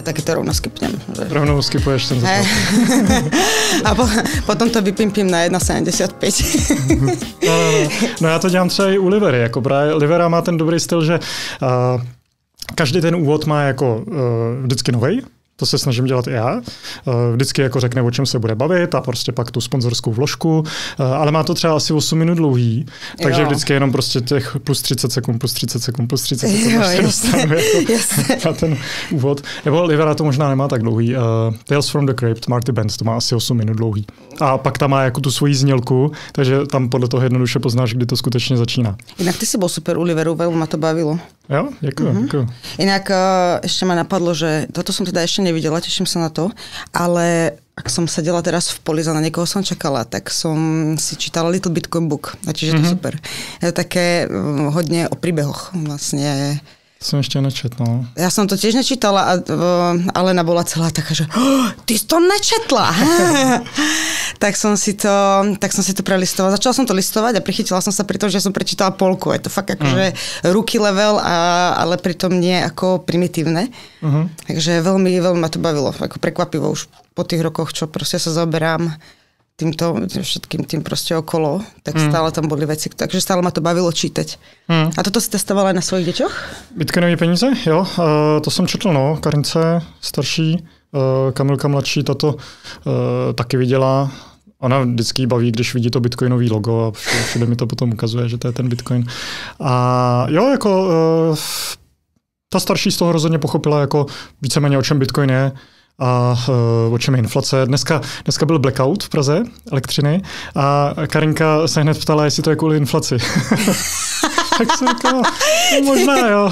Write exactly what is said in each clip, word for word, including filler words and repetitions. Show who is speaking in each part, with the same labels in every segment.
Speaker 1: taky to rovno skipnem. Že...
Speaker 2: Rovno skipuješ ten základ.
Speaker 1: A po, potom to vypimpím na jedna sedmdesát pět.
Speaker 2: no, no, no. no já to dělám třeba i u Livery. Jako právě Livera má ten dobrý styl, že uh, každý ten úvod má jako uh, vždycky novej. To se snažím dělat i já. Vždycky jako řekne, o čem se bude bavit a prostě pak tu sponzorskou vložku, ale má to třeba asi osm minut dlouhý, takže jo. Vždycky jenom prostě těch plus třicet sekund, plus třicet sekund, plus třicet sekund
Speaker 1: jo,
Speaker 2: prostě dostanu jako na ten úvod. Nebo Livera to možná nemá tak dlouhý. Uh, Tales from the Crypt, Marty Bent, to má asi osm minut dlouhý. A pak tam má jako tu svoji znělku, takže tam podle toho jednoduše poznáš, kdy to skutečně začíná.
Speaker 1: Jinak ty si bol super u Liveru, veľmi ma to bavilo.
Speaker 2: Jo, děkuji, mm-hmm. děkuji.
Speaker 1: Inak uh, ešte ma napadlo, že toto som teda ešte nevidela, teším sa na to, ale ak som sedela teraz v Polize, na niekoho som čakala, tak som si čítala Little Bitcoin Book, čiže mm-hmm. to super. Je to také um, hodne o príbehoch vlastne.
Speaker 2: Som ešte nečet, no.
Speaker 1: Ja som to tiež nečítala, a, uh, Alena bola celá taká, že oh, ty si to nečetla! tak som si to, tak som si to prelistovala. Začala som to listovať a prichytila som sa pri tom, že som prečítala polku. Je to fakt akože mm. rookie level, a, ale pritom nie ako primitívne. Uh-huh. Takže veľmi, veľmi ma to bavilo. Ako prekvapivo už po tých rokoch, čo proste sa zaoberám týmto všetkým tým proste okolo, tak mm. stále tam boli veci, takže stále ma to bavilo čítať. Mm. A toto si testovala aj na svojich deťoch?
Speaker 2: Bitcoinové peníze, jo, uh, to jsem četl, no, Karince starší, uh, Kamilka mladší, tato uh, taky viděla. Ona vždycky baví, když vidí to bitcoinový logo a všude, všude mi to potom ukazuje, že to je ten bitcoin. A jo, jako uh, ta starší z toho rozhodně pochopila jako víceméně o čem bitcoin je. A uh, o čem je inflace. Dneska, dneska byl blackout v Praze, elektřiny, a Karinka se hned ptala, jestli to je kvůli inflaci. tak jsem říkala, no, možná jo.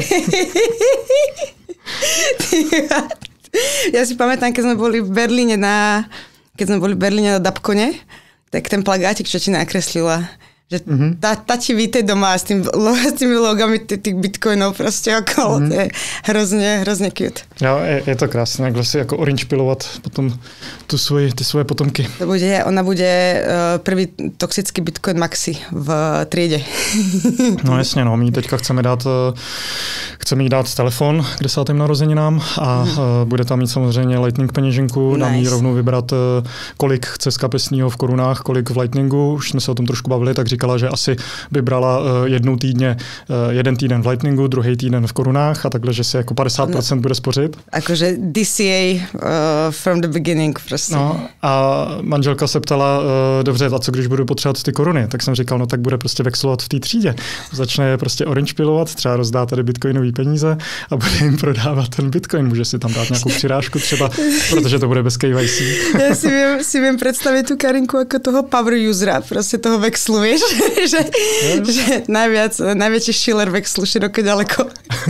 Speaker 1: Ja si pamätám, keď sme boli v Berlíne na, keď sme boli v Berlíne na Dabkone, tak ten plagátik, čo ti nakreslila, že mm-hmm. tá, tá ti víte doma s, tým, s tými logami tých bitcoinov prostě okolo. Mm-hmm. To je hrozně, hrozně cute.
Speaker 2: Jo, je, je to krásné, takhle si jako orange pilovat potom tu svoji, ty svoje potomky.
Speaker 1: To bude, ona bude uh, prvý toxický bitcoin maxi v třídě.
Speaker 2: no jasně, no, my teďka chceme dát, uh, chceme jí dát telefon k desátým narozeninám a mm. uh, bude tam mít samozřejmě Lightning peněženku, nice. Dám jí rovnou vybrat, uh, kolik chce z kapesního v korunách, kolik v Lightningu, už jsme se o tom trošku bavili, tak říkala, že asi by brala uh, jednou týdně, uh, jeden týden v Lightningu, druhý týden v korunách a takhle, že si jako padesát procent no, bude spořit.
Speaker 1: Akože D C A uh, from the beginning prostě.
Speaker 2: No a manželka se ptala, uh, dobře, a co když budu potřebovat ty koruny? Tak jsem říkal, no tak bude prostě vexlovat v té třídě. Začne prostě orange pilovat, třeba rozdá tady bitcoinový peníze a bude jim prodávat ten bitcoin. Může si tam dát nějakou přirážku třeba, protože to bude bez K Y C.
Speaker 1: Já si vím, si vím představit tu Karinku jako toho power usera, prostě toho vexlu, víš? že, že najviac, najväčší šíler vexlu široko ďaleko.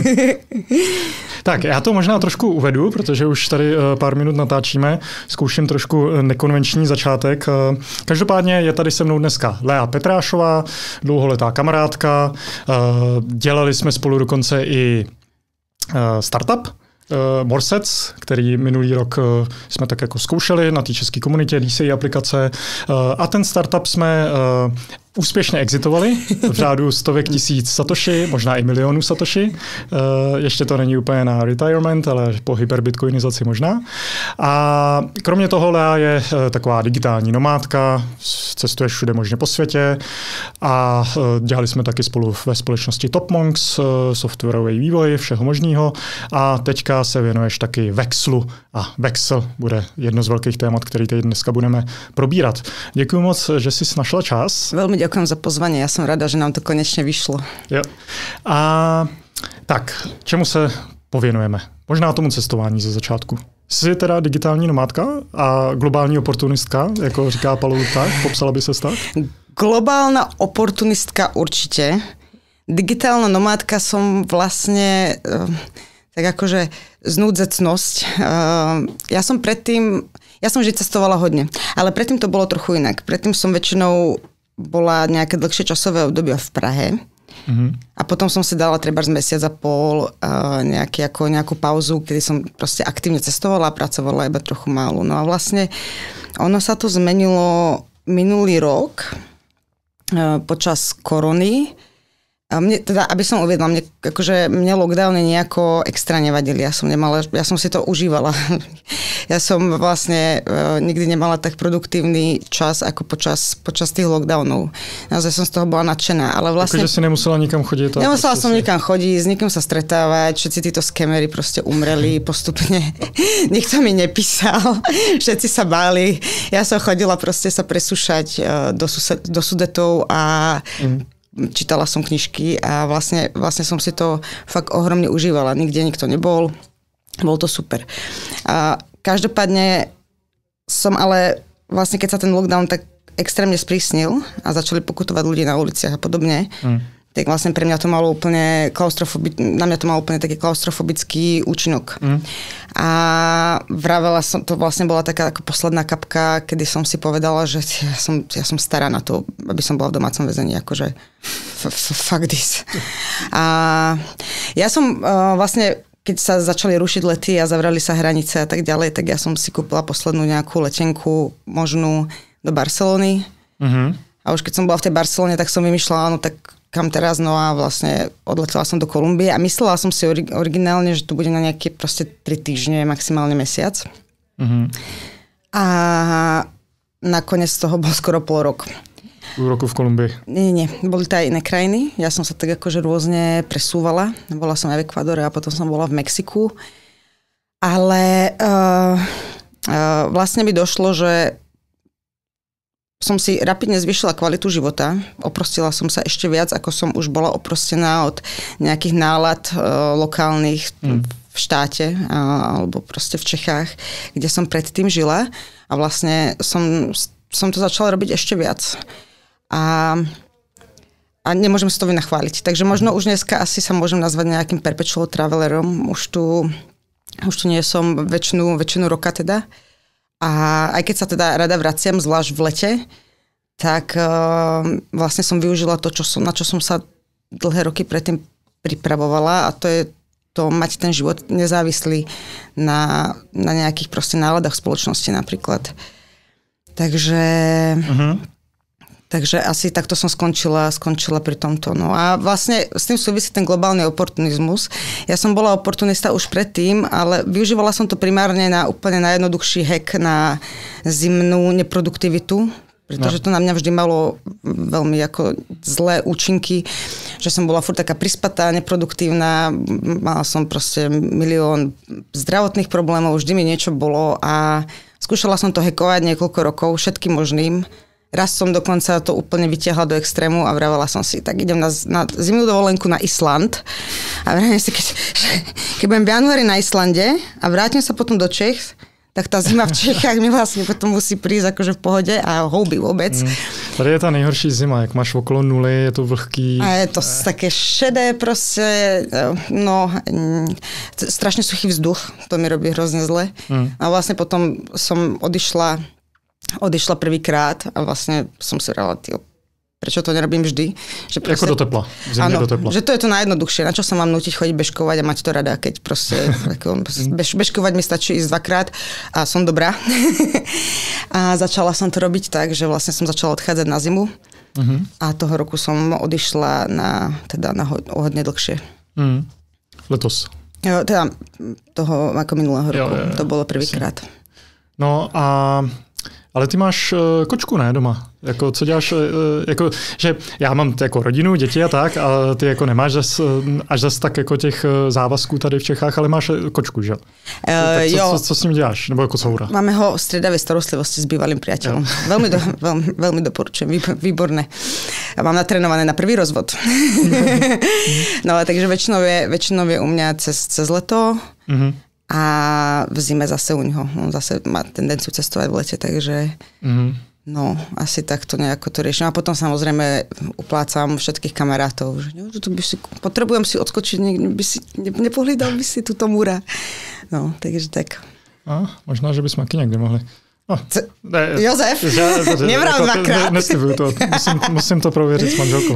Speaker 2: Tak, já to možná trošku uvedu, protože už tady pár minut natáčíme. Zkouším trošku nekonvenční začátek. Každopádně je tady se mnou dneska Lea Petrášová, dlouholetá kamarádka. Dělali jsme spolu dokonce i startup, Uh, Morsec, který minulý rok uh, jsme tak jako zkoušeli na té české komunitě D C A aplikace uh, a ten startup jsme uh, úspěšně exitovali v řádu stovek tisíc satoshi, možná i milionů satoshi. Uh, ještě to není úplně na retirement, ale po hyperbitcoinizaci možná. A kromě toho Lea je uh, taková digitální nomádka, cestuje všude možně po světě a uh, dělali jsme taky spolu ve společnosti TopMonks, uh, softwarový vývoj, všeho možného a teďka se věnuješ taky Vexlu a Vexl bude jedno z velkých témat, který teď dneska budeme probírat. Děkuji moc, že jsi našla čas.
Speaker 1: Velmi děkuji za pozvání, já jsem ráda, že nám to konečně vyšlo.
Speaker 2: Jo. A tak, čemu se pověnujeme? Možná tomu cestování ze začátku. Jsi teda digitální nomádka a globální oportunistka, jako říká Paolo tak? Popsala by se tak?
Speaker 1: Globálna oportunistka určitě. Digitálna nomádka som vlastne tak akože znúdzecnosť. Ja som predtým, ja som vždy cestovala hodne, ale predtým to bolo trochu inak. Predtým som väčšinou bola nejaké dlhšie časové obdobie v Prahe. Mm-hmm. A potom som si dala treba z mesiac a pol nejaký, ako, nejakú pauzu, kedy som proste aktívne cestovala a pracovala iba trochu málo. No a vlastne ono sa to zmenilo minulý rok počas korony. Mne, teda, aby som uviedla, mne, akože mne lockdowny nejako extra nevadili. Ja som nemala, ja som si to užívala. Ja som vlastne uh, nikdy nemala tak produktívny čas, ako počas, počas tých lockdownov. Naozaj som z toho bola nadšená, ale vlastne...
Speaker 2: Takže si nemusela nikam chodiť?
Speaker 1: Nemusela som si... nikam chodiť, s nikým sa stretávať, všetci títo skemery proste umreli postupne. Nikto mi nepísal, všetci sa báli. Ja som chodila proste sa presúšať uh, do, sused, do Sudetov a... Mm. Čítala som knižky a vlastne, vlastne som si to fakt ohromne užívala. Nikde nikto nebol. Bol to super. A každopádne som ale vlastne, keď sa ten lockdown tak extrémne sprísnil a začali pokutovať ľudí na uliciach a podobne, mm. tak vlastne pre mňa to malo úplne klaustrofobi- na mňa to malo úplne taký klaustrofobický účinok. Mm. A vravela som, to vlastne bola taká ako posledná kapka, kedy som si povedala, že ja som, ja som stará na to, aby som bola v domácom väzení, akože fuck this. A ja som uh, vlastne, keď sa začali rušiť lety a zavrali sa hranice a tak ďalej, tak ja som si kúpila poslednú nejakú letenku možnú do Barcelony. Mm-hmm. A už keď som bola v tej Barcelone, tak som vymýšľala, no tak kam teraz, no a vlastne odletela som do Kolumbie a myslela som si ori- originálne, že to bude na nejaké proste tri týždne, maximálne mesiac. Mm-hmm. A nakoniec toho bol skoro pol rok.
Speaker 2: Pol roku v Kolumbii?
Speaker 1: Nie, nie, boli to aj iné krajiny. Ja som sa tak akože rôzne presúvala. Bola som aj v Ekvádore a potom som bola v Mexiku. Ale uh, uh, vlastne mi došlo, že som si rapidne zvyšila kvalitu života. Oprostila som sa ešte viac, ako som už bola oprostená od nejakých nálad e, lokálnych mm. v štáte a, alebo proste v Čechách, kde som predtým žila. A vlastne som, som to začala robiť ešte viac. A, a nemôžem si to vynachváliť. Takže možno už dneska asi sa môžem nazvať nejakým perpetual travelerom. Už tu, už tu nie som väčšinu, väčšinu roka teda. A aj keď sa teda rada vraciam, zvlášť v lete, tak uh, vlastne som využila to, čo som, na čo som sa dlhé roky predtým pripravovala a to je to mať ten život nezávislý na, na nejakých proste náladách spoločnosti napríklad. Takže... Uh-huh. Takže asi takto som skončila, skončila pri tomto. No a vlastne s tým súvisí ten globálny oportunizmus. Ja som bola oportunista už predtým, ale využívala som to primárne na úplne najjednoduchší hack na zimnú neproduktivitu, pretože to na mňa vždy malo veľmi ako zlé účinky, že som bola furt taká prispatá, neproduktívna, mala som proste milión zdravotných problémov, vždy mi niečo bolo a skúšala som to hackovať niekoľko rokov všetkým možným. Raz som dokonca to úplne vytiahla do extrému a vravela som si, tak idem na, na zimnú dovolenku na Island. A vravím si, keď, keď budem v januári na Islande a vrátim sa potom do Čech, tak tá zima v Čechách mi vlastne potom musí prísť akože v pohode a houby vôbec.
Speaker 2: Mm. Tady je tá nejhorší zima, jak máš okolo nuly, je to vlhký. A
Speaker 1: je to eh. také šedé proste, no, strašne suchý vzduch, to mi robí hrozne zle. Mm. A vlastne potom som odišla odišla prvýkrát a vlastne som si vrala, prečo to nerobím vždy. Že proste,
Speaker 2: ako do tepla. Áno, do tepla.
Speaker 1: Že to je to najjednoduchšie. Na čo sa mám nútiť chodiť bežkovať a mať to rada, keď proste ako, bež, bežkovať mi stačí ísť dvakrát a som dobrá. A začala som to robiť tak, že vlastne som začala odchádzať na zimu uh-huh. a toho roku som odišla na, teda na o hodne dlhšie.
Speaker 2: Uh-huh. Letos.
Speaker 1: Jo, teda toho ako minulého roku. Jo, jo, jo. To bolo prvýkrát.
Speaker 2: No a ale ty máš uh, kočku, ne, doma? Jako, co děláš, uh, jako, že já mám jako rodinu, děti a tak, a ty jako nemáš zas, až zas tak jako těch závazků tady v Čechách, ale máš kočku, že? Uh, tak co, co, co s ním děláš? Nebo jako coura?
Speaker 1: Máme ho v striedavej starostlivosti s bývalým priateľom. Veľmi, do, veľmi, veľmi doporučujem, výborné. Mám natrénované na prvý rozvod. No takže väčšinou je, väčšinou je u mňa cez, cez leto. Uh-huh. A v zime zase u ňoho. On zase má tendenciu cestovať v lete, takže mm-hmm. no, asi takto nejako to riešim. A potom samozrejme uplácam všetkých kamarátov. Že, no, by si, potrebujem si odskočiť, by si, ne, nepohlídal by si túto múra. No, takže tak.
Speaker 2: A, možná, že by sme aký niekde mohli. No,
Speaker 1: ne, Jozef, nevral dvakrát.
Speaker 2: Neslibuju to, musím, musím to prověřit s manželkou.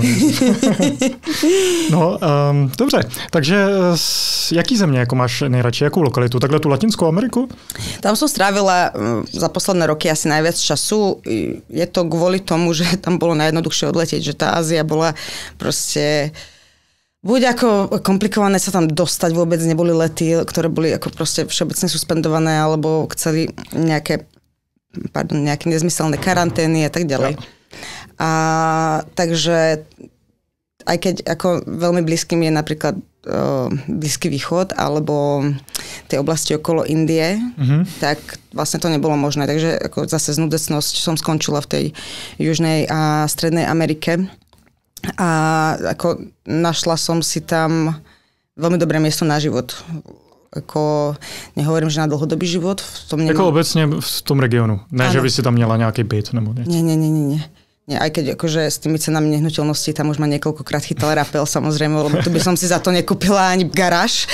Speaker 2: No, um, dobře, takže jaký země jako máš nejradši, jakou lokalitu? Takhle tu Latinskou Ameriku?
Speaker 1: Tam som strávila za posledné roky asi najviac času. Je to kvôli tomu, že tam bolo najjednoduchšie odletieť, že tá Ázia bola proste buď ako komplikované sa tam dostať, vôbec neboli lety, ktoré boli ako proste všeobecne suspendované, alebo chceli nejaké, pardon, nejaké nezmyselné karantény a tak ďalej. Ja. A takže aj keď ako veľmi blízkym je napríklad uh, Blízky východ alebo tej oblasti okolo Indie, mm-hmm. tak vlastne to nebolo možné. Takže ako zase znudecnosť som skončila v tej Južnej a Strednej Amerike. A ako našla som si tam veľmi dobré miesto na život. Ako, nehovorím, že na dlhodobý život. V tom nemám...
Speaker 2: Jako obecne v tom regionu. Ne, ano. Že by si tam měla nějaký byt nebo něco.
Speaker 1: Nie, nie, nie, nie, nie. Nie, aj keď akože s tými cenami nehnuteľností tam už ma niekoľkokrát chytal rapel, samozrejme, lebo tu by som si za to nekúpila ani garáž.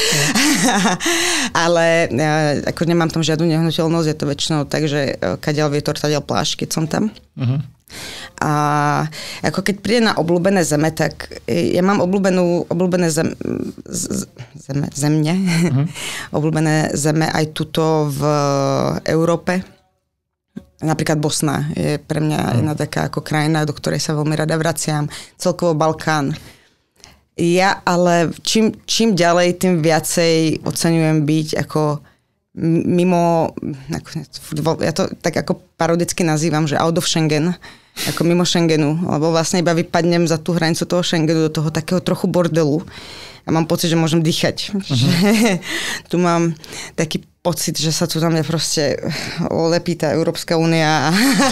Speaker 1: Ale ako nemám tam žiadnu nehnuteľnosť, je to väčšinou tak, že kadiaľ vietor, tadiaľ plášť, keď som tam. Uh-huh. A ako keď príde na obľúbené zeme, tak ja mám obľúbenú, obľúbené zem, zeme, zemne, uh-huh. obľúbené zeme aj tuto v Európe. Napríklad Bosna je pre mňa jedna taká ako krajina, do ktorej sa veľmi rada vraciam. Celkovo Balkán. Ja ale čím, čím ďalej, tým viacej oceňujem byť ako mimo, ako, ja to tak ako parodicky nazývam, že out of Schengen, ako mimo Schengenu, lebo vlastne iba vypadnem za tú hranicu toho Schengenu do toho takého trochu bordelu a mám pocit, že môžem dýchať. Uh-huh. Že tu mám taký pocit, že sa tu tam proste lepí tá Európska únia a,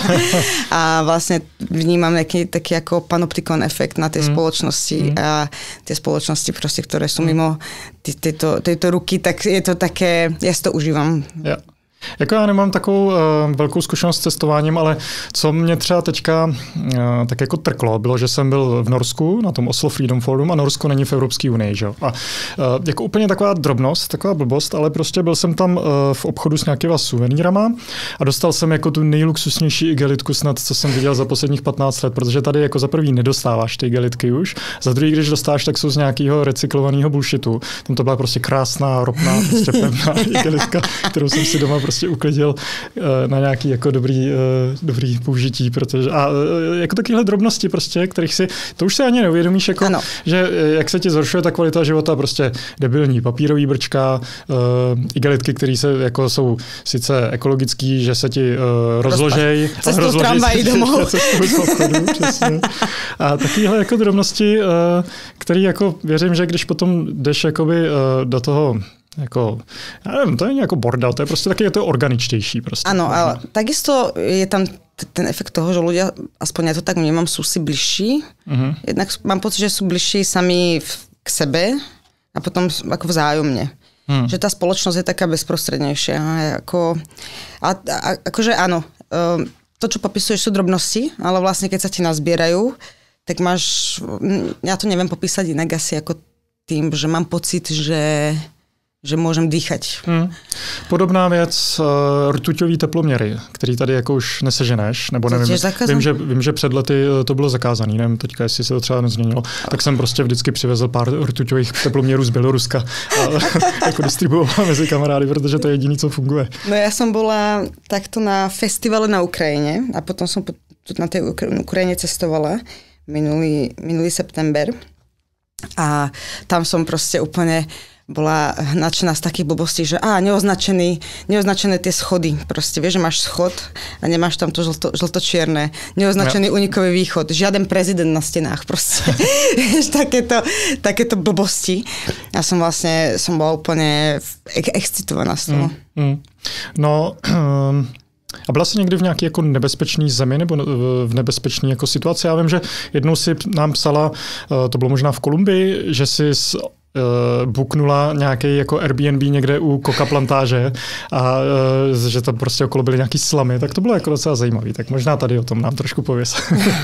Speaker 1: a vlastne vnímam nejaký taký ako panoptikon efekt na tej mm. spoločnosti mm. a tie spoločnosti proste, ktoré sú mimo tejto, tejto ruky, tak je to také, ja si to užívam. Ja.
Speaker 2: Jako já nemám takovou uh, velkou zkušenost s cestováním, ale co mě třeba teďka uh, tak jako trklo, bylo, že jsem byl v Norsku na tom Oslo Freedom Forum a Norsko není v Evropské unii. Že? A uh, jako úplně taková drobnost, taková blbost, ale prostě byl jsem tam uh, v obchodu s nějakýma suvenírama a dostal jsem jako tu nejluxusnější igelitku snad, co jsem viděl za posledních patnáct let, protože tady jako za prvý nedostáváš ty igelitky už, za druhý, když dostáš, tak jsou z nějakého recyklovaného bullshitu. Tam to byla prostě krásná, ropná, prostě pevná igelitka, kterou jsem si doma prostě uklidil na nějaký jako dobrý, dobrý použití, protože a jako takovéhle drobnosti prostě, kterých si, to už se ani neuvědomíš, jako, že jak se ti zhoršuje ta kvalita života, prostě debilní papírový brčka, uh, igelitky, které se jako jsou sice ekologický, že se ti uh, rozložej.
Speaker 1: Cestou tramvají domů.
Speaker 2: Cestou z obchodu, přesně. A takovéhle jako drobnosti, uh, který jako věřím, že když potom jdeš jakoby uh, do toho jako, ja neviem, to je nejako bordel, to je proste také, je to organičtejší.
Speaker 1: Áno, ale takisto je tam t- ten efekt toho, že ľudia, aspoň ja to tak vnímam, sú si bližší. Uh-huh. Jednak mám pocit, že sú bližší sami v, k sebe a potom ako vzájomne. Uh-huh. Že tá spoločnosť je taká bezprostrednejšia. Ako, a, a, akože áno, to, čo popisuješ, sú drobnosti, ale vlastne keď sa ti nazbierajú, tak máš, ja to neviem popísať inak asi ako tým, že mám pocit, že že môžem dýchať. Hmm.
Speaker 2: Podobná věc, uh, rtuťový teploměry, který tady jako už neseženeš, nebo nevím, vím že, vím, že před lety to bylo zakázané, nevím teďka, jestli se to třeba nezměnilo, tak jsem prostě vždycky přivezl pár rtuťových teploměrů z Běloruska a jako distribuoval mezi kamarády, protože to je jediný, co funguje.
Speaker 1: No ja som bola takto na festivale na Ukrajine a potom som na tej Ukrajine cestovala minulý, minulý september a tam som proste úplne bola nadšená z takých blbostí, že á, neoznačený, neoznačené tie schody. Proste vieš, že máš schod a nemáš tam to žlto, žltočierne. Neoznačený ja. Unikový východ. Žiaden prezident na stenách. Proste. Vieš, takéto, takéto blbosti. Ja som vlastne, som bola úplne excitovaná z toho. Mm, mm.
Speaker 2: No, um... A byla jsi někdy v nějaké jako nebezpečné zemi nebo v nebezpečné jako situaci? Já vím, že jednou si nám psala, to bylo možná v Kolumbii, že jsi s, uh, booknula nějaký jako Airbnb někde u koka plantáže a uh, že tam prostě okolo byly nějaký slamy, tak to bylo jako docela zajímavý. Tak možná tady o tom nám trošku pověz.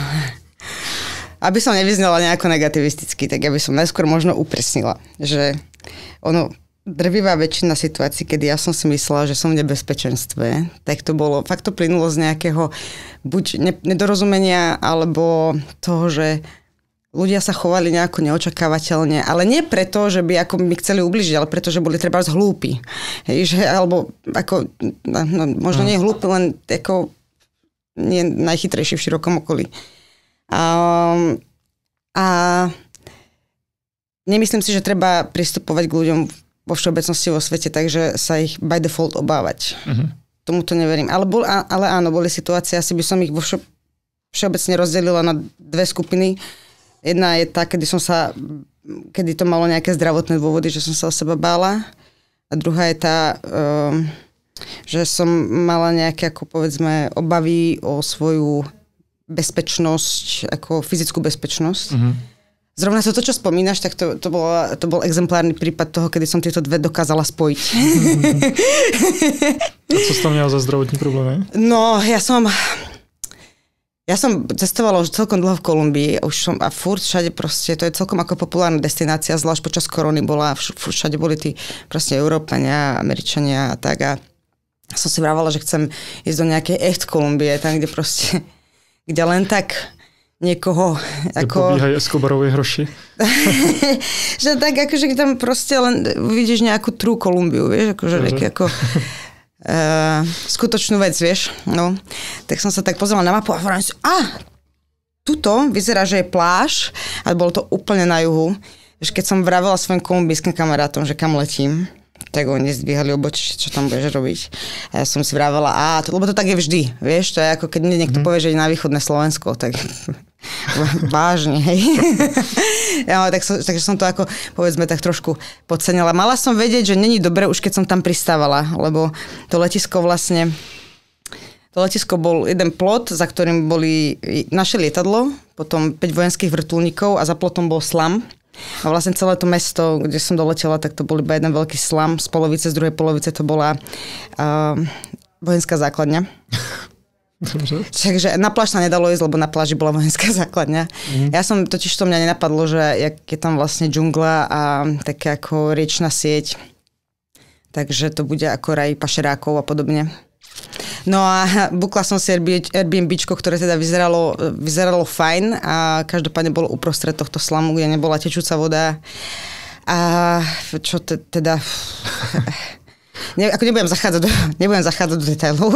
Speaker 1: Aby som nevyznala nejako negativisticky, tak ja by som najskôr možno upresnila, že ono drvivá väčšina situácií, kedy ja som si myslela, že som v nebezpečenstve, tak to bolo, fakt to plynulo z nejakého buď nedorozumenia, alebo toho, že ľudia sa chovali nejako neočakávateľne, ale nie preto, že by ako mi chceli ubližiť, ale preto, že boli treba zhlúpi. Hej, že, alebo ako, no, možno nie hlúpi, len ako nie najchytrejší v širokom okolí. Um, a nemyslím si, že treba pristupovať k ľuďom vo všeobecnosti vo svete, takže sa ich by default obávať. Uh-huh. Tomu to neverím. Ale, bol, ale áno, boli situácie, asi by som ich vo vše, všeobecne rozdelila na dve skupiny. Jedna je tá, kedy som sa, kedy to malo nejaké zdravotné dôvody, že som sa o seba bála. A druhá je tá, um, že som mala nejaké, ako povedzme, obavy o svoju bezpečnosť, ako fyzickú bezpečnosť. Uh-huh. Zrovna to, čo spomínaš, tak to, to, bol, to bol exemplárny prípad toho, kedy som tieto dve dokázala spojiť.
Speaker 2: A co si tam měla za zdravotní problémy?
Speaker 1: No, ja som... Ja som cestovala už celkom dlho v Kolumbii a už som a furt všade proste, to je celkom ako populárna destinácia, zvlášť počas korony bola, furt všade boli tí proste Európania, Američania a tak a som si vravala, že chcem ísť do nejakej echt Kolumbie, tam, kde proste, kde len tak niekoho ako...
Speaker 2: Pobíhajú Escobarovi hroši.
Speaker 1: Že tak akože tam proste len vidíš nejakú true Kolumbiu, vieš, akože nejaký ako uh, skutočnú vec, vieš. No, tak som sa tak pozrela na mapu a hovorím si, a tuto vyzerá, že je pláž, ale bolo to úplne na juhu. Vieš, keď som vravela svojim kolumbijským kamarátom, že kam letím, tak oni zdvíhali obočí, čo tam budeš robiť. A ja som si vravela, a to, lebo to tak je vždy, vieš, to je ako keď niekto mm. povie, že je na východné Slovensko, tak vážne, hej. Ja, tak som, takže som to ako, povedzme, tak trošku podcenila. Mala som vedieť, že není dobre, už keď som tam pristávala, lebo to letisko vlastne, to letisko bol jeden plot, za ktorým boli naše lietadlo, potom päť vojenských vrtuľníkov a za plotom bol slam. A vlastne celé to mesto, kde som doletela, tak to bol iba jeden veľký slam. Z polovice, z druhej polovice to bola uh, vojenská základňa. Dobre. Takže na pláž sa nedalo ísť, lebo na pláži bola vojenská základňa. Mm. Ja som, totiž to mňa nenapadlo, že je tam vlastne džungla a také ako riečna sieť. Takže to bude ako raj pašerákov a podobne. No a bukla som si Airbnbčko, ktoré teda vyzeralo, vyzeralo fajn a každopádne bolo uprostred tohto slamu, kde nebola tečúca voda. A čo te, teda... Ne, ako nebudem zachádzať do, nebudem zachádzať do detailov.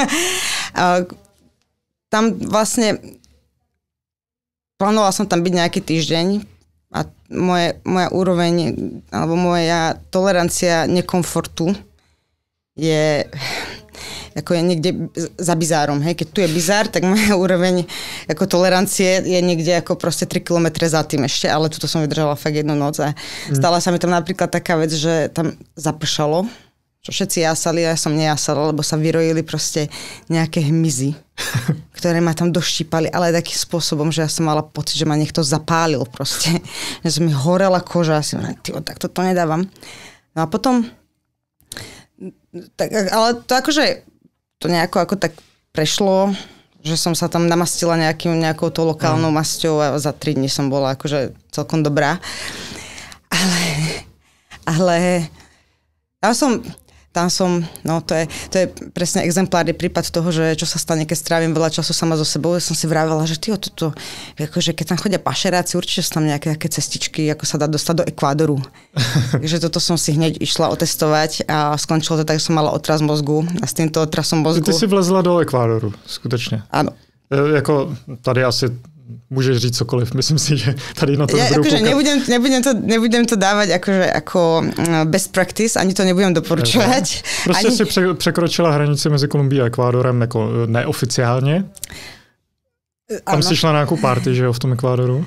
Speaker 1: Tam vlastne plánovala som tam byť nejaký týždeň a moje, moja úroveň alebo moja tolerancia nekomfortu je... ako je niekde za bizárom. Hej. Keď tu je bizár, tak moja úroveň ako tolerancie je niekde ako proste tri kilometre za tým ešte, ale tuto som vydržala fakt jednu noc a mm. stala sa mi tam napríklad taká vec, že tam zapršalo, čo všetci jasali a ja som nejasala, lebo sa vyrojili proste nejaké hmyzy, ktoré ma tam doštípali, ale takým spôsobom, že ja som mala pocit, že ma niekto zapálil proste. Že som mi horela koža a si hovorila, tyjo, tak toto nedávam. No a potom tak, ale to akože to nejako ako tak prešlo, že som sa tam namastila nejakým, nejakou tou lokálnou mm. masťou a za tri dni som bola akože celkom dobrá. Ale, ale tam som, tam som, no to je, to je presne exemplárny prípad toho, že čo sa stane, keď strávim veľa času sama so sebou. Ja som si vravela, že tyjo, toto, akože keď tam chodia pašeráci, určite sú tam nejaké také cestičky, ako sa dá dostať do Ekvádoru. Takže toto som si hneď išla otestovať a skončilo to tak, že som mala otras mozgu a s týmto otrasom mozgu...
Speaker 2: Ty si vlezla do Ekvádoru, skutečně.
Speaker 1: Ano.
Speaker 2: E, jako tady asi můžeš říct cokoliv, myslím si, že tady na to
Speaker 1: ja,
Speaker 2: budú
Speaker 1: akože nebudem, nebudem, to, nebudem to dávať akože, ako best practice, ani to nebudem doporučovať.
Speaker 2: Prostě
Speaker 1: ani...
Speaker 2: si pře- překročila hranici mezi Kolumbií a Ekvádorem jako neoficiálně. Tam ano. Si šla na nějakou party, že jo, v tom Ekvádoru?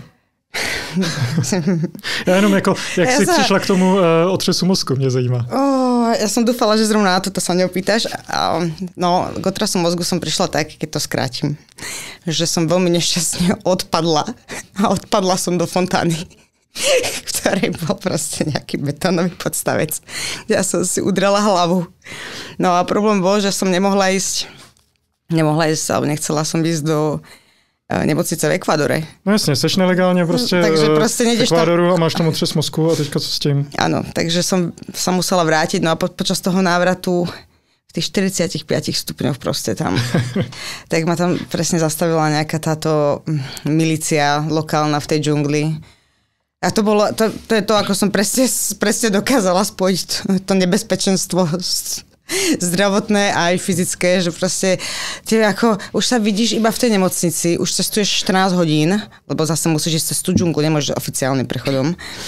Speaker 2: Ja jenom jako, jak ja si sa... přišla k tomu uh, otřesu mozku, mě zajímá.
Speaker 1: Oh, ja som dúfala, že zrovna na toto sa neopýtaš. A, no, k otrasu mozgu som prišla tak, keď to skrátim. Že som veľmi nešťastne odpadla. A odpadla som do fontány, v ktorej bol proste nejaký betónový podstavec. Ja som si udrala hlavu. No a problém bol, že som nemohla ísť, nemohla ísť, alebo nechcela som ísť do nemocnice v Ekvádore.
Speaker 2: No jasne, seš nelegálne proste,
Speaker 1: takže proste
Speaker 2: v Ekvádoru tam... a máš tam otřes mozku a teďka co s tým?
Speaker 1: Áno, takže som sa musela vrátiť, no a po, počas toho návratu v tých štyridsaťpäť stupňoch proste tam, tak ma tam presne zastavila nejaká táto milícia lokálna v tej džungli. A to bolo, to, to je to, ako som presne, presne dokázala spojiť to, to nebezpečenstvo s zdravotné a aj fyzické, že proste tie ako, už sa vidíš iba v tej nemocnici, už cestuješ štrnásť hodín, lebo zase musíš ísť cez tú džunglu, nemôžeš oficiálnym prechodom.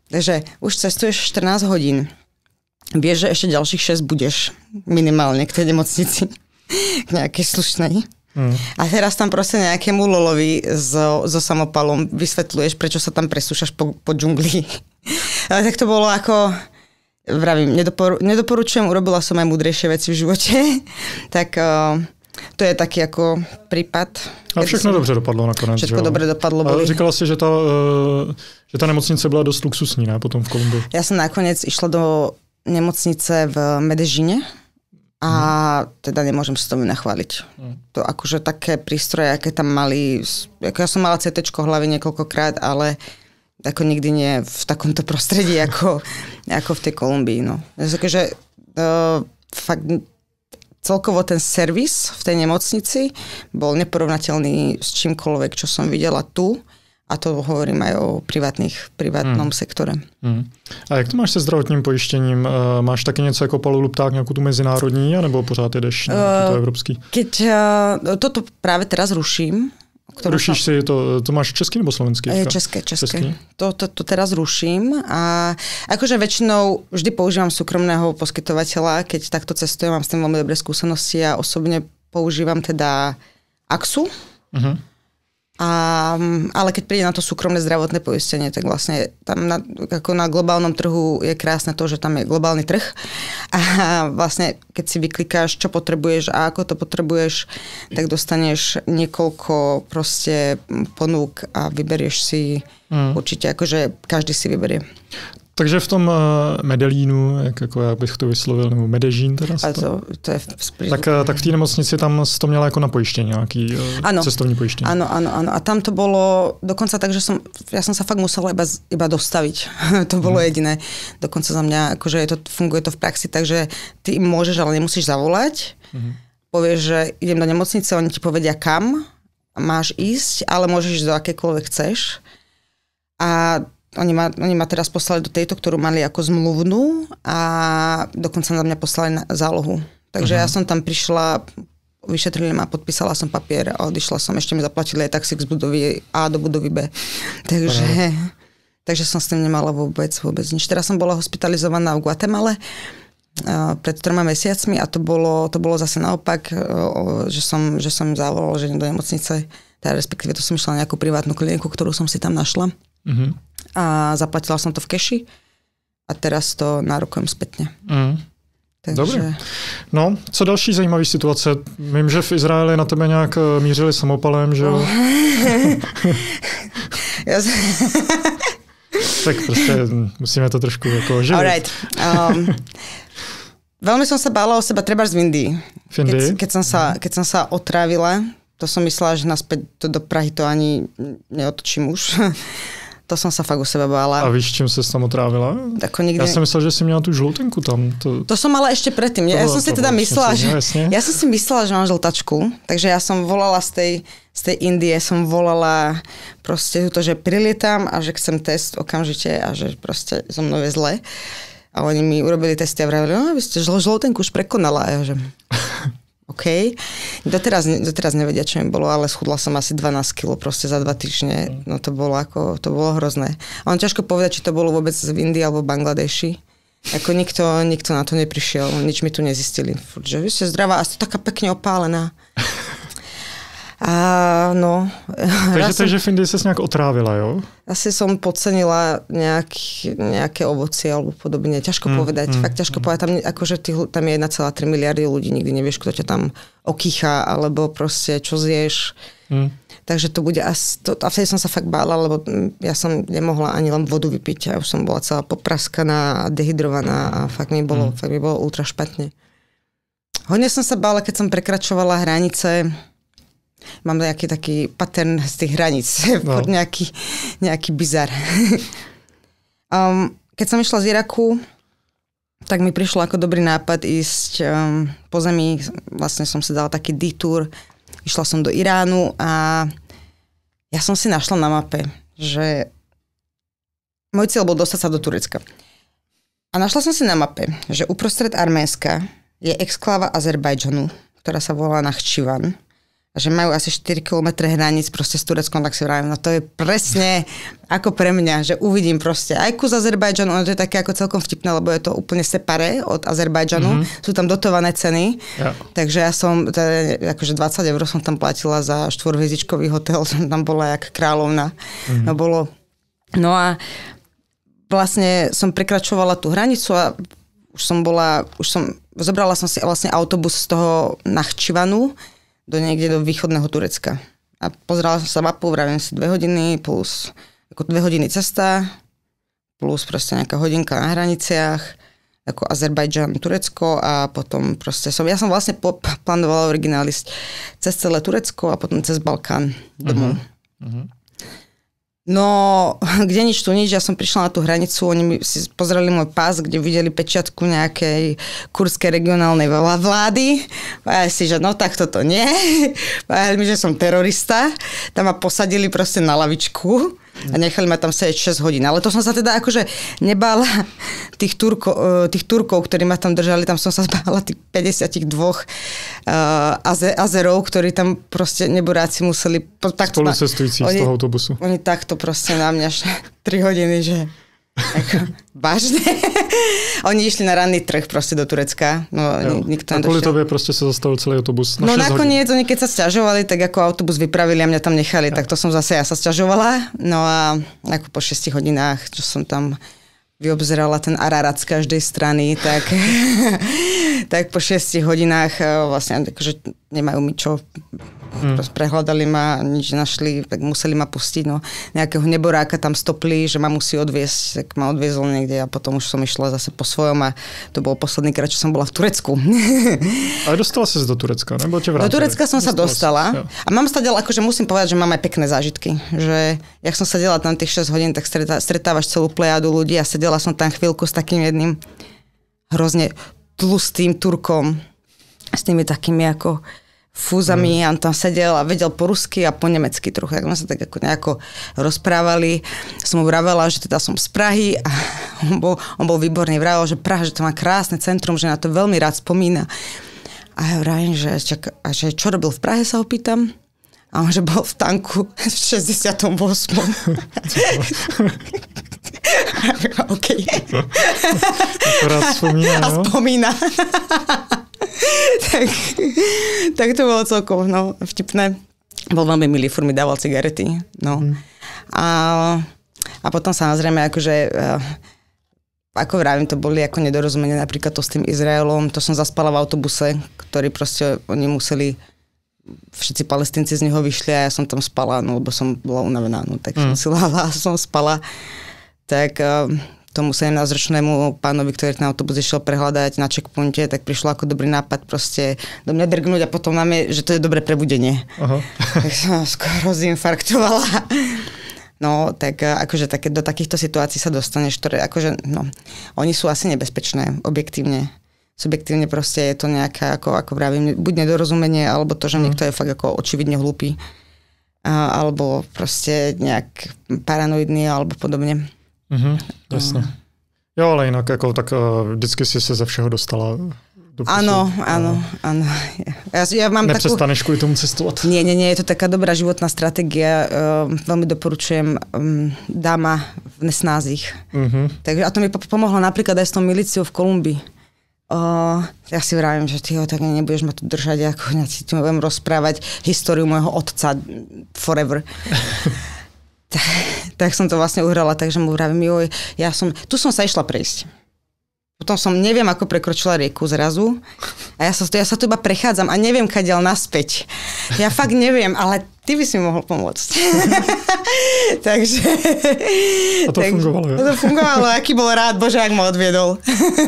Speaker 1: že už cestuješ štrnásť hodín. Vieš, že ešte ďalších šesť budeš minimálne k tej nemocnici. K nejakej slušnej. Mm. A teraz tam proste nejakému lolovi so, so samopalom vysvetľuješ, prečo sa tam presúšaš po, po džungli. Ale tak to bolo ako, vravím, nedoporu, nedoporučujem, urobila som aj múdrejšie veci v živote. Tak uh, to je taký ako prípad.
Speaker 2: A všechno som, dobře dopadlo nakonec.
Speaker 1: Všetko dobre dopadlo.
Speaker 2: Ale říkala si, že ta, že ta nemocnice byla dost luxusní, ne, potom v Kolumbii.
Speaker 1: Ja som nakoniec išla do nemocnice v Medellíne. A teda nemôžem si to nachváliť. Mm. To akože také prístroje, aké tam mali, ako ja som mala cé téčko hlavy niekoľkokrát, ale ako nikdy nie v takomto prostredí, ako, ako v tej Kolumbii. No. Takže uh, fakt celkovo ten servis v tej nemocnici bol neporovnateľný s čímkoľvek, čo som videla tu. A to hovorím aj o privátnych, privátnom hmm. sektore.
Speaker 2: Hmm. A jak to máš se zdravotním pojištěním? Máš taky něco jako Palu pták, nějakou tu mezinárodní, anebo pořád jedeš na uh, to evropský?
Speaker 1: Keď uh, toto práve teraz ruším.
Speaker 2: Rušíš som... si to, to máš český nebo slovenský?
Speaker 1: Je české, české. To, to, to teraz ruším a akože väčšinou vždy používam súkromného poskytovateľa, keď takto cestujem, mám s tým veľmi dobré skúsenosti a osobne používam teda Axu. Uh-huh. A, ale keď príde na to súkromné zdravotné poistenie, tak vlastne tam na, ako na globálnom trhu je krásne to, že tam je globálny trh a vlastne keď si vyklikáš, čo potrebuješ a ako to potrebuješ, tak dostaneš niekoľko proste ponúk a vyberieš si mm. určite, akože každý si vyberie.
Speaker 2: Takže v tom uh, Medellínu, jak, jako já bych to vyslovil, nebo Medellín teda?
Speaker 1: To, to, to je v...
Speaker 2: tak, tak v té nemocnici tam si to měla jako na pojištění, nějaký uh, cestovní pojištění.
Speaker 1: Áno, áno, áno. A tam to bolo dokonca tak, že som, ja som sa fakt musela iba, iba dostaviť. To bolo hmm. jediné. Dokonca za mňa, akože je to, funguje to v praxi, takže ty im môžeš, ale nemusíš zavolať. Hmm. Povieš, že idem do nemocnice, oni ti povedia kam máš ísť, ale môžeš ísť do akékoľvek chceš. A Oni ma, oni ma teraz poslali do tejto, ktorú mali ako zmluvnú a dokonca na mňa poslali na zálohu. Takže uh-huh. ja som tam prišla, vyšetrili ma, podpísala som papier a odišla som. Ešte mi zaplatili aj taxík z budovy A do budovy B. Takže, uh-huh. takže som s tým nemala vôbec, vôbec nič. Teraz som bola hospitalizovaná v Guatemale uh, pred troma mesiacmi a to bolo, to bolo zase naopak, uh, že som, že som zavolala, že idem do nemocnice. Teda respektíve to som išla na nejakú privátnu kliniku, ktorú som si tam našla. Uh-huh. A zaplatila som to v keši a teraz to nárokujem spätne. Mm. Takže...
Speaker 2: Dobre. No, co další zajímavý situace? Vím, že v Izraeli na tebe nějak mířili samopalem, že jo? Oh. Tak prostě musíme to trošku jako živit.
Speaker 1: Alright. Um, veľmi som sa bála o seba, trebárs v Indii.
Speaker 2: V Indii?
Speaker 1: Keď, keď, som sa, keď som sa otrávila, to som myslela, že naspäť to do Prahy to ani neotočím už. To som sa fakt u seba bála.
Speaker 2: A víš, čím sa tam otrávila?
Speaker 1: Ako nikdy...
Speaker 2: Ja som myslel, že si mala tú žltenku tam.
Speaker 1: To, to som mala ešte predtým. Ja, ja som si teda myslela, že... No, ja som si myslela, že mám žltačku. Takže ja som volala z tej, z tej Indie, som volala proste to, že prilietam a že chcem test okamžite a že proste so mnou je zle. A oni mi urobili testy a vravili, no, vy ste žltenku už prekonala. A ja že... OK. Doteraz, doteraz nevedia, čo mi bolo, ale schudla som asi dvanásť kilogramov proste za dva týždne. No to bolo ako, to bolo hrozné. A on ťažko povedať, či to bolo vôbec v Indii alebo v Bangladeši. Ako nikto, nikto na to neprišiel, nič mi tu nezistili. Furt, že vy ste zdravá a ste taká pekne opálená. A no...
Speaker 2: Takže, som, takže v Indii sa nejak otrávila, jo?
Speaker 1: Asi som podcenila nejak, nejaké ovocie alebo podobne. Ťažko mm, povedať. Mm, Fakt ťažko mm. povedať. Tam, akože tých, tam je jedna celá tri miliardy ľudí. Nikdy nevieš, kto ťa tam okýcha alebo proste čo zješ. Mm. Takže to bude asi... To, a vtedy som sa fakt bála, lebo ja som nemohla ani len vodu vypiť. Ja už som bola celá popraskaná a dehydrovaná a fakt mi bolo, mm. fakt mi bolo ultra špatne. Hodne som sa bála, keď som prekračovala hranice. Mám nejaký taký pattern z tých hraníc. No. nejaký, nejaký bizar. um, keď som išla z Iraku, tak mi prišlo ako dobrý nápad ísť um, po zemi. Vlastne som si dala taký detour. Išla som do Iránu a ja som si našla na mape, že môj cieľ bol dostať sa do Turecka. A našla som si na mape, že uprostred Arménska je exkláva Azerbajdžanu, ktorá sa volá Nachčivan. že majú asi štyri kilometre hraníc proste s Tureckom, tak si vravím, no to je presne ako pre mňa, že uvidím proste aj kus Azerbajdžanu, ono to je také ako celkom vtipné, lebo je to úplne separé od Azerbajdžanu, mm-hmm. sú tam dotované ceny, ja. takže ja som, teda, akože dvadsať eur som tam platila za štvorhviezdičkový hotel, som tam bola jak kráľovna. Mm-hmm. No bolo, no a vlastne som prekračovala tú hranicu a už som bola, už som, zobrala som si vlastne autobus z toho Nachčivanu, do niekde do východného Turecka. A pozerala som sa mapu, vravím si dve hodiny plus ako dve hodiny cesta, plus proste nejaká hodinka na hraniciach, ako Azerbajdžan, Turecko a potom proste som, ja som vlastne plánovala originál ísť cez celé Turecko a potom cez Balkán domov. Uh-huh. Uh-huh. No, kde nič tu nič, ja som prišla na tú hranicu, oni mi si pozreli môj pás, kde videli pečiatku nejakej kurdskej regionálnej vlády. Povedali si, že no tak toto nie. Povedali mi, že som terorista. Tam ma posadili proste na lavičku a nechali ma tam sedieť šesť hodín. Ale to som sa teda akože nebála tých, Turko, tých Turkov, ktorí ma tam držali, tam som sa bála tých päťdesiatdva uh, Aze, Azerov, ktorí tam proste neboráci museli... Takto,
Speaker 2: spolucestujúci z toho autobusu.
Speaker 1: Oni takto proste na mňa tri hodiny, že... Ako, vážne? Oni išli na ranný trh proste do Turecka. No, nikto
Speaker 2: a kvôli tobie proste sa zastavil celý autobus na
Speaker 1: No nakoniec oni keď sa sťažovali, tak ako autobus vypravili a mňa tam nechali, ja. tak to som zase ja sa sťažovala. No a ako po šiestich hodinách, čo som tam vyobzerala ten Ararat z každej strany, tak, tak po šiestich hodinách vlastne akože nemajú mi čo, hmm. prehľadali ma, nič našli, tak museli ma pustiť, no nejakého neboráka tam stopli, že ma musí odviesť, tak ma odviezol niekde a potom už som išla zase po svojom a to bol posledný krát, čo som bola v Turecku.
Speaker 2: Ale dostala si do Turecka, nebo ťa vrátili?
Speaker 1: Do Turecka som dostala sa dostala si, a mám sa ďalej, akože musím povedať, že mám aj pekné zážitky, že jak som sa delala tam tých šesť hodín, tak stretá, stretávaš celú plejádu ľudí a sedela som tam chvíľku s takým jedným hrozne tlustým Turkom, s tými takými ako fúzami, mm. on tam sedel a vedel po rusky a po nemecky trochu, tak sme sa tak ako nejako rozprávali. Som mu vravela, že teda som z Prahy a on bol, on bol výborný, vravel, že Praha, že to má krásne centrum, že na to veľmi rád spomína. A ja vravím, že, čak, a že čo robil v Prahe, sa ho pýtam. A on, že bol v tanku v šesťdesiatom ôsmom OK.
Speaker 2: Akorát spomína,
Speaker 1: A spomína. tak, tak to bolo celkom no, vtipné. Bol veľmi milý, furt mi dával cigarety. No. Mm. A, a potom samozrejme, akože ako vravím, to boli ako nedorozumenie napríklad to s tým Izraelom. To som zaspala v autobuse, ktorý proste oni museli všetci Palestínci z neho vyšli a ja som tam spala, no lebo som bola unavená, no tak mm. som si láhla a som spala. Tak tomu sedemnásťročnému pánovi, ktorý na autobus išiel prehľadať na checkpointe, tak prišlo ako dobrý nápad proste do mňa drgnúť a potom máme, že to je dobré prebudenie. Aha. Tak som skoro zinfarktovala. No, tak akože také, do takýchto situácií sa dostaneš, ktoré akože, no, oni sú asi nebezpečné, objektívne. Subjektívne proste je to nejaká, ako, ako vravím, buď nedorozumenie, alebo to, že mm. niekto je fakt ako očividne hlúpy. A, alebo proste nejak paranoidný, alebo podobne.
Speaker 2: Mhm, jasně. Jo, ale jinak jako tak uh, vždycky si se ze všeho dostala do pusu.
Speaker 1: Áno, áno, áno. Ja, ja mám
Speaker 2: Neprestaneš
Speaker 1: takú...
Speaker 2: kvôli tomu cestovať?
Speaker 1: Nie, nie, nie, je to taká dobrá životná stratégia. Uh, veľmi doporučujem um, dáma v nesnázích. Uh-huh. Takže, a to mi pomohlo napríklad aj s tou milíciou v Kolumbii. Uh, ja si vravím, že ty ho tak nebudeš ma tu držať, ako ja ti budem rozprávať históriu môjho otca forever. Tak, tak som to vlastne uhrala, takže mu vravím, joj, ja som, tu som sa išla prejsť. Potom som, neviem, ako prekročila rieku zrazu a ja sa, ja sa tu iba prechádzam a neviem, kadiaľ naspäť. Ja fakt neviem, ale ty by si mohol pomôcť. Takže...
Speaker 2: A to tak, fungovalo, ja?
Speaker 1: To fungovalo, aký bol rád, Bože, ak ma odviedol.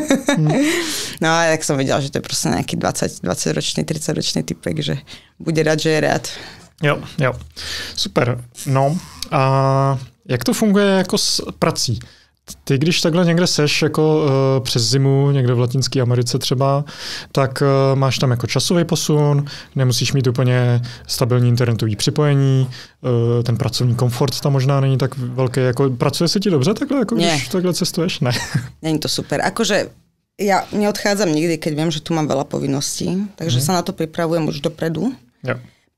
Speaker 1: No a tak som vedela, že to je proste nejaký dvadsať, dvadsaťročný, tridsaťročný typek, že bude rád, že je rád.
Speaker 2: Jo, jo. Super. No a jak to funguje jako s prací? Ty, když takhle někde seš jako uh, přes zimu, někde v Latinské Americe třeba, tak uh, máš tam jako časový posun, nemusíš mít úplně stabilní internetový připojení, uh, ten pracovní komfort tam možná není tak velký. Jako, pracuje se ti dobře takhle, jako když takhle cestuješ? Ne. Není
Speaker 1: to super. Akože ja neodchádzam nikdy, keď viem, že tu mám veľa povinností, takže hmm. sa na to pripravujem už dopredu.
Speaker 2: Jo.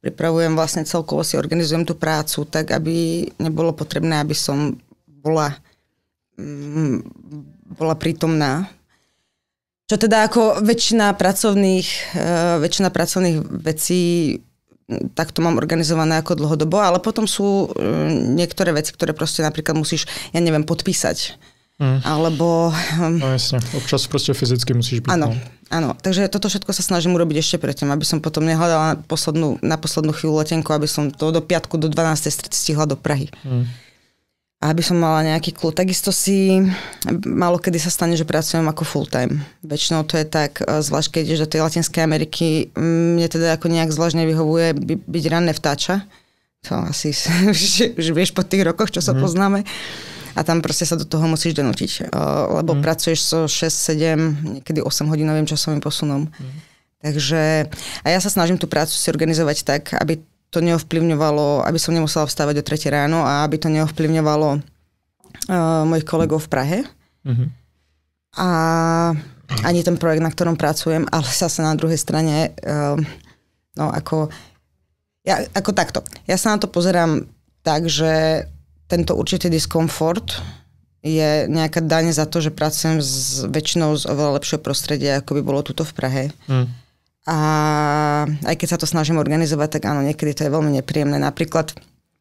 Speaker 1: pripravujem vlastne celkovo, si organizujem tú prácu tak, aby nebolo potrebné, aby som bola, mm, bola prítomná. Čo teda ako väčšina pracovných, uh, väčšina pracovných vecí tak to mám organizované ako dlhodobo, ale potom sú uh, niektoré veci, ktoré proste napríklad musíš, ja neviem, podpísať. Mm. Alebo...
Speaker 2: No jasne, občas proste fyzicky musíš byť.
Speaker 1: Áno,
Speaker 2: no.
Speaker 1: áno. Takže toto všetko sa snažím urobiť ešte predtým, aby som potom nehľadala na poslednú, na poslednú chvíľu letenku, aby som to do piatku, do dvanástej stihla do Prahy. Mm. A aby som mala nejaký kľud. Takisto si málo kedy sa stane, že pracujem ako full time. Väčšinou to je tak, zvlášť keď ideš do tej Latinskej Ameriky, mne teda ako nejak zvlášť nevyhovuje by, byť ranné vtáča. To asi už vieš po tých rokoch, čo sa mm. poznáme. A tam proste sa do toho musíš donútiť, lebo mm. pracuješ so šesť sedem, niekedy osem hodinovým časovým posunom. Mm. Takže, a ja sa snažím tú prácu si organizovať tak, aby to neovplyvňovalo, aby som nemusela vstávať o tretej ráno a aby to neovplyvňovalo uh, mojich kolegov v Prahe. Mm-hmm. A ani ten projekt, na ktorom pracujem, ale zase na druhej strane, uh, no ako, ja, ako takto. Ja sa na to pozerám tak, že tento určitý diskomfort je nejaká daň za to, že pracujem s väčšinou z oveľa lepšieho prostredia, ako by bolo tuto v Prahe. Mm. A aj keď sa to snažím organizovať, tak áno, niekedy to je veľmi nepríjemné. Napríklad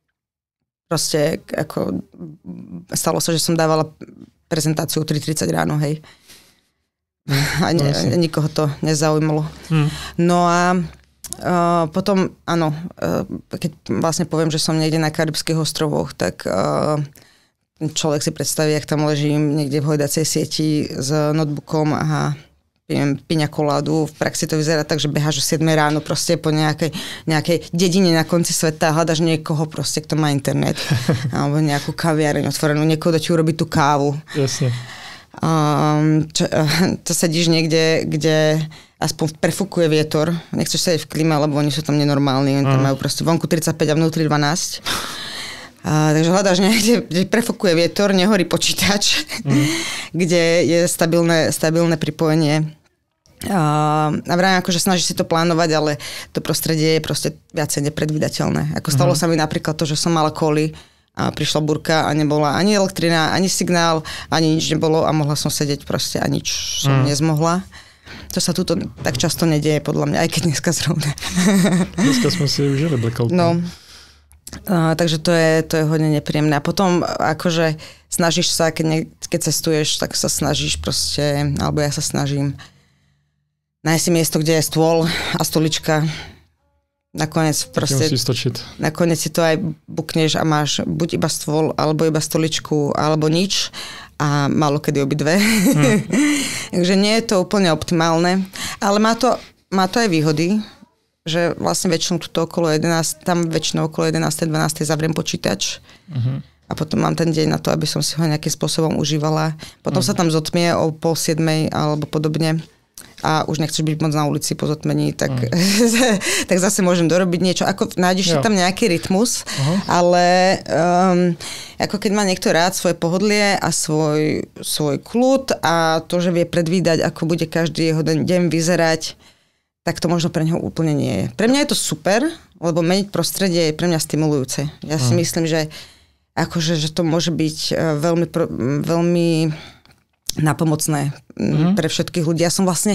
Speaker 1: proste ako stalo sa, že som dávala prezentáciu o tri tridsať ráno, hej. A ne, nikoho to nezaujímalo. Mm. No a Uh, potom, áno, uh, keď vlastne poviem, že som niekde na Karibských ostrovoch, tak uh, človek si predstaví, jak tam ležím niekde v hojdacej sieti s notebookom a pijem piňa koládu. V praxi to vyzerá tak, že beháš o siedmej ráno proste po nejakej, nejakej dedine na konci sveta a hľadaš niekoho proste, kto má internet. Alebo nejakú kaviareň otvorenú, niekoho, kto ti urobí tú kávu.
Speaker 2: Jasne.
Speaker 1: Um, čo, uh, to sedíš niekde, kde aspoň prefúkuje vietor. Nechceš sedieť v klíme, lebo oni sú tam nenormálni. Oni tam majú proste vonku tridsaťpäť a vnútri dvanásť. Uh, takže hľadáš niekde, kde prefúkuje vietor, nehorí počítač, mm. kde je stabilné, stabilné pripojenie. Uh, a vrajím, akože snažíš si to plánovať, ale to prostredie je proste viacej nepredvídateľné. Ako stalo mm. sa mi napríklad to, že som mala koly a prišla burka a nebola ani elektrina, ani signál, ani nič nebolo a mohla som sedieť proste a nič som mm. nezmohla. To sa tuto tak často nedieje, podľa mňa, aj keď dneska zrovna.
Speaker 2: Dneska sme si užili blackout.
Speaker 1: No, uh, takže to je, to je hodne nepríjemné. A potom akože snažíš sa, keď, ne, keď cestuješ, tak sa snažíš proste, alebo ja sa snažím nájsť si miesto, kde je stôl a stolička. Nakoniec proste, nakoniec si to aj bukneš a máš buď iba stôl, alebo iba stoličku, alebo nič a málo kedy obidve. Hmm. Takže nie je to úplne optimálne, ale má to, má to aj výhody, že vlastne väčšinou tuto okolo jedenásť, tam väčšinou okolo jedenástej dvanástej zavriem počítač uh-huh. a potom mám ten deň na to, aby som si ho nejakým spôsobom užívala. Potom uh-huh. sa tam zotmie o pol siedmej alebo podobne. A už nechceš byť moc na ulici po zotmení, tak, mm. tak zase môžem dorobiť niečo. Ako nájdeš si tam nejaký rytmus, uh-huh. ale um, ako keď má niekto rád svoje pohodlie a svoj, svoj kľud a to, že vie predvídať, ako bude každý jeho deň vyzerať, tak to možno pre neho úplne nie je. Pre mňa je to super, lebo meniť prostredie je pre mňa stimulujúce. Ja si uh-huh. myslím, že, akože, že to môže byť veľmi, veľmi napomocné mm. pre všetkých ľudí. Ja som vlastne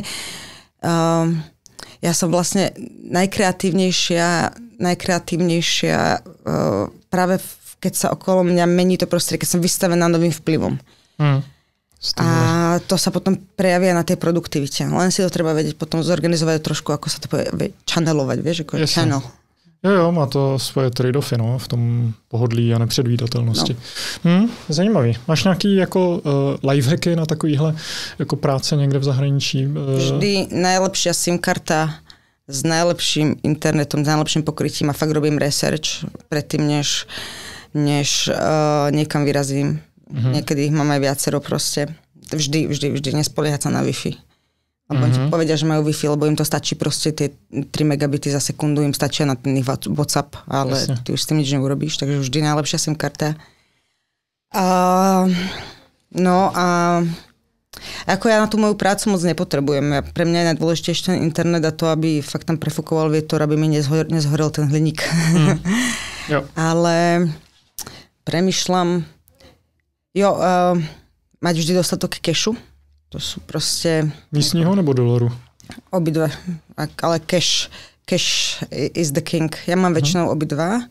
Speaker 1: um, ja som vlastne najkreatívnejšia najkreatívnejšia uh, práve v, keď sa okolo mňa mení to prostredie, keď som vystavená novým vplyvom. Mm. A to sa potom prejavia na tej produktivite. Len si to treba vedieť potom zorganizovať trošku, ako sa to povie, channelovať, vieš, ako je channel.
Speaker 2: Jo, jo, má to svoje trade-offy, no, v tom pohodlí a nepředvídatelnosti. No. Hm, zajímavý. Máš nějaký jako uh, lifehacky na takovýhle jako práce někde v zahraničí? Uh...
Speaker 1: Vždy najlepšia SIM karta s najlepším internetom, s najlepším pokrytím a fakt robím research predtým, než, než uh, niekam vyrazím. Uh-huh. Niekedy ich mám aj viacero proste. Vždy, vždy, vždy nespoliehať sa na Wi-Fi. Lebo mm-hmm. ti povedia, že majú Wi-Fi, lebo im to stačí proste tie tri megabity za sekundu, im stačia na ten ich WhatsApp, ale Jasne. Ty už s tým nič neurobíš, takže vždy najlepšia SIM karta. A, no a Ako ja na tú moju prácu moc nepotrebujem. Ja, pre mňa je najdôležitejšie ten internet a to, aby fakt tam prefúkoval vietor, aby mi nezhorel, nezhorel ten hliník. Mm. Jo. Ale premýšľam, jo, uh, mať vždy dostatok kešu. To sú proste...
Speaker 2: Místního nebo dolaru?
Speaker 1: Obidva, ale cash, cash is the king. Ja mám väčšinou obidva.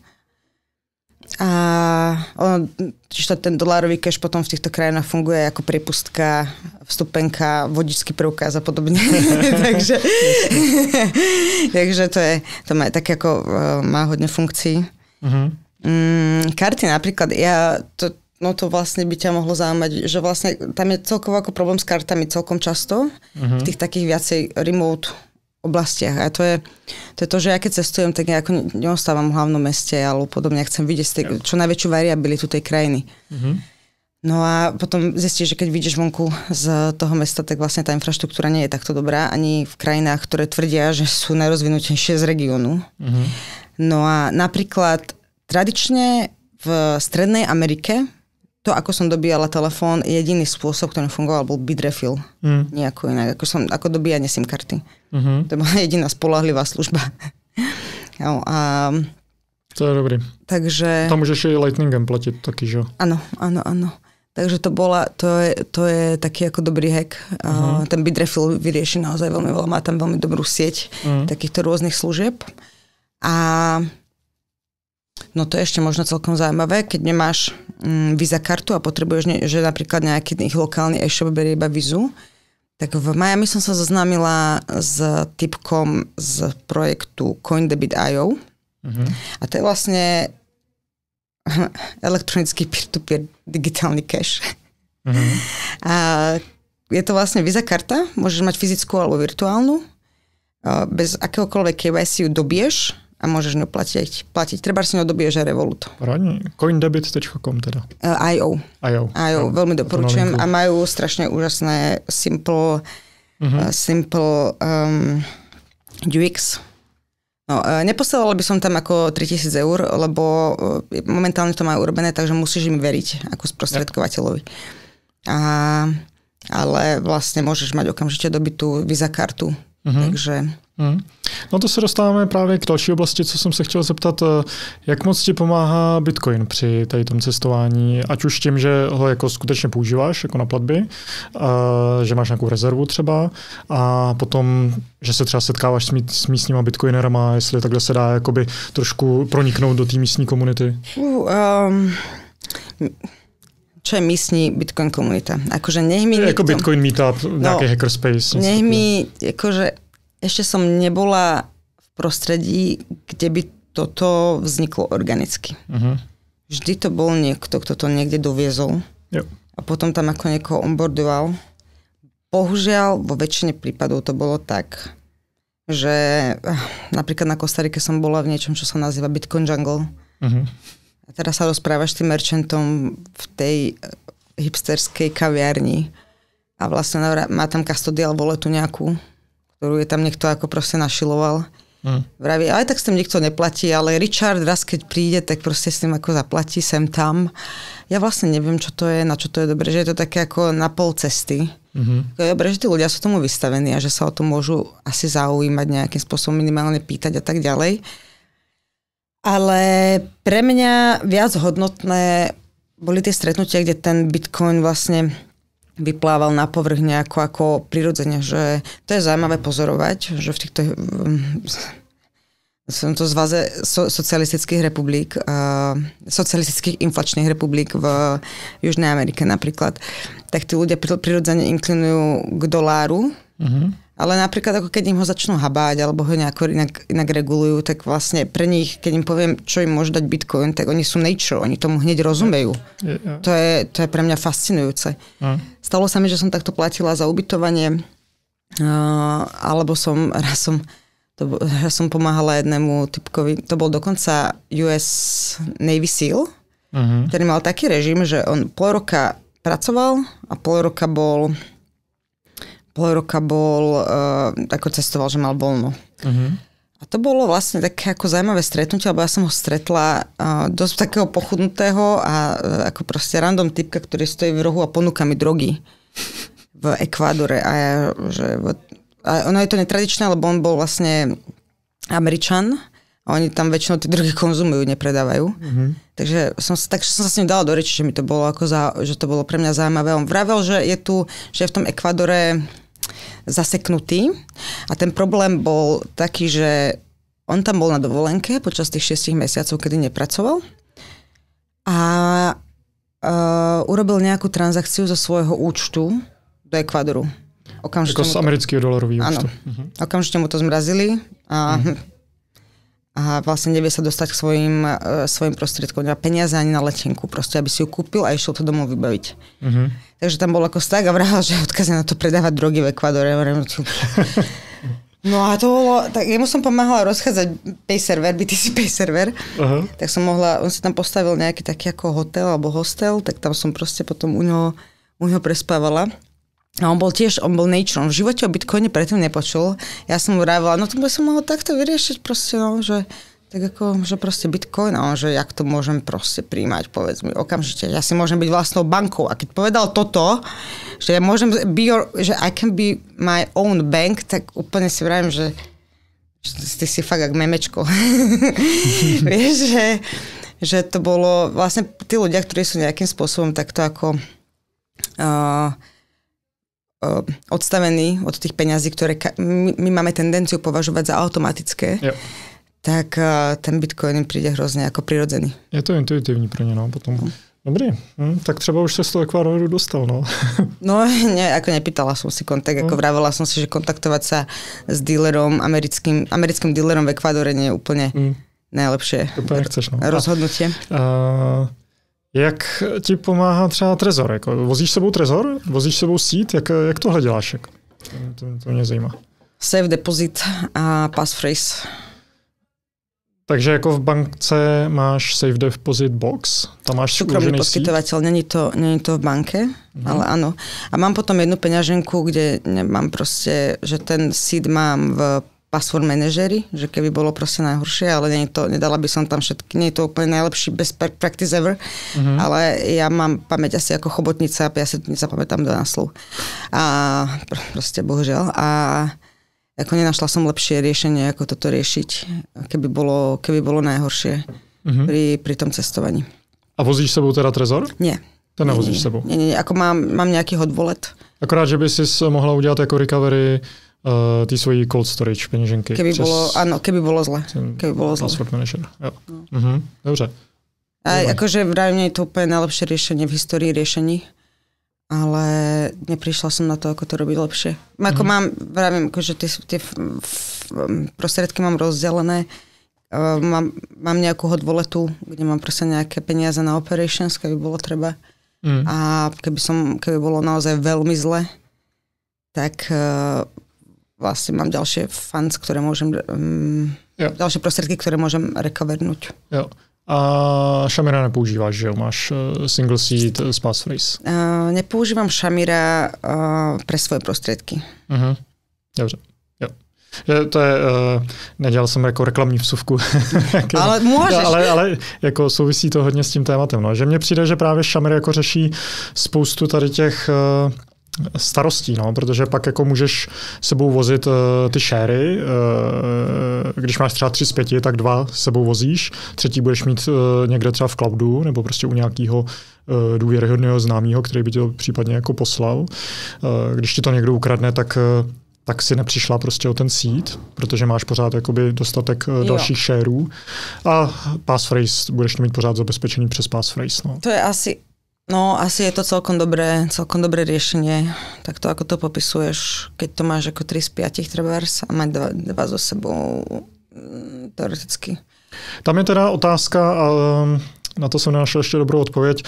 Speaker 1: A ono, ten dolárový cash potom v týchto krajinách funguje ako priepustka, vstupenka, vodičský preukaz a podobne. takže, takže to je, to má tak ako má hodne funkcií. Uh-huh. Mm, karty napríklad, ja to, no to vlastne by ťa mohlo zaujímať, že vlastne tam je celkovo ako problém s kartami celkom často uh-huh. v tých takých viacej remote oblastiach. A to je, to je to, že ja keď cestujem, tak ja ako neostávam v hlavnom meste alebo podobne, ja chcem vidieť tej, čo najväčšiu variabilitu tej krajiny. Uh-huh. No a potom zistíš, že keď vidíš vonku z toho mesta, tak vlastne tá infraštruktúra nie je takto dobrá, ani v krajinách, ktoré tvrdia, že sú najrozvinutejšie z regiónu. Uh-huh. No a napríklad tradične v Strednej Amerike to, ako som dobíjala telefón, jediný spôsob, ktorý fungoval, bol bitrefill. Mm. Nejako inak. Ako, som, ako dobíjanie SIM karty. Mm-hmm. To bola jediná spoľahlivá služba. no, a,
Speaker 2: to je dobrý.
Speaker 1: Takže...
Speaker 2: Tam môžeš aj lightningem platiť taký, že?
Speaker 1: Áno, áno, áno. Takže to bola, to je, to je taký ako dobrý hack. Uh-huh. Ten bitrefill vyrieši naozaj veľmi veľa. Má tam veľmi dobrú sieť uh-huh. takýchto rôznych služieb. A no to je ešte možno celkom zaujímavé, keď nemáš mm, Visa kartu a potrebuješ, ne, že napríklad nejaký ich lokálny e-shop berie iba Vizu, tak v Miami som sa zoznámila s typkom z projektu CoinDebit bodka io uh-huh. a to je vlastne elektronický peer-to-peer digitálny cash. Uh-huh. A je to vlastne Visa karta, môžeš mať fyzickú alebo virtuálnu, bez akéhokoľvek ká vaj sí ju dobiješ a môžeš ňou platiť. platiť. Treba si ňou dobiješ aj Revolut.
Speaker 2: Parádne. coindebit bodka com teda.
Speaker 1: Uh, í ó.
Speaker 2: í ó.
Speaker 1: í ó. Veľmi doporučujem. A majú strašne úžasné simple, uh-huh. uh, simple um, ú iks. No, uh, neposielala by som tam ako tritisíc eur, lebo uh, momentálne to majú urobené, takže musíš im veriť ako sprostredkovateľovi. A, ale vlastne môžeš mať okamžite dobitú Visa kartu. Uh-huh. Takže...
Speaker 2: Hmm. No to se dostáváme právě k další oblasti, co jsem se chtěl zeptat, jak moc ti pomáhá Bitcoin při tady tom cestování, ať už tím, že ho jako skutečně používáš jako na platby, že máš nějakou rezervu třeba a potom, že se třeba setkáváš s, mí, s místníma bitcoinerama, jestli takhle se dá jakoby trošku proniknout do té místní komunity. Uh, um...
Speaker 1: Čo je místní Bitcoin komunita? Akože nech mi...
Speaker 2: Jako nikto... Bitcoin meetup, nejaký no, hackerspace.
Speaker 1: Nech mi, akože ešte som nebola v prostredí, kde by toto vzniklo organicky. Uh-huh. Vždy to bol niekto, kto to niekde doviezol jo. A potom tam ako niekoho onboardoval. Bohužiaľ, vo väčšine prípadov to bolo tak, že napríklad na Kostarike som bola v niečom, čo sa nazýva Bitcoin Jungle. Uh-huh. A teraz sa rozprávaš s tým merchantom v tej hipsterskej kaviarni a vlastne má tam custodial voletu nejakú, ktorú je tam niekto ako proste našiloval. Mm. Vraví, ale tak s tým nikto neplatí, ale Richard raz keď príde, tak proste s tým ako zaplatí sem tam. Ja vlastne neviem, čo to je, na čo to je dobre, že je to také ako na pol cesty. Mm-hmm. Je dobre, že tí ľudia sú tomu vystavení a že sa o tom môžu asi zaujímať nejakým spôsobom, minimálne pýtať a tak ďalej. Ale pre mňa viac hodnotné boli tie stretnutia, kde ten Bitcoin vlastne vyplával na povrch nejako ako prirodzene, že to je zaujímavé pozorovať, že v týchto som to zvaze so, socialistických republik, uh, socialistických inflačných republik v Južnej Amerike napríklad, tak tí ľudia prirodzene inklinujú k doláru, uh-huh. ale napríklad ako keď im ho začnú habáť alebo ho nejako inak, inak regulujú, tak vlastne pre nich, keď im poviem, čo im môže dať Bitcoin, tak oni sú nature, oni tomu hneď rozumejú. Yeah, yeah. To je, to je pre mňa fascinujúce. Uh. Stalo sa mi, že som takto platila za ubytovanie, uh, alebo som, raz som, to, raz som pomáhala jednému typkovi, to bol dokonca ú es Navy SEAL, uh-huh. ktorý mal taký režim, že on pol roka pracoval a pol roka bol pol roka bol, uh, ako cestoval, že mal voľno. Uh-huh. A to bolo vlastne také ako zaujímavé stretnutie, lebo ja som ho stretla uh, dosť takého pochudnutého a uh, ako proste random typka, ktorý stojí v rohu a ponúka mi drogy. v Ekvádore. A, ja, že, a ono je to netradičné, lebo on bol vlastne Američan a oni tam väčšinou tie drogy konzumujú, nepredávajú. Mm-hmm. Takže som, takže som sa s ním dala do reči, že mi to bolo, ako za, že to bolo pre mňa zaujímavé. On vravel, že je tu, že je v tom Ekvádore zaseknutý a ten problém bol taký, že on tam bol na dovolenke počas tých šiestich mesiacov, kedy nepracoval a uh, urobil nejakú transakciu zo svojho účtu do Ekvádoru. Okamžite
Speaker 2: jako z amerického dolarového účtu.
Speaker 1: Áno. Okamžite mu to zmrazili a, uh-huh. a vlastne nevie sa dostať k svojim, uh, svojim prostriedkom na peniaze ani na letenku, proste, aby si ju kúpil a išiel to domov vybaviť. Uh-huh. Takže tam bol ako stak a vrahal, že odkazí na to predávať drogy v Ekvádore. No a to bolo, tak jemu som pomáhala rozchádzať pay server, bé té cé pay server, uh-huh. tak som mohla, on si tam postavil nejaký taký ako hotel alebo hostel, tak tam som proste potom u neho, u neho prespávala. A on bol tiež, on bol nature, on v živote o Bitcoine predtým nepočul. Ja som mu vravila, no to by som mohol takto vyriešiť proste, no, že tak ako, že proste Bitcoin, a on, že jak to môžem proste príjmať, povedz mi, okamžite, ja si môžem byť vlastnou bankou. A keď povedal toto, že ja môžem be your, že I can be my own bank, tak úplne si vravím, že, že ty si fakt jak memečko. Vieš, že, že to bolo vlastne tí ľudia, ktorí sú nejakým spôsobom takto ako uh, uh, odstavení od tých peňazí, ktoré ka- my, my máme tendenciu považovať za automatické. Yep. Tak uh, ten Bitcoin im príde hrozně jako přirozený.
Speaker 2: Je to intuitivní pro ně, no, potom. Hmm. Dobrý, hm, tak třeba už se z toho Ekvádoru dostal, no.
Speaker 1: No, ne, jako nepýtala som si kontakt, jako hmm. vravila som si, že kontaktovať sa s dealerom, americkým, americkým dealerom v Ekvádore nie je úplně hmm. nejlepšie
Speaker 2: chceš, no.
Speaker 1: rozhodnutie.
Speaker 2: A, a, jak ti pomáhá třeba Trezor? Jako, vozíš sebou Trezor? Vozíš sebou sít? Jak, jak tohle děláš? Jako? To, to mě zajímá.
Speaker 1: Safe deposit a passphrase.
Speaker 2: Takže jako v bankce máš safe deposit box, tam máš
Speaker 1: súkromný poskytovateľ, není to, není to v banke, mm. ale áno. A mám potom jednu peňaženku, kde mám proste, že ten seed mám v password manažeri, že keby bolo proste najhoršie, ale nie to, nedala by som tam všetky, nie je to úplne najlepší best practice ever, mm. ale ja mám pamäť asi ako chobotnica, ja si nezapamätám do náslov. A proste bohužiaľ. A ako nenašla som lepšie riešenie, ako toto riešiť, keby bolo, keby bolo najhoršie mm-hmm. pri, pri tom cestovaní.
Speaker 2: A vozíš sebou teda Trezor?
Speaker 1: Nie.
Speaker 2: To nevozíš sebou?
Speaker 1: Nie, nie, ako mám, mám nejaký hot wallet.
Speaker 2: Akorát, že by si mohla udělat jako recovery uh, ty svojí cold storage peněženky.
Speaker 1: Keby přes... bolo, áno, keby bolo zle. Keby bolo zle.
Speaker 2: Password manager, jo. No. Mhm, dobře.
Speaker 1: A akože vravím, je to úplne najlepšie riešenie v histórii riešení. Ale neprišla som na to, ako to robiť lepšie. Ako mm. mám, vravím, akože tie, tie prostriedky mám rozdelené. Uh, mám, mám nejakú hot walletu, kde mám proste nejaké peniaze na operations, keby bolo treba. Mm. A keby, som, keby bolo naozaj veľmi zle, tak uh, vlastne mám ďalšie funds, ktoré môžem, um, ďalšie prostriedky, ktoré môžem recovernúť.
Speaker 2: Jo. A Shamira nepoužíváš, že jo? Máš uh, single seed s passphrase.
Speaker 1: Uh, nepoužívam Shamira uh, pre svoje prostriedky.
Speaker 2: Uh-huh. Dobře. Jo. Že to je, uh, nedělal jsem jako reklamní vsuvku.
Speaker 1: Ale můžeš.
Speaker 2: ale, ale jako souvisí to hodně s tím tématem. No. Že mně přijde, že právě Shamir jako řeší spoustu tady těch uh, starostí, no, protože pak jako můžeš sebou vozit uh, ty shary, uh, když máš třeba tři z pěti, tak dva sebou vozíš, třetí budeš mít uh, někde třeba v cloudu, nebo prostě u nějakého uh, důvěryhodného známého, který by tě to případně jako poslal. Uh, když ti to někdo ukradne, tak uh, tak si nepřišla prostě o ten seed, protože máš pořád jakoby dostatek uh, dalších shareů a passphrase budeš mít pořád zabezpečený přes passphrase. No.
Speaker 1: To je asi No, asi je to celkom dobré, celkom dobré riešenie. Tak to, ako to popisuješ, keď to máš ako tri z piatich trebárs a mať dva, dva so sebou teoreticky.
Speaker 2: Tam je teda otázka, a na to jsem nenašel ještě dobrou odpověď.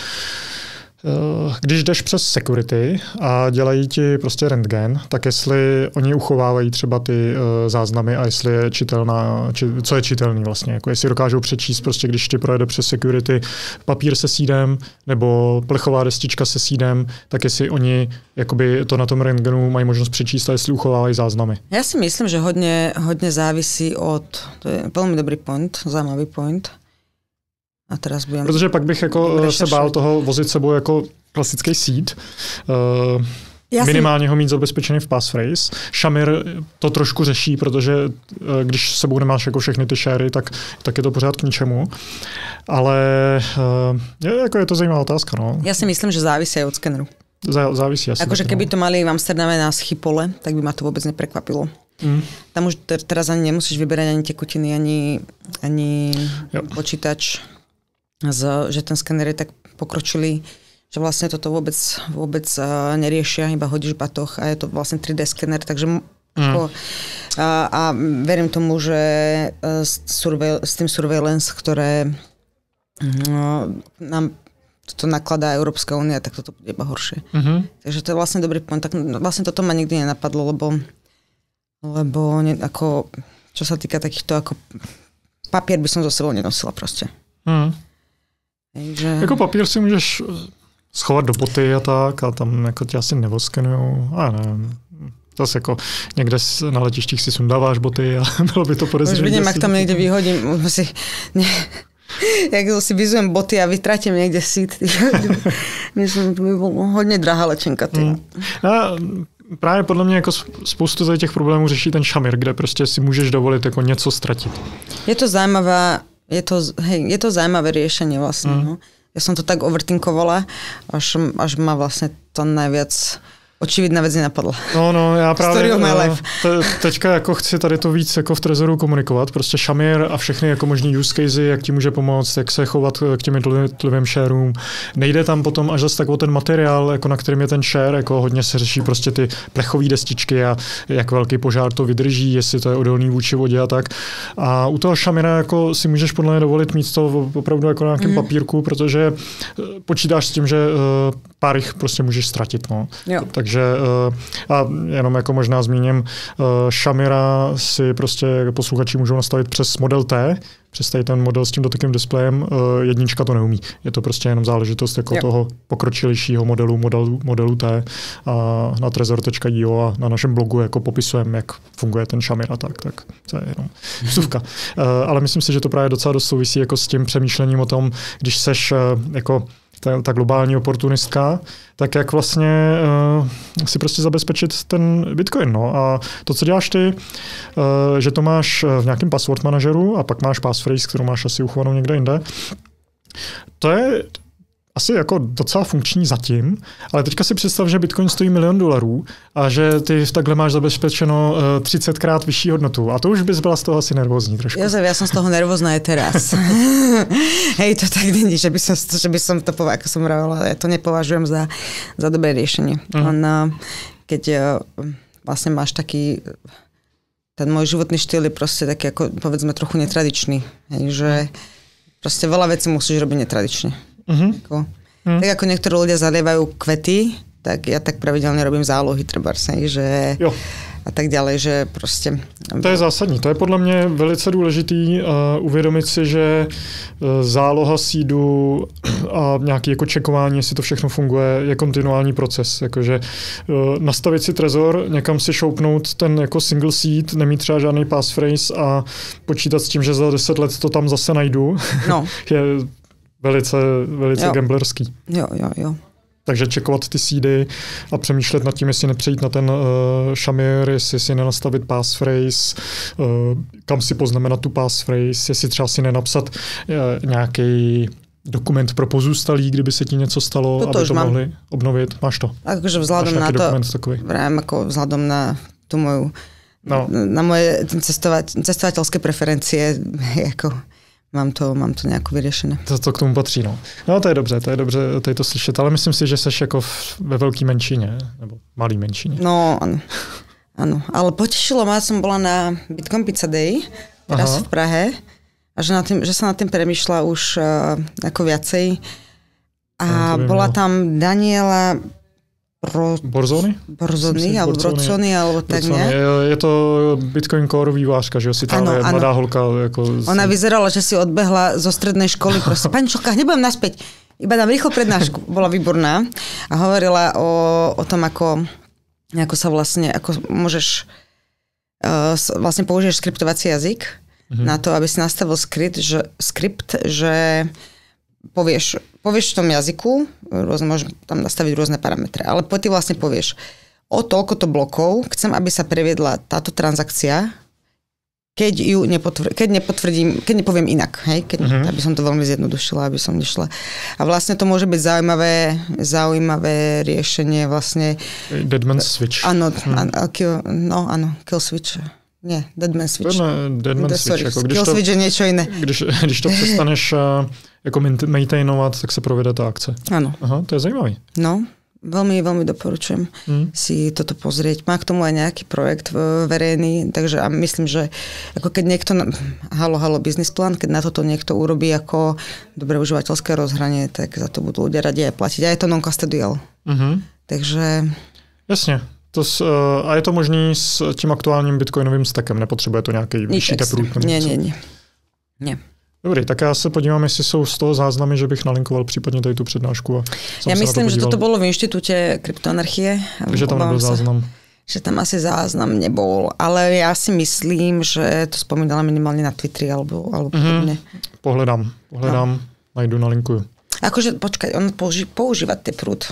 Speaker 2: Když jdeš přes security a dělají ti prostě rentgen, tak jestli oni uchovávají třeba ty uh, záznamy a jestli je čitelná, či, co je čitelný vlastně, jako jestli dokážou přečíst prostě, když ti projede přes security papír se sídem nebo plechová destička se sídem, tak jestli oni jakoby to na tom rentgenu mají možnost přečíst a jestli uchovávají záznamy.
Speaker 1: Já si myslím, že hodně, hodně závisí od, to je velmi dobrý point, zajímavý point. A teraz budem...
Speaker 2: Protože pak bych jako se bál toho vozit sebou jako klasický seed. Uh,
Speaker 1: Já
Speaker 2: minimálně
Speaker 1: si...
Speaker 2: ho mít zabezpečený v passphrase. Shamir to trošku řeší, protože když s sebou nemáš jako všechny ty shary, tak, tak je to pořád k ničemu. Ale je, jako je to zajímavá otázka. No.
Speaker 1: Ja si myslím, že závisí aj od skeneru.
Speaker 2: Zá, závisí asi.
Speaker 1: Akože keby to mali v Amsterdame na Schiphole, tak by ma to vôbec neprekvapilo. Mm. Tam už te, teraz ani nemusíš vyberať ani tekutiny, ani, ani počítač, z, že ten skener je tak pokročilý, že vlastne toto vôbec, vôbec uh, neriešia, iba hodíš batoh a je to vlastne tri dé skener, takže mm. ako, a, a verím tomu, že uh, s, surveil, s tým surveillance, ktoré uh, nám toto nakladá Európska únia, tak toto bude iba horšie. Mm-hmm. Takže to je vlastne dobrý point. Tak vlastne toto ma nikdy nenapadlo, lebo, lebo ne, ako, čo sa týka takýchto, ako papier by som so sebou nenosila proste. Mm. Takže...
Speaker 2: Jako papír si můžeš schovat do boty a tak a tam jako tě asi nevoskenujou. A nevím. Zase jako někde na letištích si sundáváš boty a bylo by to podezřelé.
Speaker 1: Už vidím, jak tam někde vyhodím. Si, ne, jak si vyzujem boty a vytratím někde sít. Myslím, to by bylo hodně drahá lečenka. Hmm.
Speaker 2: A právě podle mě jako spoustu těch problémů řeší ten Shamir, kde prostě si můžeš dovolit jako něco ztratit.
Speaker 1: Je to zajímavá Je to, hej, je to zaujímavé riešenie vlastne. Mm. No. Ja som to tak overtinkovala, až, až ma vlastne to najviac očividná věc nenapadla.
Speaker 2: No, no, já právě te, teďka jako chci tady to víc jako v Trezoru komunikovat. Prostě Shamir a všechny jako možný use casey, jak ti může pomoct, jak se chovat k těm jednotlivým shareům. Nejde tam potom až zase tak o ten materiál, jako na kterým je ten share, jako hodně se řeší prostě ty plechové destičky a jak velký požár to vydrží, jestli to je odolný vůči vodě a tak. A u toho Shamira jako si můžeš podle mě dovolit mít to opravdu jako na nějakém mm. papírku, protože počítáš s tím, že pár jich prostě můžeš ztratit. No. Tak Takže a jenom jako možná zmíním, Shamira si prostě posluchači můžou nastavit přes model T, přes tady ten model s tím dotykovým displejem, jednička to neumí. Je to prostě jenom záležitost jako jo. toho pokročilejšího modelu, modelu, modelu T. A na trezor tečka io a na našem blogu jako popisujeme, jak funguje ten Shamir a tak, tak to je jenom vsuvka. Ale myslím si, že to právě docela dost souvisí jako s tím přemýšlením o tom, když seš jako ta, ta globální oportunistka, tak jak vlastně uh, si prostě zabezpečit ten Bitcoin. No. A to, co děláš ty, uh, že to máš v nějakém password manažeru a pak máš passphrase, kterou máš asi uchovanou někde jinde, to je asi jako docela funkční zatím, ale teďka si představ, že Bitcoin stojí milion dolarů a že ty takhle máš zabezpečeno uh, třicetkrát vyšší hodnotu. A to už bys byla z toho asi nervózní trošku.
Speaker 1: Jozef, ja som z toho nervózna aj teraz. Hej, to tak není, že by som, že by som to povedala, ako som hovorila, ja to nepovažujem za, za dobré riešenie. Uh-huh. On, uh, keď uh, vlastne máš taký, ten môj životný štýl je proste taký, ako povedzme, trochu netradičný. Hej, že proste veľa vecí musíš robiť netradične. Uh-huh. Ako, uh-huh. Tak ako niektorí ľudia zalievajú kvety, tak ja tak pravidelne robím zálohy, trebárs, že jo. A tak ďalej, že prostě...
Speaker 2: To je zásadní. To je podle mě velice důležitý uh, uvědomit si, že uh, záloha seedu a nějaké jako čekování, jestli to všechno funguje, je kontinuální proces. Jakože uh, nastavit si Trezor, někam si šoupnout ten jako single seed, nemít třeba žádný passphrase a počítat s tím, že za deset let to tam zase najdu, no. je velice, velice jo. gamblerský.
Speaker 1: Jo, jo, jo.
Speaker 2: Takže čekovat ty seedy a přemýšlet nad tím, jestli nepřejít na ten uh, Shamir, jestli si nenastavit passphrase, uh, kam si poznamenat tu passphrase, jestli třeba si nenapsat uh, nějaký dokument pro pozůstalí, kdyby se ti něco stalo,
Speaker 1: Toto
Speaker 2: aby to
Speaker 1: mám.
Speaker 2: mohli obnovit. Máš to?
Speaker 1: Takže vzhľadom na to, vrám, ako vzhľadom na tu moju, no. na moje cestovat, cestovateľské preferencie, jako Mám to, mám to nějak vyřešené.
Speaker 2: To, to k tomu patří, no. No to je dobře, to je dobře tady to slyšet, ale myslím si, že seš jako ve velký menšině, nebo malý menšině.
Speaker 1: No, ano. Ano, ale potešilo ma, som bola na Bitcoin Pizza Day, teraz Aha. v Prahe, a že, na tým, že sa nad tým premýšľa už uh, ako viacej. A no, bola tam Daniela Pro...
Speaker 2: Borzony?
Speaker 1: Borzony, alebo Brocony, alebo tak ne?
Speaker 2: Je, je to Bitcoin Core vývářka, že jo, si tam je mladá holka. Jako
Speaker 1: Ona z... vyzerala, že si odbehla zo strednej školy, proste, pani Čelka, nebudem naspäť, iba dám rýchlo prednášku. Bola výborná a hovorila o, o tom, ako, ako sa vlastne, ako môžeš, uh, vlastne použiješ skriptovací jazyk mm-hmm. na to, aby si nastavil skript, že, skript, že povieš povieš v tom jazyku, rôzne, môžem tam nastaviť rôzne parametre, ale ty vlastne povieš, o toľkoto blokov chcem, aby sa previedla táto transakcia, keď ju nepotvrdím, keď nepotvrdím, keď nepoviem inak, hej, keď, uh-huh. aby som to veľmi zjednodušila, aby som nešla. A vlastne to môže byť zaujímavé, zaujímavé riešenie vlastne.
Speaker 2: Deadman switch.
Speaker 1: Áno, hmm. áno, kill, no áno, kill switch. Nie, Deadman switch.
Speaker 2: Deadman switch. Jako,
Speaker 1: kill
Speaker 2: to,
Speaker 1: switch je niečo iné.
Speaker 2: Když, když to přestaneš jako maintainovat, tak se provede ta akce.
Speaker 1: Áno.
Speaker 2: Aha, to je zajímavý.
Speaker 1: No, veľmi, veľmi doporučujem hmm. si toto pozrieť. Má k tomu aj nejaký projekt verejný, takže a myslím, že ako keď niekto, halo, halo, business plan, keď na toto niekto urobí ako dobré užívateľské rozhranie, tak za to budú ľudia radi aj platiť. A je to non-custodial. Hmm. Takže...
Speaker 2: Jasně. To s, a je to možný s tím aktuálním bitcoinovým stackem? Nepotřebuje to nějaký vyšší teprůd?
Speaker 1: Nie, nie, nie. Nie.
Speaker 2: Dobrý, tak já se podívám, jestli jsou z toho záznamy, že bych nalinkoval případně tady tu přednášku. A
Speaker 1: ja myslím, to že toto bolo v inštitúte kryptoanarchie.
Speaker 2: Takže tam nebyl záznam.
Speaker 1: Že tam asi záznam nebol, ale ja si myslím, že to spomínala minimálne na Twitteri alebo, alebo mm-hmm. podobne.
Speaker 2: Pohledám, pohledám, no. Najdu, nalinkuju.
Speaker 1: Akože, počkaj, on použi- používa teprút.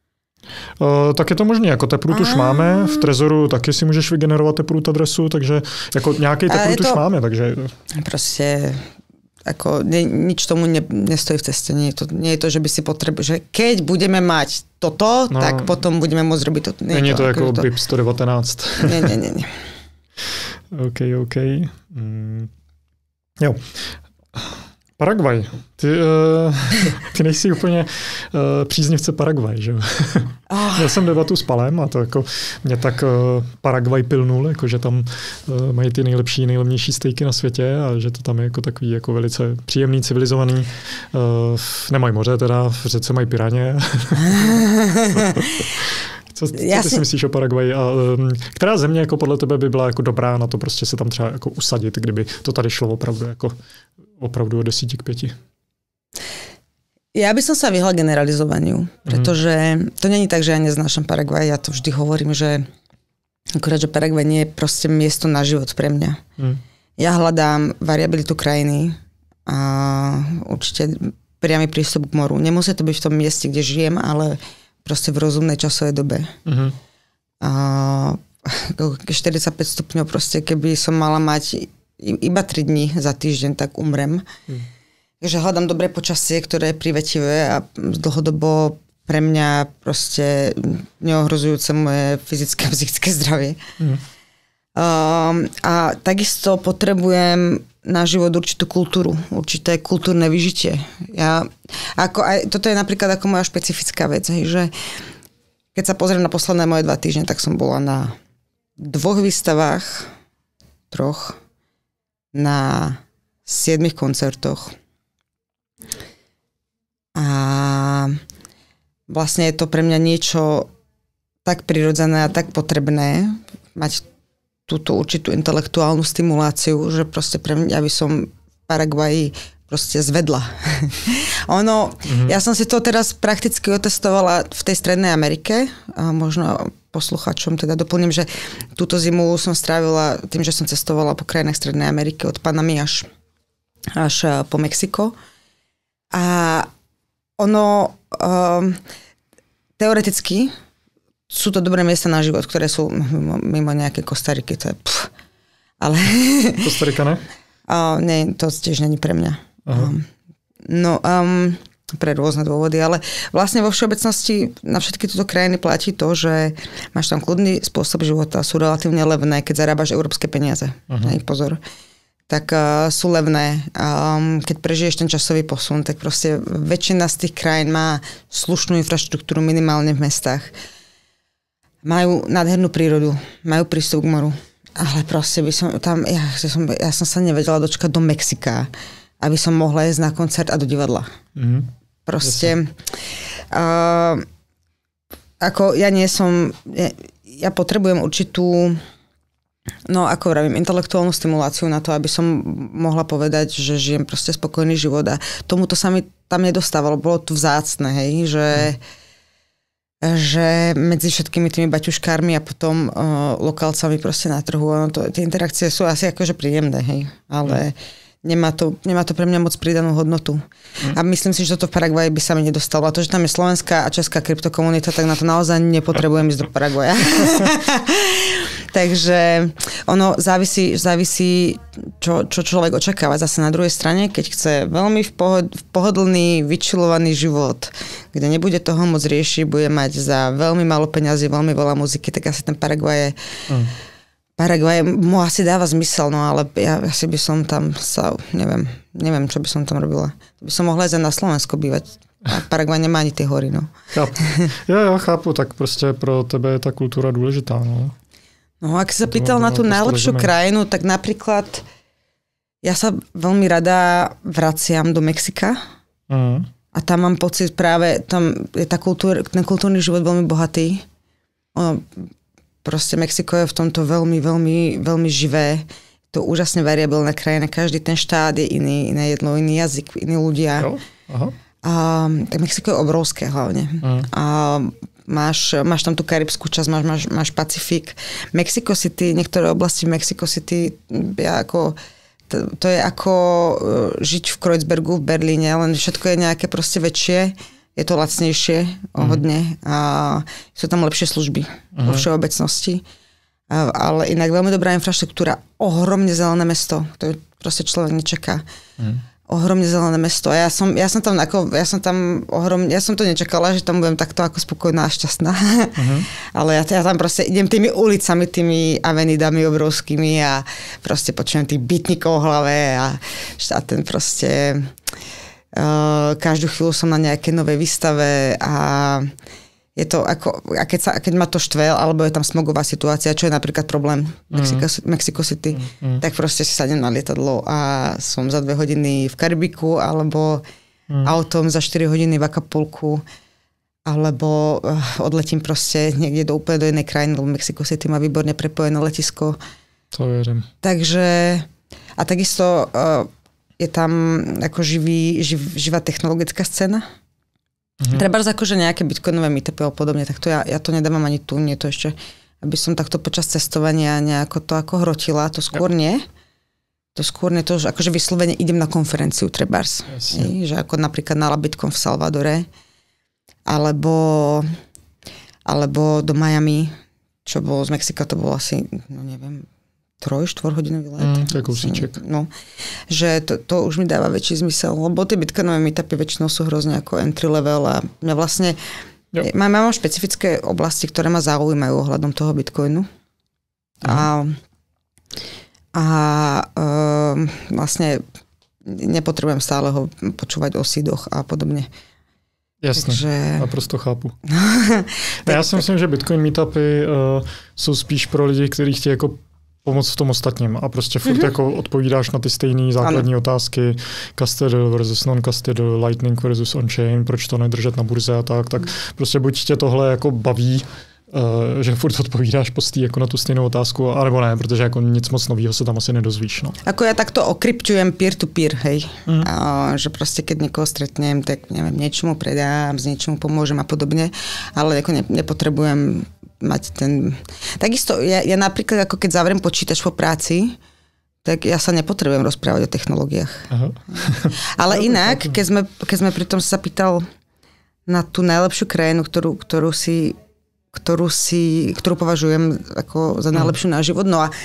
Speaker 2: Uh, tak je to možné, jako teprut už máme, v Trezoru taky si můžeš vygenerovat teprut adresu, takže jako nějaký teprut to, už máme, takže... Prostě
Speaker 1: ako ne, nič tomu ne, nestojí v ceste. Nie je to, nie je to že by si potreboval, že keď budeme mať toto, no, tak potom budeme môcť robiť toto.
Speaker 2: Nie je to, to jako B I P sto devätnásť.
Speaker 1: Nie, nie, nie. nie.
Speaker 2: OK, OK. Mm. Jo. Paraguay. Ty, uh, ty nejsi úplně uh, příznivce Paraguay, že jo? Oh. Měl jsem debatu s Palem a to jako mě tak uh, Paraguay pilnul, jako že tam uh, mají ty nejlepší, nejlevnější stejky na světě a že to tam je jako takový jako velice příjemný, civilizovaný. Uh, nemají moře teda, v řece mají piraně. Co, co ty si myslíš o Paraguaji? A um, která země jako podle tebe by byla jako dobrá na to prostě se tam třeba jako usadit, kdyby to tady šlo opravdu jako opravdu od desíti k pěti?
Speaker 1: Ja by som sa vyhla generalizovaniu, pretože to není tak, že ja neznášam Paraguaj. Ja to vždy hovorím, že akorát, že Paraguaj nie je proste miesto na život pre mňa. Mm. Ja hľadám variabilitu krajiny a určite priamy prístup k moru. Nemusí to byť v tom mieste, kde žijem, ale proste v rozumnej časovej dobe. Mm-hmm. A štyridsaťpäť stupňov proste, keby som mala mať iba tri dni za týždeň, tak umrem. Hmm. Takže hľadám dobré počasie, ktoré je privetivé a dlhodobo pre mňa proste neohrozujúce moje fyzické a psychické zdravie. Hmm. Um, a takisto potrebujem na život určitú kultúru, určité kultúrne vyžitie. Ja, ako aj, toto je napríklad ako moja špecifická vec, hej, že keď sa pozriem na posledné moje dva týždne, tak som bola na dvoch výstavách, troch, na siedmich koncertoch. A vlastne je to pre mňa niečo tak prirodzené a tak potrebné mať túto určitú intelektuálnu stimuláciu, že proste pre mňa by som v Paraguaji proste zvedla. ono, mm-hmm. ja som si to teraz prakticky otestovala v tej Strednej Amerike a možno posluchačom teda doplním, že túto zimu som strávila tým, že som cestovala po krajinách Strednej Ameriky od Panamy až, až po Mexiko. A ono um, teoreticky sú to dobré miesta na život, ktoré sú mimo, mimo nejaké Kostariky. To je pff, ale...
Speaker 2: Kostarika, ne?
Speaker 1: Uh, nie, to tiež není pre mňa. Um, no, um, pre rôzne dôvody, ale vlastne vo všeobecnosti na všetky tieto krajiny platí to, že máš tam kľudný spôsob života, sú relatívne levné, keď zarábaš európske peniaze. Uh-huh. Hej, pozor. Tak uh, sú levné. Um, keď prežiješ ten časový posun, tak proste väčšina z tých krajín má slušnú infraštruktúru minimálne v mestách. Majú nádhernú prírodu, majú prístup k moru. Ale proste by som tam, ja, ja, som, ja som sa nevedela dočkať do Mexika, aby som mohla ísť na koncert a do divadla. Mm-hmm. Proste uh, ako ja nie som ja, ja potrebujem určitú no ako vravím, intelektuálnu stimuláciu na to, aby som mohla povedať, že žijem proste spokojný život a tomuto sa mi tam nedostávalo. Bolo to vzácne, hej, že mm. že medzi všetkými tými baťuškármi a potom uh, lokálcami proste na trhu, no to, tie interakcie sú asi akože príjemné, hej, ale mm. nemá to, nemá to pre mňa moc pridanú hodnotu. Mm. A myslím si, že toto v Paraguaji by sa mi nedostalo. A to, že tam je slovenská a česká kryptokomunita, tak na to naozaj nepotrebujem ísť do Paraguaja. Takže ono závisí, závisí čo, čo človek očakáva. Zase na druhej strane, keď chce veľmi v pohod, v pohodlný, vyčilovaný život, kde nebude toho moc riešiť, bude mať za veľmi málo peňazí, veľmi veľa muziky, tak asi ten Paraguaj je... Mm. Paraguaj mu asi dáva zmysel, no ale ja asi by som tam sa, neviem, neviem, čo by som tam robila. By som mohla ísť na Slovensko bývať. A Paraguaj nemá ani tie hory, no.
Speaker 2: Chápu. Ja, ja chápu, tak prostě pro tebe je ta kultura důležitá, no.
Speaker 1: No, ak sa pýtal na tú najlepšiu krajinu, tak napríklad ja sa veľmi rada vraciam do Mexika. Mm. A tam mám pocit práve, tam je tá kultúr, ten kultúrny život veľmi bohatý. Ono, proste Mexiko je v tomto veľmi, veľmi, veľmi živé. To úžasne variabilná krajina. Každý ten štát je iný, iné jedlo, iný jazyk, iní ľudia. Jo, aha. A, tak Mexiko je obrovské hlavne. Mm. A máš, máš tam tú karibskú časť, máš, máš, máš Pacifik. Mexico City, niektoré oblasti v Mexico City je ako, to, to je ako žiť v Kreuzbergu v Berlíne, len všetko je nejaké proste väčšie. Je to lacnejšie o hodne a sú tam lepšie služby uh-huh. vo všeobecnosti. A, ale inak veľmi dobrá infraštruktúra, ohromne zelené mesto, to proste človek nečaká. Uh-huh. Ohromne zelené mesto. A ja som, ja som tam ako, ja som tam ohromne, ja som to nečakala, že tam budem takto ako spokojná a šťastná. Uh-huh. Ale ja, ja tam proste idem tými ulicami, tými avenidami obrovskými a proste počujem tých bytníkov v hlave a, a ten proste... Uh, každú chvíľu som na nejakej novej výstave a je to ako, a keď, sa, keď ma to štve, alebo je tam smogová situácia, čo je napríklad problém v Mexico, mm. Mexico City, mm. tak proste si sadem na lietadlo a som za dve hodiny v Karibiku, alebo mm. autom za štyri hodiny v Acapulku, alebo uh, odletím proste niekde do úplne do inej krajiny, lebo Mexico City má výborne prepojené letisko.
Speaker 2: To verím.
Speaker 1: Takže a takisto uh, je tam ako živý, živ, živá technologická scéna. Mhm. Treba akože nejaké bitcoinové meetupy a podobne, tak to ja, ja to nedávam ani tu, nie to ešte, aby som takto počas cestovania nejako to ako hrotila, to skôr ja. nie. To skôr nie to, že akože vyslovene idem na konferenciu trebárs. Že ako napríklad na Bitcoin v Salvadore, alebo, alebo do Miami, čo bolo z Mexika, to bolo asi, no neviem, troj, štvorhodinový let.
Speaker 2: Mm, to je kousíček.
Speaker 1: No, že to, to už mi dáva väčší zmysel, lebo tie bitcoinové meetupy väčšinou sú hrozne ako entry level a mňa vlastne, mám, mám špecifické oblasti, ktoré ma zaujímajú ohľadom toho bitcoinu. Mm. A, a um, vlastne nepotrebujem stále ho počúvať o sídoch a podobne.
Speaker 2: Jasně,
Speaker 1: Takže...
Speaker 2: naprosto chápu. Já si myslím, že bitcoin meetupy uh, jsou spíš pro lidi, kteří chtějí jako pomoct v tom ostatním a prostě furt mm-hmm. jako odpovídáš na ty stejné základní ano. otázky custodial versus non-custodial, lightning versus on-chain, proč to nedržet na burze a tak, tak prostě buď tě tohle jako baví, uh, že furt odpovídáš postý jako na tu stejnou otázku, anebo ne, protože jako nic moc nového se tam asi nedozvíš. No.
Speaker 1: Ako ja takto okrypťujem peer-to-peer, hej. Mm. A, že proste keď niekoho stretnem, tak neviem, niečomu predám, s niečomu pomôžem a podobne, ale ako ne, nepotrebujem mať ten... Takisto, ja, ja napríklad, ako keď zavriem počítač po práci, tak ja sa nepotrebujem rozprávať o technológiách. Aha. Ale inak, keď sme, keď sme pri tom sa pýtal na tú najlepšiu krajinu, ktorú, ktorú si, ktorú si, ktorú považujem ako za najlepšiu na život, no a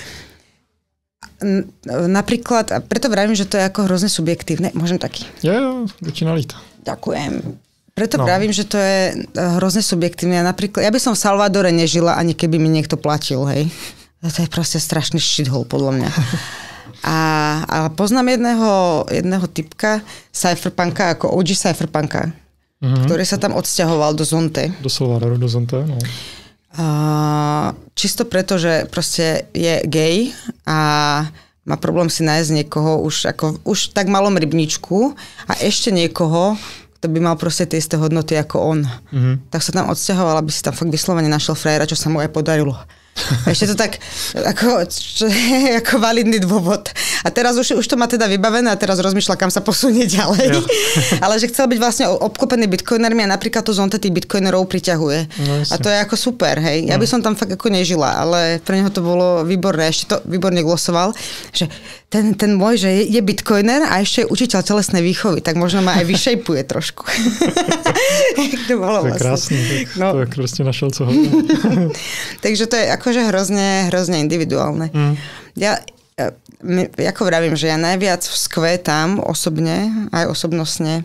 Speaker 1: napríklad, a preto vravím, že to je ako hrozne subjektívne. Môžem taký?
Speaker 2: Ja, ja, väčšina líta.
Speaker 1: Ďakujem. Preto no. Pravím, že to je hrozne subjektívne. Napríklad, ja by som v Salvadore nežila, ani keby mi niekto platil, hej. To je proste strašný shithole, podľa mňa. A, a poznám jedného, jedného typka, cypherpunka, ako ó gé cypherpunka, mm-hmm. ktorý sa tam odsťahoval do Zonte.
Speaker 2: Do Salvadoru, do Zonte, no.
Speaker 1: A, čisto preto, že proste je gay a má problém si nájsť niekoho už, ako, už tak malom rybničku a ešte niekoho, kto by mal proste tie isté hodnoty ako on. Mm-hmm. Tak sa tam odsťahoval, aby si tam fakt vyslovene našiel frajera, čo sa mu aj podarilo. Ešte to tak ako, čo, ako validný dôvod. A teraz už, už to má teda vybavené a teraz rozmýšľa, kam sa posunie ďalej. Ja. Ale že chcel byť vlastne obklopený bitcoinermi a napríklad to zonte tých bitcoinerov priťahuje. No, a to je ako super, hej. Ja by som tam fakt ako nežila, ale pre neho to bolo výborné. Ešte to výborne glosoval, že ten, ten môj, že je, je bitcoiner a ešte je učiteľ telesnej výchovy, tak možno ma aj vyšejpuje trošku. to bolo
Speaker 2: to je vlastne. Krásne, tak no. To je proste našiel, co ho.
Speaker 1: Takže to je akože hrozne, hrozne individuálne. Mm. Ja, ako vravím, že ja najviac vzkvétam osobne, aj osobnostne,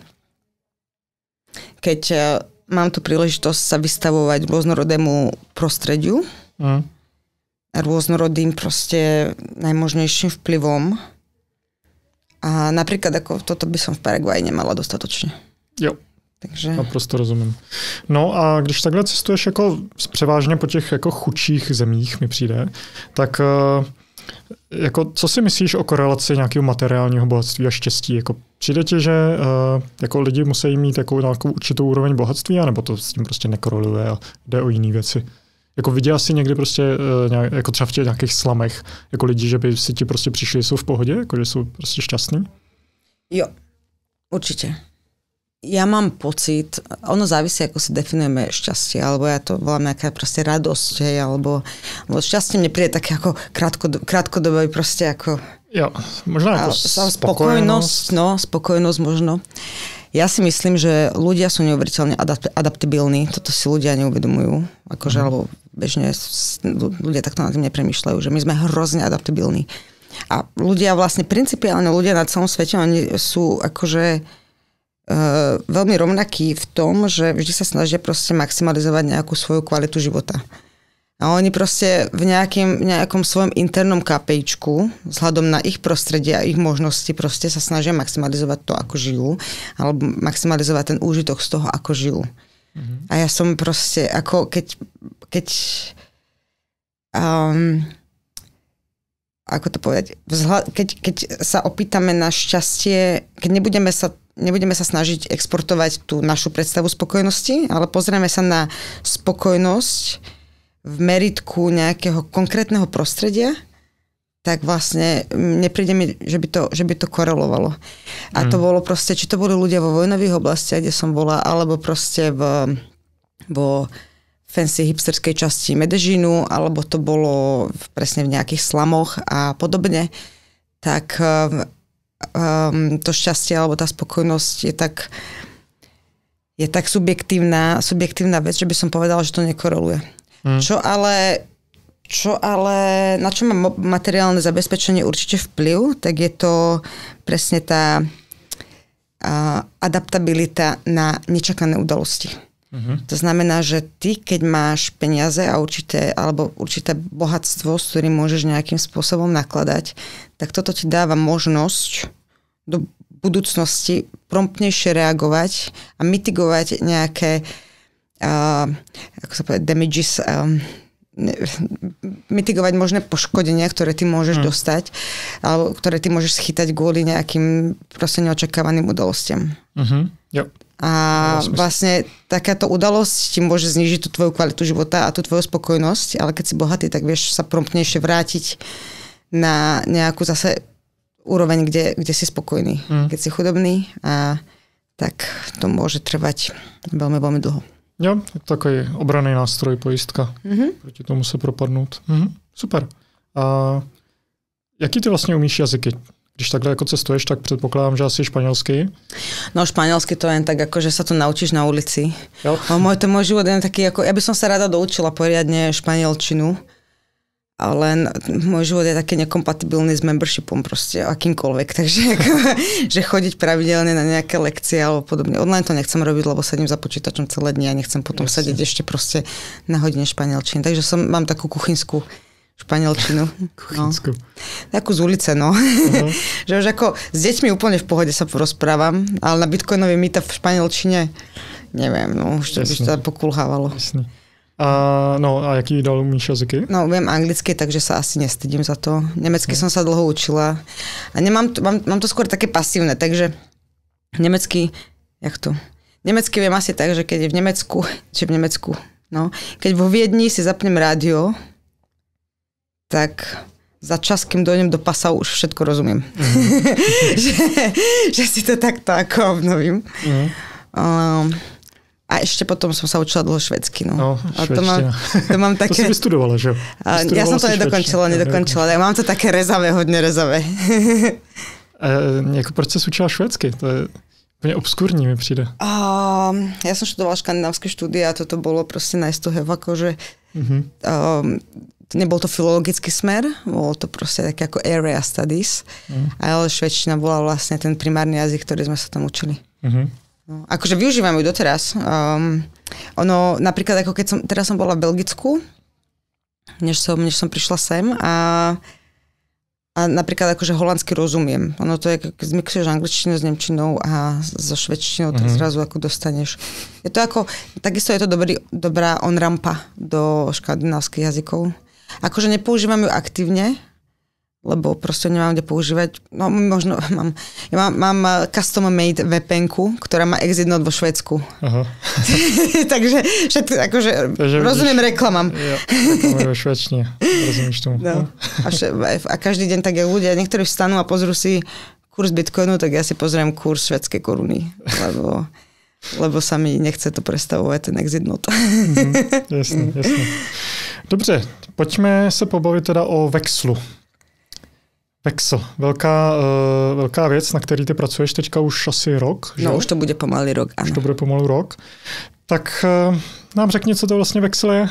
Speaker 1: keď mám tu príležitosť sa vystavovať rôznorodému prostrediu, mm. rôznorodým proste najmožnejším vplyvom. A napríklad ako toto by som v Paraguaji nemala dostatočne.
Speaker 2: Jo.
Speaker 1: Takže...
Speaker 2: Naprosto rozumím. No a když takhle cestuješ jako převážně po těch jako chudších zemích, mi přijde, tak jako, co si myslíš o korelaci nějakého materiálního bohatství a štěstí? Jako, přijde ti, že jako lidi musí mít jako nějakou určitou úroveň bohatství, anebo to s tím prostě nekoreluje a jde o jiné věci? Jako viděla jsi někdy prostě, jako třeba v těch nějakých slamech, jako lidi, že by si ti prostě přišli, jsou v pohodě, jako že jsou prostě šťastní?
Speaker 1: Jo, určite. Ja mám pocit, ono závisí, ako si definujeme šťastie, alebo ja to volám nejaká proste radosť, hej, alebo, alebo šťastie mne príde také ako krátko, krátkodobé, proste ako...
Speaker 2: Jo, možná ako spokojnosť. Spokojnosť,
Speaker 1: no, spokojnosť možno. Ja si myslím, že ľudia sú neuveriteľne adapt- adaptibilní, toto si ľudia neuvedomujú, akože, mm. alebo bežne ľudia takto nad tým nepremýšľajú, že my sme hrozne adaptibilní. A ľudia vlastne, principiálne ľudia na celom svete, oni sú akože Uh, veľmi rovnaký v tom, že vždy sa snažia proste maximalizovať nejakú svoju kvalitu života. A oni proste v nejakým, nejakom svojom internom kapejčku, vzhľadom na ich prostredie a ich možnosti, proste sa snažia maximalizovať to, ako žijú, alebo maximalizovať ten úžitok z toho, ako žijú. Mm-hmm. A ja som proste, ako keď keď um, ako to povedať, vzhľad, keď, keď sa opýtame na šťastie, keď nebudeme sa nebudeme sa snažiť exportovať tú našu predstavu spokojnosti, ale pozrieme sa na spokojnosť v meritku nejakého konkrétneho prostredia, tak vlastne nepríde mi, že by to, že by to korelovalo. A to bolo proste, či to boli ľudia vo vojnových oblastiach, kde som bola, alebo proste v, vo fancy hipsterskej časti Medežínu, alebo to bolo presne v nejakých slamoch a podobne, tak Um, to šťastie alebo tá spokojnosť je tak je tak subjektívna, subjektívna vec, že by som povedala, že to nekoreluje. Hmm. Čo ale čo ale, na čo má materiálne zabezpečenie určite vplyv, tak je to presne tá uh, adaptabilita na nečakané udalosti. Uh-huh. To znamená, že ty, keď máš peniaze a určité, alebo určité bohatstvo, s ktorým môžeš nejakým spôsobom nakladať, tak toto ti dáva možnosť do budúcnosti promptnejšie reagovať a mitigovať nejaké uh, ako sa povedať, damages, um, mitigovať možné poškodenia, ktoré ty môžeš uh-huh. dostať, alebo ktoré ty môžeš schytať kvôli nejakým proste neočakávaným udalostiam.
Speaker 2: Uh-huh. Jo.
Speaker 1: A vlastne takáto udalosť ti môže znížiť tú tvoju kvalitu života a tú tvoju spokojnosť, ale keď si bohatý, tak vieš sa promptnejšie vrátiť na nejakú zase úroveň, kde, kde si spokojný. Mm. Keď si chudobný, a tak to môže trvať veľmi, veľmi dlho.
Speaker 2: Jo, je to takový obranný nástroj, pojistka. Mm-hmm. Proti tomu se propadnout. Mm-hmm. Super. A jaký ty vlastně umíš jazyky? Když takhle jako cestuješ, tak předpokládám, že asi španělsky.
Speaker 1: No španělsky to jen tak, ako, že sa to naučíš na ulici. Jo. Môj, to môj život je taký, ako, ja by som sa rada doučila poriadne španielčinu, ale môj život je taký nekompatibilný s membershipom proste, akýmkoľvek. Takže ako, že chodiť pravidelne na nejaké lekcie alebo podobne. Online to nechcem robiť, lebo sedím za počítačom celé dni a nechcem potom Jasne. sedieť ešte proste na hodine španielčiny. Takže som, mám takú kuchynskú španielčinu.
Speaker 2: Kuchynsku.
Speaker 1: No. Takú z ulice, no. Uh-huh. Že už ako s deťmi úplne v pohode sa porozprávam, ale na bitcoinový meetup v španielčine neviem, no už to by to pokulhávalo.
Speaker 2: Jasne. A, no a jaký dal umíš jazyky?
Speaker 1: No viem anglicky, takže sa asi nestydím za to. Nemecky uh-huh. som sa dlho učila. A nemám to, mám, mám to skôr také pasívne, takže nemecky, jak to? Nemecky viem asi tak, že keď je v Nemecku, či v Nemecku, no, keď vo Viedni si zapnem rádio, tak za čas, kým dojdem do Passau, už všetko rozumiem. Mm. že, že si to takto ako obnovím. Mm. Um, a ešte potom som sa učila dlho švédsky. No.
Speaker 2: No,
Speaker 1: a to mám, to mám také...
Speaker 2: To si vystudovala, že? Vystudovala
Speaker 1: ja som to nedokončila, nedokončila. Ja mám to také rezavé, hodně rezavé.
Speaker 2: e, jako proč jsi učila švédsky? To je úplně obskurní, mi přijde.
Speaker 1: Um, ja som študovala škandinávské štúdie a toto bolo proste nice to have, akože mm-hmm. um, nebol to filologický smer, bolo to proste také ako area studies, mm. ale švédština bola vlastne ten primárny jazyk, ktorý sme sa tam učili. Mm-hmm. No, akože využívam ju doteraz. Um, ono, napríklad, ako keď som, teraz som bola v Belgicku, než som, než som prišla sem a, a napríklad akože holandsky rozumiem. Ono to je, keď zmixuješ angličtinu s nemčinou a so švédštinou, tak mm-hmm. zrazu ako dostaneš. Je to ako, takisto je to dobrý, dobrá on-rampa do škandinávskych jazykov. Akože nepoužívam ju aktívne, lebo proste nemám kde používať. No možno mám, ja mám, mám custom-made vé pé enku, ktorá má exit node vo Švédsku. Aha. Takže všetko, akože Takže rozumiem vidíš, reklamám.
Speaker 2: Ja, reklamám vo švédčine. Rozumíš tomu. No.
Speaker 1: A, vš- a každý deň tak ľudia, niektorí vstanú a pozrú si kurz Bitcoinu, tak ja si pozriem kurz švédskej koruny, lebo, lebo sa mi nechce to predstavovať, ten exit node.
Speaker 2: Mm-hmm. Jasne, jasne. Dobře, pojďme se pobavit teda o Vexlu. Vexl, velká, uh, velká věc, na který ty pracuješ teďka už asi rok. Že?
Speaker 1: No už to bude pomalý rok, ano.
Speaker 2: Už to bude pomalu rok. Tak uh, nám řekni, co to vlastně Vexl je?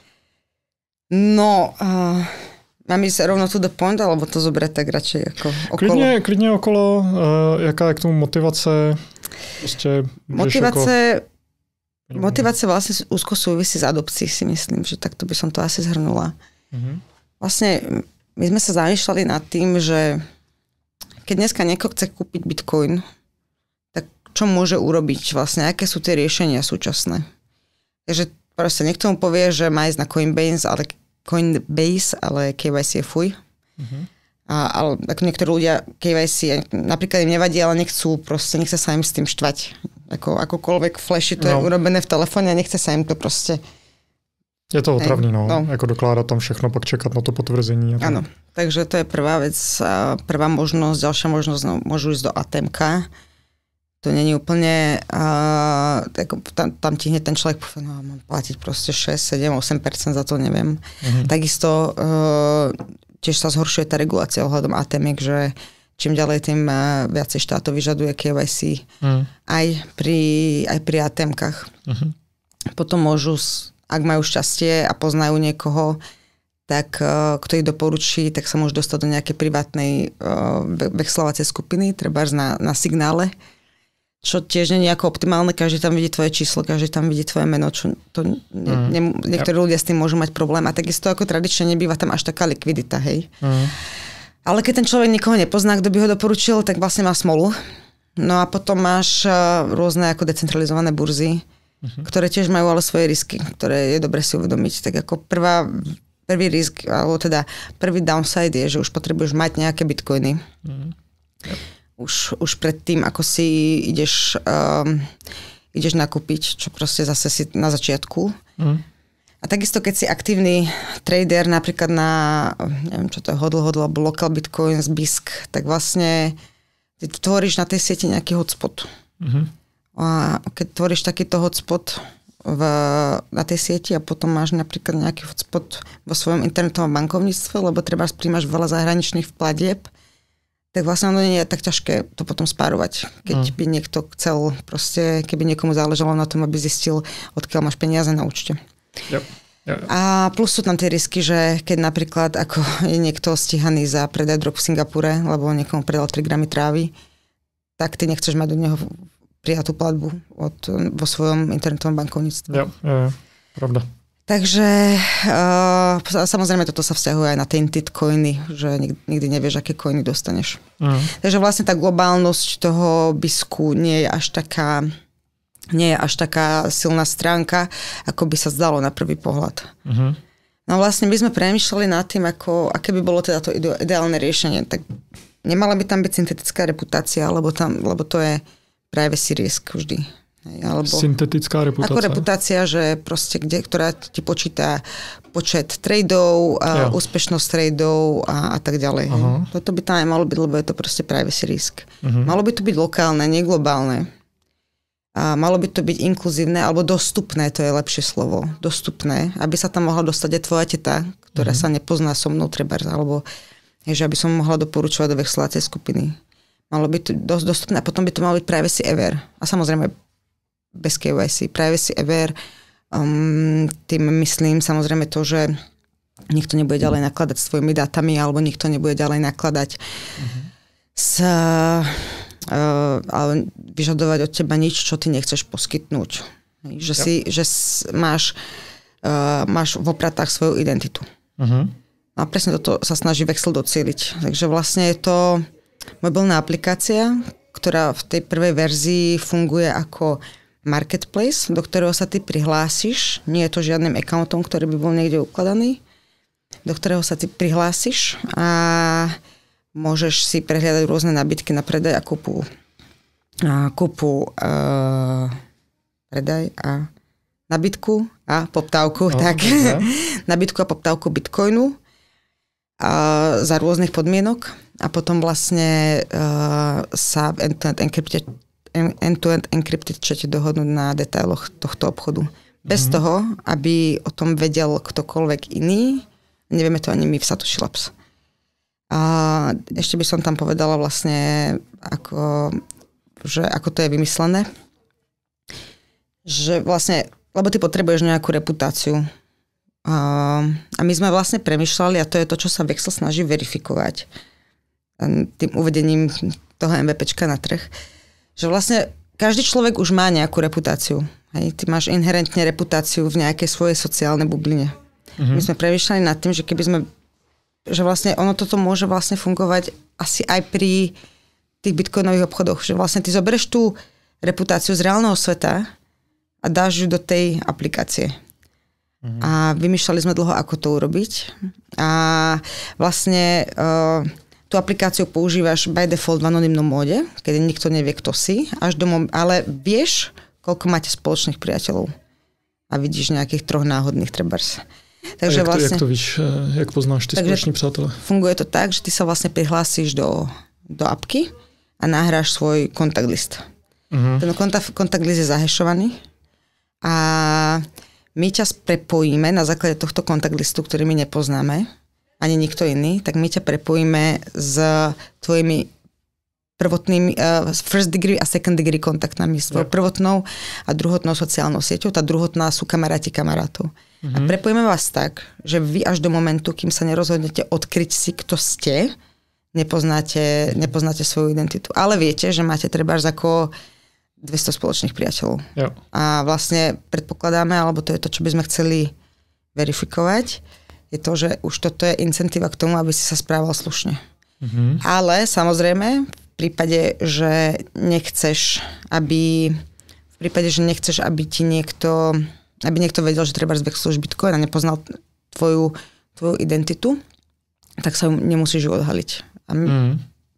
Speaker 1: No, uh, mám ísť rovno to the point, alebo to zobrať tak radšej jako okolo?
Speaker 2: Klidně, klidně okolo, uh, jaká je k tomu motivace? Prostě
Speaker 1: motivace, jako... motivace vlastne úzko súvisí s adopcií, si myslím, že takto by som to asi zhrnula. Uh-huh. Vlastne my sme sa zamýšľali nad tým, že keď dneska niekto chce kúpiť Bitcoin, tak čo môže urobiť vlastne, aké sú tie riešenia súčasné. Takže proste niekto mu povie, že má ísť na Coinbase, ale Coinbase, ale ká vaj sí je fuj. Uh-huh. A, ale ako niektorí ľudia ká vaj sí napríklad im nevadí, ale nechcú proste, nechce sa im s tým štvať. Ako, akokoľvek flashy to no. je urobené v telefóne a nechce sa im to proste...
Speaker 2: Je to otravný, no. no. Jako dokládat tam všechno, pak čekat na to potvrzení.
Speaker 1: Áno, takže to je prvá vec. Prvá možnosť, ďalšia možnosť, no, môžu ísť do á té emka. To není úplne... Uh, tam, tam ti hneď ten človek povie, no mám platiť proste šesť, sedem, osem percent za to, neviem. Uh-huh. Takisto uh, tiež sa zhoršuje tá regulácia ohľadom á té emiek, že čím ďalej, tým uh, viacej štátov vyžaduje ká vaj sí. Uh-huh. Aj pri, aj pri á té emkách. Uh-huh. Potom môžu... Ak majú šťastie a poznajú niekoho, tak uh, kto ich doporučí, tak sa môžu dostať do nejakej privátnej uh, vexlovacej skupiny, trebárs na, na signále, čo tiež nie je nejako optimálne, každý tam vidí tvoje číslo, každý tam vidí tvoje meno, čo to ne, mm. ne, niektorí yep. ľudia s tým môžu mať problém a takisto ako tradične nebýva tam až taká likvidita, hej. Mm. Ale keď ten človek nikoho nepozná, kto by ho doporučil, tak vlastne má smolu. No a potom máš uh, rôzne ako decentralizované burzy, uh-huh. ktoré tiež majú ale svoje risky, ktoré je dobre si uvedomiť. Tak ako prvá, prvý risk, alebo teda prvý downside je, že už potrebuješ mať nejaké bitcoiny. Uh-huh. Yep. Už, už pred tým, ako si ideš, um, ideš nakúpiť, čo proste zase si na začiatku. Uh-huh. A takisto, keď si aktívny trader, napríklad na, neviem čo to je, hodl, hodl, alebo local bitcoins, B I S K, tak vlastne ty tvoríš na tej sieti nejaký hotspot. Uh-huh. A keď tvoríš takýto hotspot v, na tej sieti a potom máš napríklad nejaký hotspot vo svojom internetovom bankovníctve, lebo treba príjmaš veľa zahraničných vplatieb, tak vlastne ono nie je tak ťažké to potom spárovať. Keď mm. by niekto chcel, proste, keby niekomu záležalo na tom, aby zistil, odkiaľ máš peniaze na účte. Yep. Yep. A plus sú tam tie risky, že keď napríklad ako je niekto stíhaný za predaj drog v Singapúre, lebo niekomu predal tri gramy trávy, tak ty nechceš mať do neho prijatú platbu od, vo svojom internetovom bankovníctve.
Speaker 2: Ja, ja, pravda.
Speaker 1: Takže uh, samozrejme toto sa vzťahuje aj na tainted coiny, že nikdy, nikdy nevieš, aké coiny dostaneš. Uh-huh. Takže vlastne tá globálnosť toho bisku nie je až taká nie je až taká silná stránka, ako by sa zdalo na prvý pohľad. Uh-huh. No vlastne my sme premýšľali nad tým, ako, aké by bolo teda to ideálne riešenie. Tak nemala by tam byť syntetická reputácia, lebo, tam, lebo to je privacy risk vždy. Alebo
Speaker 2: syntetická reputácia.
Speaker 1: Ako reputácia, že proste, kde, ktorá ti počíta počet tradeov, a úspešnosť tradeov a, a tak ďalej. Uh-huh. Toto by tam aj malo byť, lebo je to proste privacy risk. Uh-huh. Malo by to byť lokálne, nie globálne. A malo by to byť inkluzívne alebo dostupné, to je lepšie slovo. Dostupné, aby sa tam mohla dostať aj tvoja teta, ktorá uh-huh. sa nepozná so mnou treba, alebo že aby som mohla doporučovať do vexlovacej skupiny. Malo by to dosť dostupné a potom by to malo byť privacy ever. A samozrejme bez K Y C. Privacy ever, um, tým myslím samozrejme to, že nikto nebude ďalej nakladať s tvojimi dátami alebo nikto nebude ďalej nakladať uh-huh. s, uh, ale vyžadovať od teba nič, čo ty nechceš poskytnúť. Že, si, že máš, uh, máš v opratách svoju identitu. Uh-huh. A presne toto sa snaží Vexl docieliť. Takže vlastne je to mobilná aplikácia, ktorá v tej prvej verzii funguje ako marketplace, do ktorého sa ty prihlásiš. Nie je to žiadnym accountom, ktorý by bol niekde ukladaný. Do ktorého sa ty prihlásiš a môžeš si prehliadať rôzne nábytky na predaj a kúpu. A kúpu uh, predaj a nábytku a poptávku. Oh, tak. Okay. Nábytku a poptávku bitcoinu a za rôznych podmienok. A potom vlastne uh, sa end-to-end encrypted end-to-end encrypted chate dohodnúť na detailoch tohto obchodu. Bez mm-hmm. toho, aby o tom vedel ktokoľvek iný. Nevieme to ani my v Satoshi Labs. A ešte by som tam povedala vlastne, ako, že ako to je vymyslené. Že vlastne, lebo ty potrebuješ nejakú reputáciu. A, a my sme vlastne premýšľali, a to je to, čo sa Vexl snaží verifikovať tým uvedením toho MVPčka na trh, že vlastne každý človek už má nejakú reputáciu. Hej? Ty máš inherentne reputáciu v nejakej svojej sociálnej bubline. Mm-hmm. My sme premýšľali nad tým, že keby sme, že vlastne ono toto môže vlastne fungovať asi aj pri tých bitcoinových obchodoch, že vlastne ty zoberieš tú reputáciu z reálneho sveta a dáš ju do tej aplikácie. Mm-hmm. A vymýšľali sme dlho, ako to urobiť. A vlastne uh, tú aplikáciu používaš by default v anonymnom móde, kedy nikto nevie, kto si, až do mom- ale vieš, koľko máte spoločných priateľov. A vidíš nejakých troch náhodných trebárs.
Speaker 2: Takže jak, vlastne, to, jak to víš, jak poznáš ty společní přátelé?
Speaker 1: Funguje to tak, že ty sa vlastne prihlásíš do, do apky a nahráš svoj kontakt list. Uh-huh. Ten kontakt, kontakt list je zahešovaný a my ťa prepojíme na základe tohto kontakt listu, ktorý my nepoznáme, ani nikto iný, tak my ťa prepojíme s tvojimi prvotnými uh, first degree a second degree kontaktami, s tvojou prvotnou a druhotnou sociálnou sieťou. Tá druhotná sú kamaráti kamarátov. Mm-hmm. A prepojíme vás tak, že vy až do momentu, kým sa nerozhodnete odkryť si, kto ste, nepoznáte, nepoznáte svoju identitu. Ale viete, že máte trebárs ako dvesto spoločných priateľov. Jo. A vlastne predpokladáme, alebo to je to, čo by sme chceli verifikovať, je to, že už toto je incentíva k tomu, aby si sa správal slušne. Mm-hmm. Ale samozrejme, v prípade, že nechceš, aby v prípade, že nechceš, aby ti niekto aby niekto vedel, že treba zvexluješ Bitcoin a nepoznal tvoju, tvoju identitu, tak sa nemusíš ju odhaliť. A my... mm.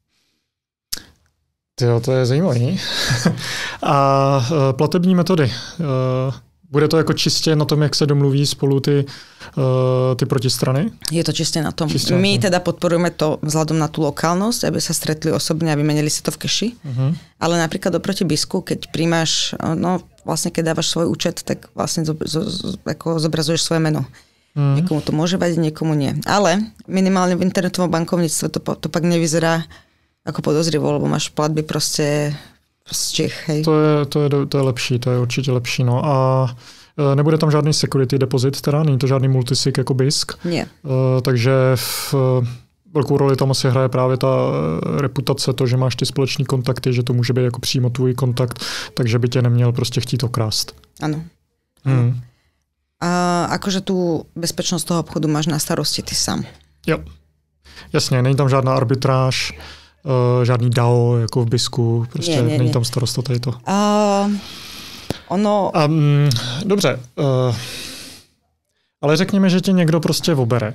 Speaker 2: Jo, to je zajímavý. A uh, platební metody. Uh, bude to jako čistě na tom, jak se domluví spolu ty, uh, ty protistrany? Je to
Speaker 1: čistě na tom. Čistě My na tom. teda podporujeme to vzhľadom na tú lokálnosť, aby sa stretli osobne a vymenili si to v keši. Uh-huh. Ale napríklad oproti Bisku, keď príjmaš, no vlastne keď dávaš svoj účet, tak vlastne zo, zo, zo, ako zobrazuješ svoje meno. Uh-huh. Niekomu to môže vadiť, niekomu nie. Ale minimálne v internetovom bankovníctve to, to pak nevyzerá ako podozrivo, lebo máš platby proste z Čech, hej.
Speaker 2: To je, to, je, to je lepší, to je určitě lepší. No a nebude tam žádný security deposit, teda není to žádný multisig jako Bisk.
Speaker 1: Nie.
Speaker 2: Uh, takže v, velkou roli tam asi hraje právě ta reputace, to, že máš ty společní kontakty, že to může být jako přímo tvůj kontakt, takže by tě neměl prostě chtít okrást.
Speaker 1: Ano. Hmm. A akože tú bezpečnosť toho obchodu máš na starosti ty sám.
Speaker 2: Jo. Jasně, není tam žádná arbitráž, Uh, žádný D A O jako v Bisku, prostě nie, nie, není nie. tam starosta tady to.
Speaker 1: Uh, ono...
Speaker 2: Um, dobře, uh, ale řekněme, že tě někdo prostě obere.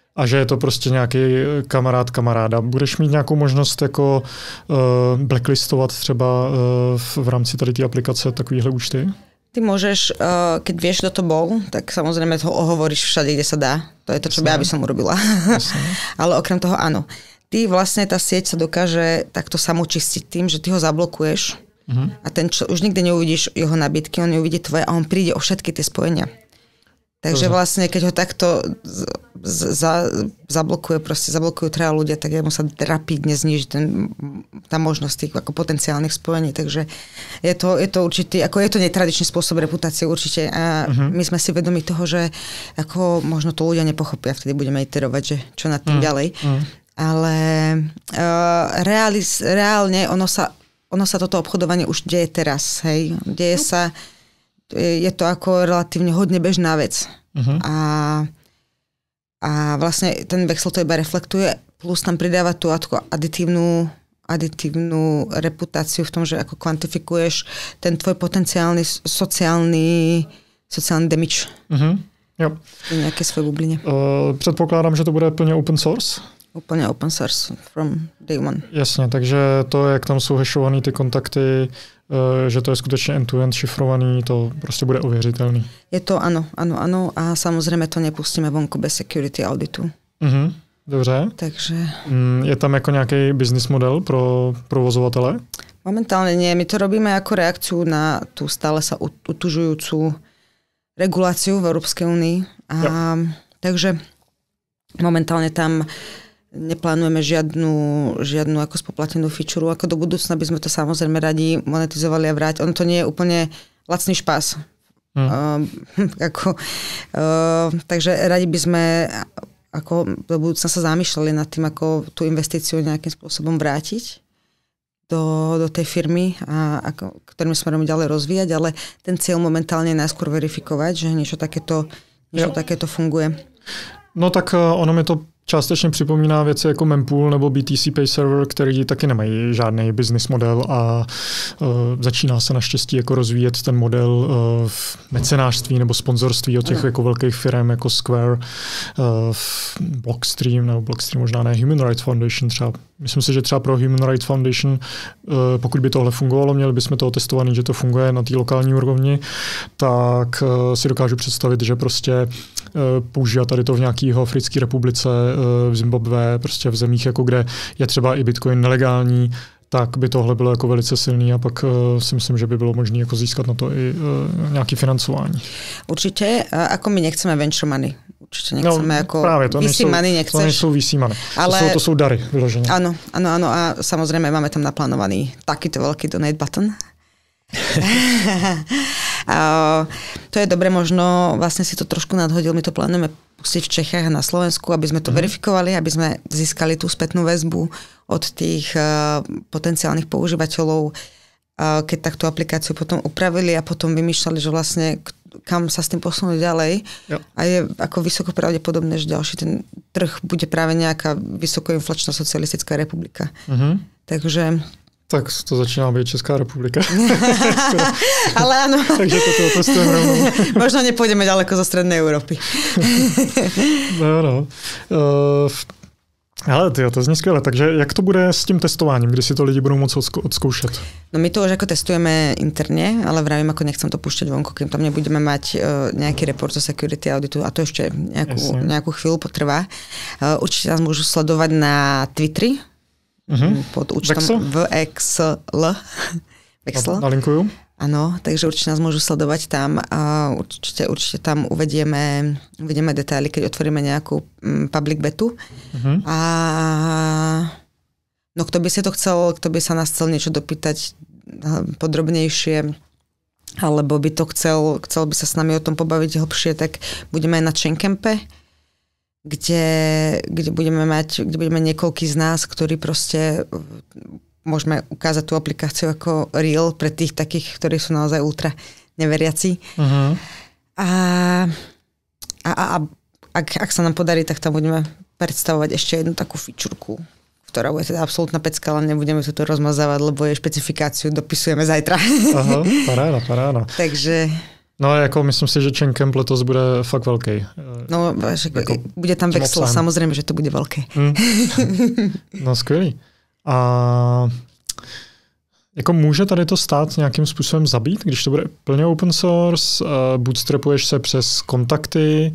Speaker 2: a že je to prostě nějaký kamarád kamaráda. Budeš mít nějakou možnost jako uh, blacklistovat třeba uh, v, v rámci tady té aplikace takovýhle účty?
Speaker 1: Ty môžeš, uh, keď vieš, kto to bol, tak samozrejme to ohovoríš všade, kde sa dá. To je to, čo by ja by som urobila. Ale okrem toho áno. Ty vlastne, tá sieť sa dokáže takto samočistiť tým, že ty ho zablokuješ uh-huh. a ten čo, už nikdy neuvidíš jeho nabídky, on neuvidí tvoje a on príde o všetky tie spojenia. Takže vlastne, keď ho takto z, z, za, zablokuje, proste zablokujú traja ľudia, tak jemu sa rapidne zníži ten, tá možnosť tých ako potenciálnych spojení. Takže je to, je to určitý, ako je to netradičný spôsob reputácie určite. A uh-huh. my sme si vedomi toho, že ako možno to ľudia nepochopia, vtedy budeme iterovať, že čo nad tým uh-huh. ďalej. Uh-huh. Ale uh, realis, reálne ono sa, ono sa toto obchodovanie už deje teraz. Hej? Deje sa je to ako relatívne hodne bežná vec. Uh-huh. A, a vlastne ten Vexel to iba reflektuje, plus tam pridáva tú aditívnu, aditívnu reputáciu v tom, že ako kvantifikuješ ten tvoj potenciálny sociálny, sociálny damage. Uh-huh.
Speaker 2: Jo.
Speaker 1: Nejaké svoje bubline.
Speaker 2: Uh, předpokládám, že to bude plně open source?
Speaker 1: Úplně open source from day one.
Speaker 2: Jasně, takže to, jak tam jsou hashovaný ty kontakty, že to je skutečně end-to-end šifrovaný, to prostě bude ověřitelný.
Speaker 1: Je to ano, ano, ano a samozřejmě to nepustíme vonku bez security auditu.
Speaker 2: Mhm, dobře.
Speaker 1: Takže...
Speaker 2: Je tam jako nějaký business model pro provozovatele?
Speaker 1: Momentálne nie. My to robíme ako reakciu na tú stále sa utužujúcu reguláciu v Európskej únii. A takže momentálne tam neplánujeme žiadnu, žiadnu ako spoplatnenú feature. Ako do budúcna by sme to samozrejme radi monetizovali a vráť. On to nie je úplne lacný špás. Hmm. Uh, ako, uh, takže radi by sme ako do budúcna sa zamýšľali nad tým, ako tú investíciu nejakým spôsobom vrátiť do, do tej firmy a ako, ktorým smerom ďalej rozvíjať, ale ten cieľ momentálne je najskôr verifikovať, že niečo takéto, niečo takéto funguje.
Speaker 2: No tak ono mi to částečně připomíná věci jako Mempool nebo B T C Pay Server, který taky nemají žádný business model a uh, začíná se naštěstí jako rozvíjet ten model uh, v mecenářství nebo sponzorství od těch no. jako velkých firm jako Square, uh, Blockstream nebo Blockstream možná ne, Human Rights Foundation třeba. Myslím si, že třeba pro Human Rights Foundation, uh, pokud by tohle fungovalo, měli bychom toho testovaný, že to funguje na té lokální úrovni, tak uh, si dokážu představit, že prostě uh, používá tady to v nějakého Africké republice, v Zimbabwe, prostě v zemích, jako kde je třeba i Bitcoin nelegální, tak by tohle bylo jako velice silný a pak uh, si myslím, že by bylo možné jako získat na to i uh, nějaké financování.
Speaker 1: Určitě, ako my nechceme venture money. Určitě nechceme
Speaker 2: no,
Speaker 1: jako
Speaker 2: právě, to
Speaker 1: V C money nechceš.
Speaker 2: To nejsou V C money.
Speaker 1: Ale...
Speaker 2: To, jsou, to jsou dary vyloženě.
Speaker 1: Áno, áno, áno a samozrejme máme tam naplánovaný takýto veľký donate button. A to je dobre, možno vlastne si to trošku nadhodil, my to plánujeme pustiť v Čechách a na Slovensku, aby sme to mm. verifikovali, aby sme získali tú spätnú väzbu od tých uh, potenciálnych používateľov, uh, keď takto aplikáciu potom upravili a potom vymýšľali, že vlastne kam sa s tým posunúť ďalej. Jo. A je ako vysoko pravdepodobné, že ďalší ten trh bude práve nejaká vysokoinflačná socialistická republika. Mm-hmm. Takže
Speaker 2: tak to začíná být Česká republika.
Speaker 1: Ale áno.
Speaker 2: Takže toto testujeme rovnou.
Speaker 1: Možno nepôjdeme ďaleko zo strednej Európy.
Speaker 2: no, no. Uh, ale tyjo, to zní skvěle. Takže jak to bude s tím testováním, kdy si to lidi budou moct odzkoušet?
Speaker 1: No my to už ako testujeme interne, ale vravím, ako nechcem to púšťať vonku, kým tam nebudeme mať uh, nejaký report zo security auditu a to ešte nejakú, nejakú chvíľu potrvá. Uh, určite nás môžu sledovať na Twitteri, Uh-huh. pod účtom V X L. Vexel.
Speaker 2: Nalinkujú.
Speaker 1: Áno, takže určite nás môžu sledovať tam a určite, určite tam uvedieme, uvedieme detaily, keď otvoríme nejakú um, public betu. Uh-huh. A no kto by si to chcel, kto by sa nás chcel niečo dopýtať podrobnejšie, alebo by to chcel, chcel by sa s nami o tom pobaviť hlbšie, tak budeme aj na Chaincampe, Kde, kde budeme mať, kde budeme niekoľký z nás, ktorí proste môžeme ukázať tú aplikáciu ako real pre tých takých, ktorí sú naozaj ultra neveriaci. Uh-huh. A, a, a ak, ak sa nám podarí, tak tam budeme predstavovať ešte jednu takú fičurku, ktorá bude teda absolútna pecka, ale nebudeme to rozmazávať, lebo jej špecifikáciu dopisujeme zajtra.
Speaker 2: Aha, paráda, paráda.
Speaker 1: Takže...
Speaker 2: No jako myslím si, že Chaincamp letos bude fakt velký.
Speaker 1: No, jako, bude tam Vexel, samozřejmě, že to bude velké. Hmm.
Speaker 2: No skvělý. A jako může tady to stát nějakým způsobem zabít, když to bude plně open source, bootstrapuješ se přes kontakty,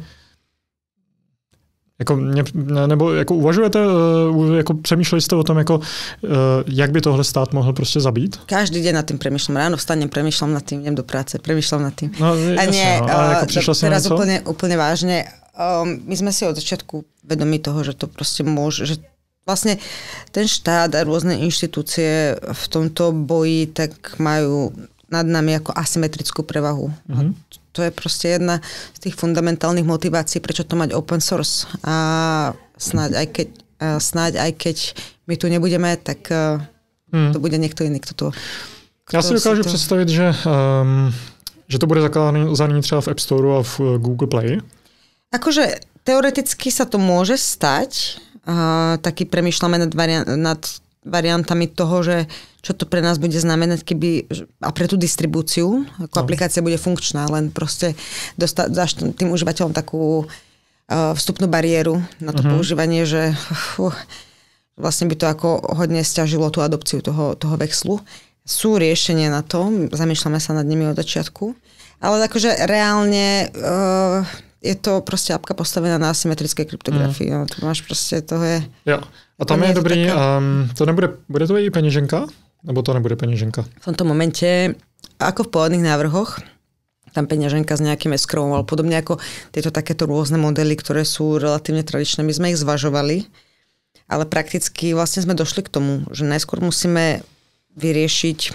Speaker 2: jako, nebo jako uvažujete, jako přemýšleli jste o tom, jako, jak by tohle stát mohl prostě zabít?
Speaker 1: Každý den nad tím přemýšlím. Ráno vstanem, přemýšlím nad tím, jdem do práce, přemýšlím nad tím.
Speaker 2: No, jasně, a nie, no, ale jako přišla si na něco?
Speaker 1: Teraz úplně vážně. Um, my jsme si od začátku vedomí toho, že to prostě může, že vlastne ten štát a rôzne inštitúcie v tomto boji tak majú nad nami ako asymetrickú prevahu. Mm-hmm. To je proste jedna z tých fundamentálnych motivácií, prečo to mať open source. A snáď aj keď, snáď aj keď my tu nebudeme, tak mm. to bude niekto iný, kto to... Kto
Speaker 2: Já si dokážu
Speaker 1: si to...
Speaker 2: představit, že, um, že to bude zakázané třeba v App Store a v Google Play.
Speaker 1: Akože teoreticky sa to môže stať. Uh, taky premýšľame nad, variant, nad variantami toho, že čo to pre nás bude znamenať, keby, a pre tú distribúciu, ako no. aplikácia bude funkčná, len proste dosta, dáš tým užívateľom takú uh, vstupnú bariéru na to uh-huh. používanie, že uh, vlastne by to ako hodne sťažilo tú adopciu toho, toho Vexlu. Sú riešenia na to, zamýšľame sa nad nimi od začiatku, ale akože reálne uh, je to prostě apka postavená na asymetrické kryptografii. Mm. No, to máš prostě, toho je...
Speaker 2: Jo. A tam je, je dobrý, taká... um, to nebude, bude to i peněženka? Nebo to nebude peněženka?
Speaker 1: V tomto momente, ako v pôvodných návrhoch, tam peněženka s nejakým escrowom, ale podobne ako tieto takéto rôzne modely, ktoré sú relatívne tradičné. My sme ich zvažovali, ale prakticky vlastne sme došli k tomu, že najskôr musíme vyriešiť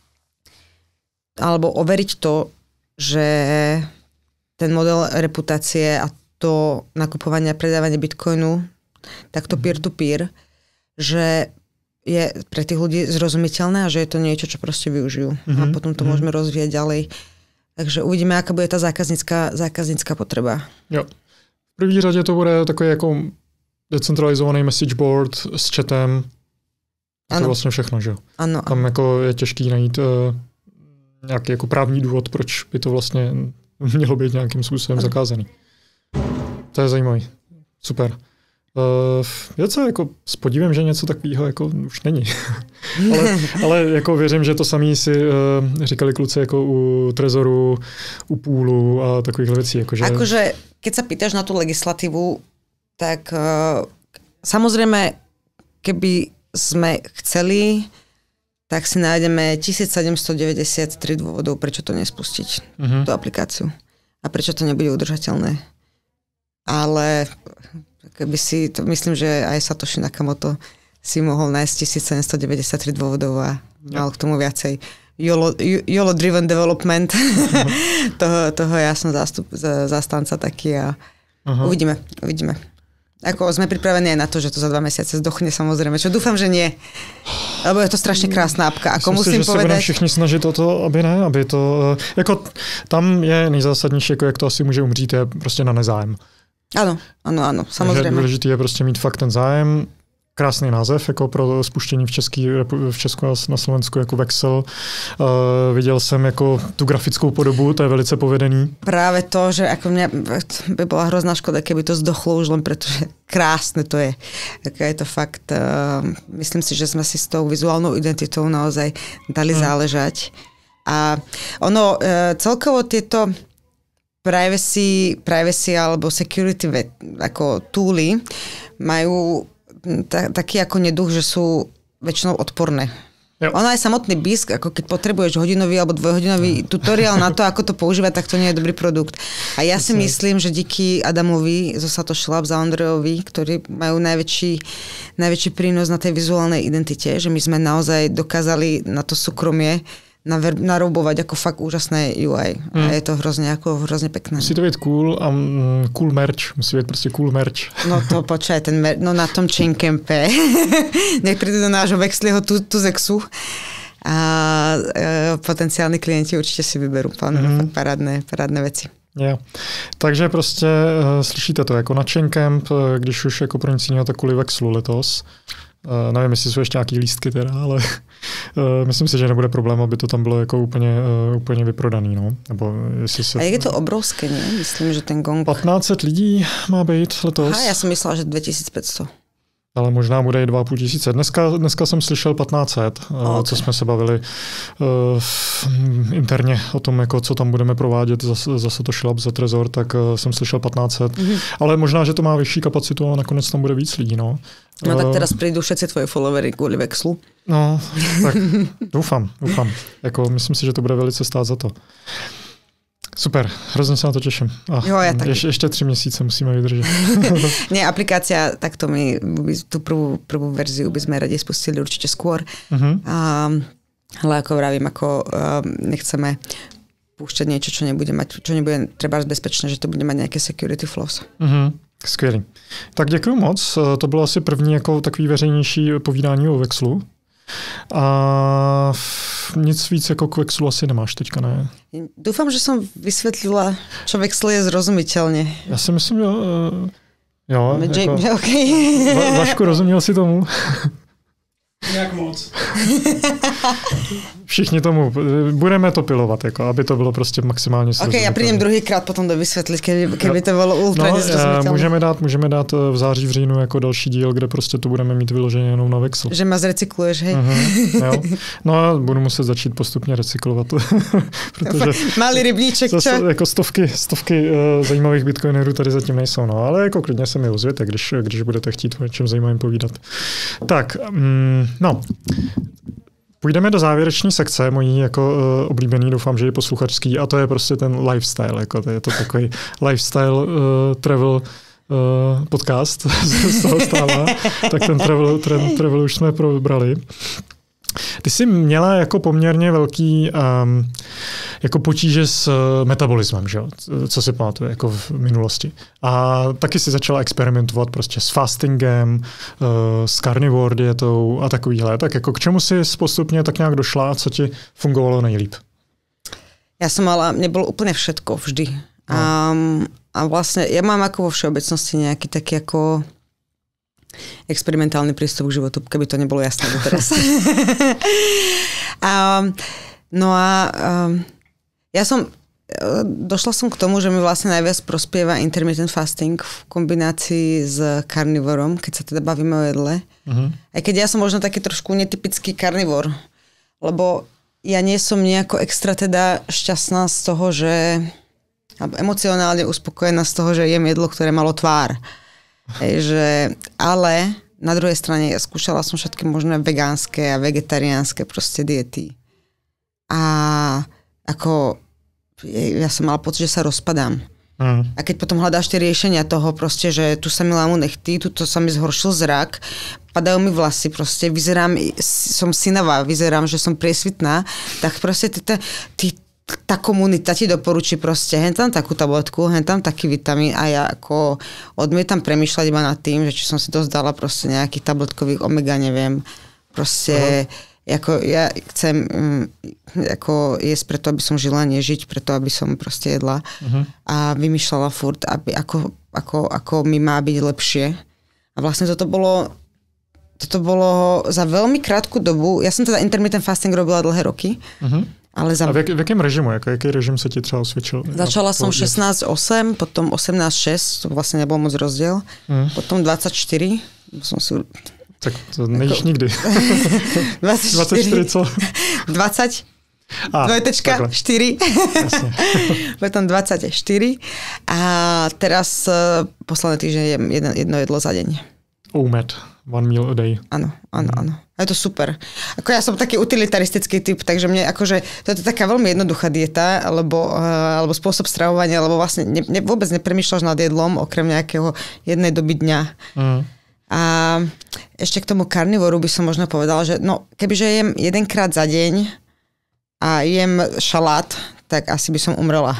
Speaker 1: alebo overiť to, že ten model reputácie a to nakupovanie a predávanie bitcoinu, takto peer-to-peer, že je pre tých ľudí zrozumiteľné a že je to niečo, čo proste využijú. Mm-hmm. A potom to mm-hmm. môžeme rozvíjať ďalej. Takže uvidíme, aká bude tá zákaznícka, zákaznícka potreba.
Speaker 2: Jo. V první řadě to bude takový jako decentralizovaný message board s chatem. To je vlastně všechno, že jo?
Speaker 1: Ano.
Speaker 2: Tam jako je těžký najít uh, nějaký jako právní důvod, proč by to vlastně mělo být nějakým způsobem ano. zakázaný. To je zajímavý. Super. Uh, já se jako s podívem, že něco takového jako už není. ale, ale jako věřím, že to samý si uh, říkali kluci jako u Trezoru, u Půlu a takových věcí. Jakože...
Speaker 1: Akože, keď sa pýtaš na tú legislatívu, tak uh, samozrejme, keby sme chceli, tak si nájdeme tisícsedemstodeväťdesiattri dôvodov, prečo to nespustiť, uh-huh. tú aplikáciu. A prečo to nebude udržateľné. Ale keby si, to myslím, že aj Satoshi Nakamoto si mohol nájsť tisícsedemstodeväťdesiattri dôvodov a mal k tomu viacej YOLO, YOLO driven development. Uh-huh. toho, toho ja som zástup, zástanca taký a uh-huh. uvidíme, uvidíme. Ako sme pripravení aj na to, že to za dva mesiace zdochne, samozrejme, čo dúfam, že nie. Lebo je to strašne krásná apka. Ako
Speaker 2: myslím
Speaker 1: musím
Speaker 2: si, že
Speaker 1: povedať...
Speaker 2: se budeme všichni snažit o to, aby ne, aby to... Jako, tam je nejzásadnější, jako jak to asi může umřít, je prostě na nezájem.
Speaker 1: Ano, ano, ano, samozřejmě.
Speaker 2: Takže důležité je prostě mít fakt ten zájem. Krásný název jako pro spuštění v, Český, v Česku a na Slovensku jako Vexel. Uh, viděl jsem jako tu grafickou podobu, to je velice povedený.
Speaker 1: Právě to, že jako mě by byla hrozná škoda, keby to zdochlo už len protože krásne to je. Jako je to fakt, uh, myslím si, že jsme si s tou vizuálnou identitou naozaj dali hmm. záležať. A ono uh, celkovo tieto privacy, privacy alebo security ako tooly majú ta, taký ako neduch, že sú väčšinou odporné. Jo. Ono aj samotný B I S K, ako keď potrebuješ hodinový alebo dvojhodinový tutoriál na to, ako to používať, tak to nie je dobrý produkt. A ja si myslím, že díky Adamovi zo Satoshi Labs a Andrejovi, ktorí majú najväčší, najväčší prínos na tej vizuálnej identite, že my sme naozaj dokázali na to súkromie naroubovať ako fakt úžasné U I. Hmm. A je to hrozně jako hrozně pekné.
Speaker 2: Musí to být cool a um, cool merch. Musí být prostě cool merch.
Speaker 1: No to počkaj, ten merch, no na tom Chaincampe. Nech prídu do nášho Vexliho tu, tu Zexu. A e, potenciální klienti určitě si vyberou hmm. fakt parádné, parádné věci.
Speaker 2: Yeah. Takže prostě uh, slyšíte to jako na Chaincamp, když už jako pro nic jiného, tak kvůli Vexlu letos. Uh, nevím, jestli jsou ještě nějaký lístky teda, ale uh, myslím si, že nebude problém, aby to tam bylo jako úplně, uh, úplně vyprodaný. No. Nebo jestli se...
Speaker 1: A jak je to obrovské, ne? Myslím, že ten gong...
Speaker 2: patnáct set lidí má být letos.
Speaker 1: Aha, já jsem myslela, že dvacet pět set.
Speaker 2: Ale možná bude i dva a půl tisíce. Dneska, dneska jsem slyšel patnáct set, okay. Co jsme se bavili uh, interně o tom, jako, co tam budeme provádět za, za Satoshi Lab, za Trezor, tak uh, jsem slyšel patnáct set. Mm-hmm. Ale možná, že to má vyšší kapacitu a nakonec tam bude víc lidí. No,
Speaker 1: no tak teraz prídu všetci tvoje followery kvůli Vexlu.
Speaker 2: No, tak doufám, doufám. Jako, myslím si, že to bude velice stát za to. Super, hrozně se na to těším. A
Speaker 1: jo, ja taky.
Speaker 2: Ještě, ještě tři měsíce musíme vydržet.
Speaker 1: Nie, aplikácia, takto my tú prvú, prvú verziu by sme radi spustili určite skôr. Uh-huh. A, ale ako vravím, ako um, nechceme púšťať niečo, čo nebude mať, čo nebude treba bezpečné, že to bude mať nejaké security flaws.
Speaker 2: Uh-huh. Skvělý. Tak děkuji moc. To bylo asi první jako takový veřejnější povídání o Vexlu. A nic víc jako k Vexlu asi nemáš teďka, ne?
Speaker 1: Dúfam, že som vysvetlila, čo Vexl je zrozumiteľne.
Speaker 2: Já si myslím, že jo.
Speaker 1: Jako, okay.
Speaker 2: Va, Vašku, rozuměl si tomu?
Speaker 3: Nějak moc.
Speaker 2: Všichni tomu, budeme to pilovat, jako, aby to bylo prostě maximálně
Speaker 1: srozumitelné. Ok, já přijdem druhýkrát potom to vysvětlit, keby, keby to bylo ultra no, nezrozumitelné.
Speaker 2: Můžeme dát, můžeme dát v září, v říjnu jako další díl, kde prostě to budeme mít vyloženě jenom na Vexl.
Speaker 1: Že ma zrecykluješ, hej?
Speaker 2: Uh-huh, jo. No a budu muset začít postupně recyklovat, protože
Speaker 1: malý rybníček,
Speaker 2: zase,
Speaker 1: čo?
Speaker 2: Jako stovky, stovky uh, zajímavých bitcoinerů tady zatím nejsou, no, ale jako klidně se mi ozvěte, když, když budete chtít o čem zajímavým povídat. Tak, mm, no, půjdeme do závěreční sekce, mojí jako uh, oblíbený, doufám, že je posluchačský, a to je prostě ten lifestyle, jako to je to takový lifestyle uh, travel uh, podcast z toho stává, tak ten travel, ten travel už jsme probrali. Ty jsi měla jako poměrně velký um, jako potíže s uh, metabolismem, že jo? Co si pamatuje jako v minulosti. A taky si začala experimentovat prostě s fastingem, uh, s carnivore dietou a takovýhle. Tak jako k čemu si postupně tak nějak došla a co ti fungovalo nejlíp?
Speaker 1: Ja som mala, mne bolo úplne všetko vždy. No. Um, a vlastne ja mám ako vo všeobecnosti nejaký taký ako experimentálny prístup k životu, keby to nebolo jasné doteraz. um, no a um, ja som, došla som k tomu, že mi vlastne najviac prospieva intermittent fasting v kombinácii s carnivorom, keď sa teda bavíme o jedle. Uh-huh. Aj keď ja som možno taký trošku netypický carnivor, lebo ja nie som nejako extra teda šťastná z toho, že alebo emocionálne uspokojená z toho, že jem jedlo, ktoré malo tvár. Hej, že, ale na druhej strane ja skúšala som všetky možné vegánske a vegetariánske proste diety. A ako ja som mala pocit, že sa rozpadám. Mm. A keď potom hľadáš tie riešenia toho proste, že tu sa mi lámu nechty, tu sa mi zhoršil zrak, padajú mi vlasy, proste vyzerám, som synavá, vyzerám, že som priesvitná, tak proste ty, ty, tá komunita ti doporučí proste hen tam takú tabletku, hen tam taký vitamín a ja ako odmietam premýšľať iba nad tým, že či som si dosť dala proste nejakých tabletkových omega, neviem, proste uh-huh. ako ja chcem um, ako jesť preto, aby som žila, nežiť preto, aby som proste jedla uh-huh. a vymýšľala furt, aby, ako, ako, ako mi má byť lepšie. A vlastne toto bolo toto bolo za veľmi krátku dobu, ja som teda intermittent fasting robila dlhé roky, uh-huh. ale za...
Speaker 2: A v, jak, v jakém režimu? Jak, jaký režim sa ti třeba osvědčil?
Speaker 1: Začala som šestnásť osem, potom osemnásť šesť, to vlastne nebol moc rozdiel, uh-huh. potom dvadsaťštyri, som si...
Speaker 2: Tak to nejíš ako... nikdy.
Speaker 1: dvadsaťštyri
Speaker 2: dvadsaťštyri co?
Speaker 1: dvadsať A, dvojtečka, štyri. Potom dvadsaťštyri. A teraz uh, posledné týždeň jem jedno, jedno jedlo za deň.
Speaker 2: O M A D, one meal a day.
Speaker 1: Áno, áno, áno. A je to super. Ako ja som taký utilitaristický typ, takže mne akože to je taká veľmi jednoduchá dieta, alebo, uh, alebo spôsob stravovania, alebo vlastne ne, ne, vôbec nepremýšľaš nad jedlom, okrem nejakého jednej doby dňa. Mm. A ešte k tomu karnivoru by som možno povedala, že no, kebyže jem jedenkrát za deň a jem šalát, tak asi by som umrela.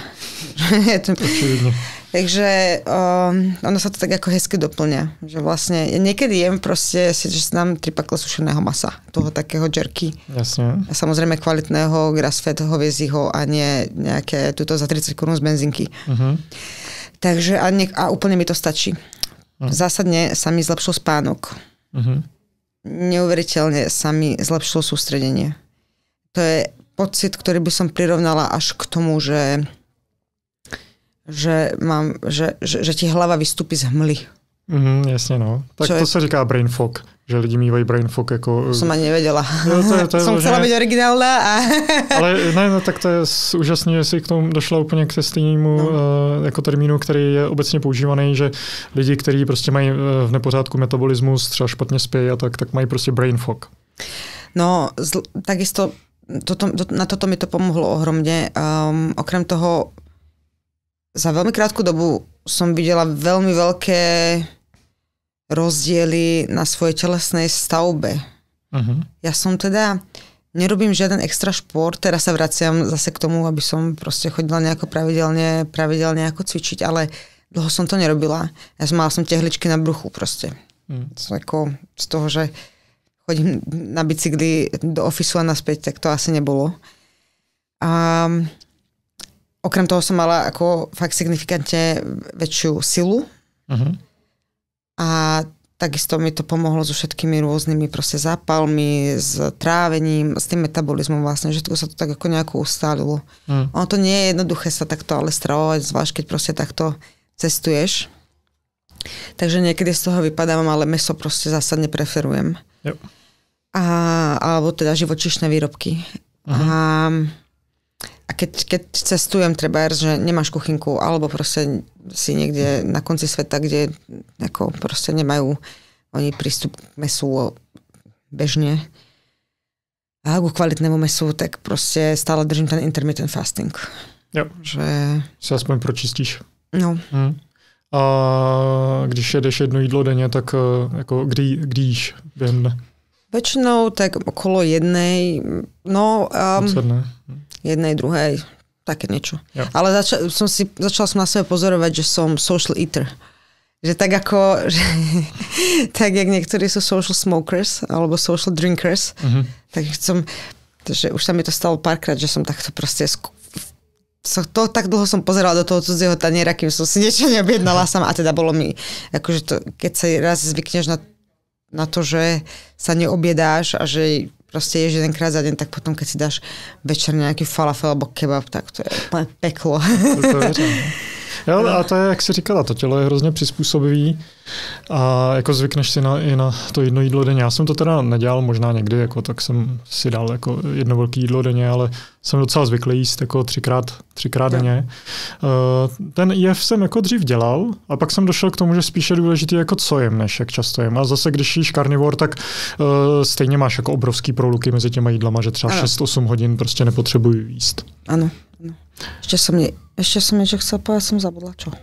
Speaker 1: Takže um, ono sa to tak ako hezky doplňa. Že vlastne niekedy jem proste, že si dám tri pakle sušeného masa, toho takého jerky.
Speaker 2: Jasne.
Speaker 1: A samozrejme kvalitného grass-fed hoväzího a nie nejaké tuto za tridsať korún z benzínky. Uh-huh. Takže a, nie, a úplne mi to stačí. Uh-huh. Zásadne sa mi zlepšil spánok. Uh-huh. neuveriteľne sa mi zlepšilo sústredenie. To je pocit, ktorý by som prirovnala až k tomu, že, že, mám, že, že, že ti hlava vystúpi z hmly.
Speaker 2: Mm, jasně, no. Tak Čo to je... se říká brain fog, že lidi mývají brain fog jako...
Speaker 1: Som ani nevedela.
Speaker 2: Jo, to je, to je
Speaker 1: Som chcela
Speaker 2: byť
Speaker 1: originálna. A...
Speaker 2: Ale ne, no, tak to je úžasný, že jsi k tomu došla úplně k stejnému no. uh, jako termínu, který je obecně používaný, že lidi, kteří prostě mají v nepořádku metabolismus, třeba špatně spí a tak, tak mají prostě brain fog.
Speaker 1: No, zl- takisto toto, to, na toto mi to pomohlo ohromne. Um, okrem toho, za veľmi krátku dobu som videla veľmi veľké rozdiely na svojej telesnej stavbe. Uh-huh. Ja som teda, nerobím žiaden extra šport, teraz sa vraciam zase k tomu, aby som proste chodila nejako pravidelne, pravidelne ako cvičiť, ale dlho som to nerobila. Ja som mala som tehličky na bruchu proste. Uh-huh. Ako z toho, že chodím na bicykli do ofisu a naspäť, tak to asi nebolo. A okrem toho som mala ako fakt signifikantne väčšiu silu. Uh-huh. A takisto mi to pomohlo so všetkými rôznymi proste zápalmi, s trávením, s tým metabolizmom vlastne, že sa to tak ako nejako ustálilo. Uh-huh. Ono to nie je jednoduché sa takto ale stravovať, zvlášť keď proste takto cestuješ. Takže niekedy z toho vypadávam, ale mäso proste zásadne preferujem. Yep. A, alebo teda živočíšne výrobky. Uh-huh. A, a keď, keď cestujem, treba, že nemáš kuchynku, alebo proste si niekde na konci sveta, kde ako proste nemajú oni prístup k mesu bežne a ku kvalitnému mesu, tak proste stále držím ten intermittent fasting.
Speaker 2: Jo.
Speaker 1: Že...
Speaker 2: Si aspoň pročistíš.
Speaker 1: No.
Speaker 2: Hmm. A když jedeš jedno jídlo denně, tak jako kdy, kdy jíš během dne?
Speaker 1: Väčšinou tak okolo jednej, no um, jednej, druhej, také niečo. Ja. Ale začal som, si, začal som na sebe pozorovať, že som social eater. Že tak ako, že, tak jak niektorí sú social smokers alebo social drinkers, uh-huh. tak som, že už sa mi to stalo párkrát, že som takto proste so, to, tak dlho som pozerala do toho cudzieho taniera, kým som si niečo neobjednala sama a teda bolo mi, akože to, keď sa raz zvykneš na na to, že sa neobjedáš a že proste ješ jedenkrát za deň, tak potom, keď si dáš večer nejaký falafel alebo kebab, tak to je úplne peklo.
Speaker 2: To je jo, a to je, jak jsi říkala, to tělo je hrozně přizpůsobivý a jako zvykneš si na, i na to jedno jídlo denně. Já jsem to teda nedělal možná někdy, jako, tak jsem si dal jako jedno velké jídlo denně, ale jsem docela zvyklý jíst jako třikrát, třikrát denně. Uh, ten jev jsem jako dřív dělal a pak jsem došel k tomu, že spíše důležitý jako co jem, než jak často jem. A zase, když jíš karnivor, tak uh, stejně máš jako obrovský proluky mezi těma jídlama, že třeba šest osm hodin prostě nepotřebuji jíst.
Speaker 1: Ano. No. Ešte som, nie, ešte som niečo chcel povedať, som zabudla, čo?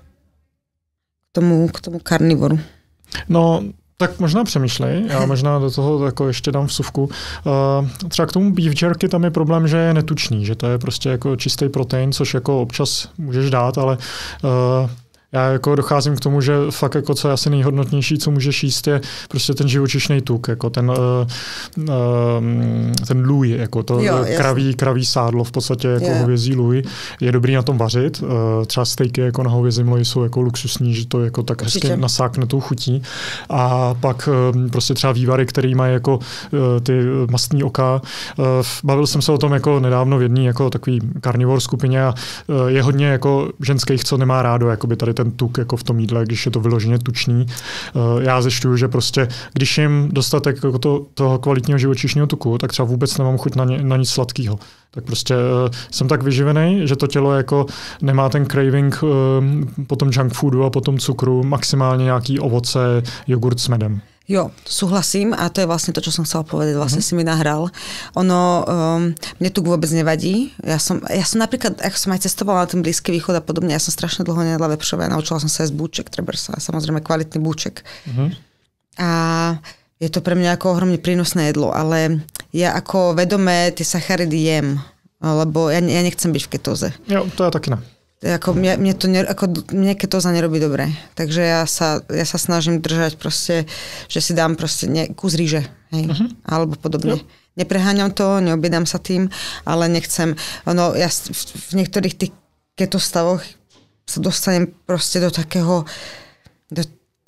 Speaker 1: K tomu, k tomu karnivoru.
Speaker 2: No, tak možná přemýšlej, já možná do toho jako ještě dám vsuvku. Uh, třeba k tomu beef jerky tam je problém, že je netučný, že to je prostě jako čistý protein, což jako občas můžeš dát, ale uh, já jako docházím k tomu, že fakt jako co je asi nejhodnotnější, co můžeš jíst, je prostě ten živočišný tuk, jako ten, uh, uh, ten lůj, jako to jo, kraví, kraví sádlo, v podstatě jako yeah. hovězí lůj. Je dobrý na tom vařit, uh, třeba stejky jako na hovězím loji jsou jako luxusní, že to jako tak hezky nasákne tou chutí. A pak uh, prostě třeba vývary, který mají jako uh, ty mastní oka. Uh, bavil jsem se o tom jako nedávno v jedné jako takový karnivor skupině a uh, je hodně jako ženských, co nemá rádo, jakoby tady ten tuk jako v tom jídle, když je to vyloženě tučný. Já zjišťuju, že prostě, když jim dostatek jako to, toho kvalitního živočišního tuku, tak třeba vůbec nemám chuť na, ně, na nic sladkého. Tak prostě uh, jsem tak vyživený, že to tělo jako nemá ten craving uh, po tom junk foodu a po tom cukru, maximálně nějaký ovoce, jogurt s medem.
Speaker 1: Jo, súhlasím a to je vlastne to, čo som chcela povedať. Vlastne uh-huh. si mi nahral. Ono, um, mne tu vôbec nevadí. Ja som, ja som napríklad, ako som aj cestovala na ten Blízky východ a podobne, ja som strašne dlho nejedla vepřové. Naučila som sa jesť búček, trebárs, samozrejme kvalitný búček. Uh-huh. A je to pre mňa ako ohromne prínosné jedlo, ale ja ako vedomé tie sacharidy jem, lebo ja, ja nechcem byť v ketóze.
Speaker 2: Jo, to ja taky ne.
Speaker 1: Ako mne, mne, to ne, ako mne ketóza nerobí dobre. Takže ja sa, ja sa snažím držať proste, že si dám proste ne, kus ríže, hej, uh-huh. alebo podobne. Jo. Nepreháňam to, neobjedám sa tým, ale nechcem. No, ja v, v niektorých tých ketostavoch sa dostanem proste do takého, do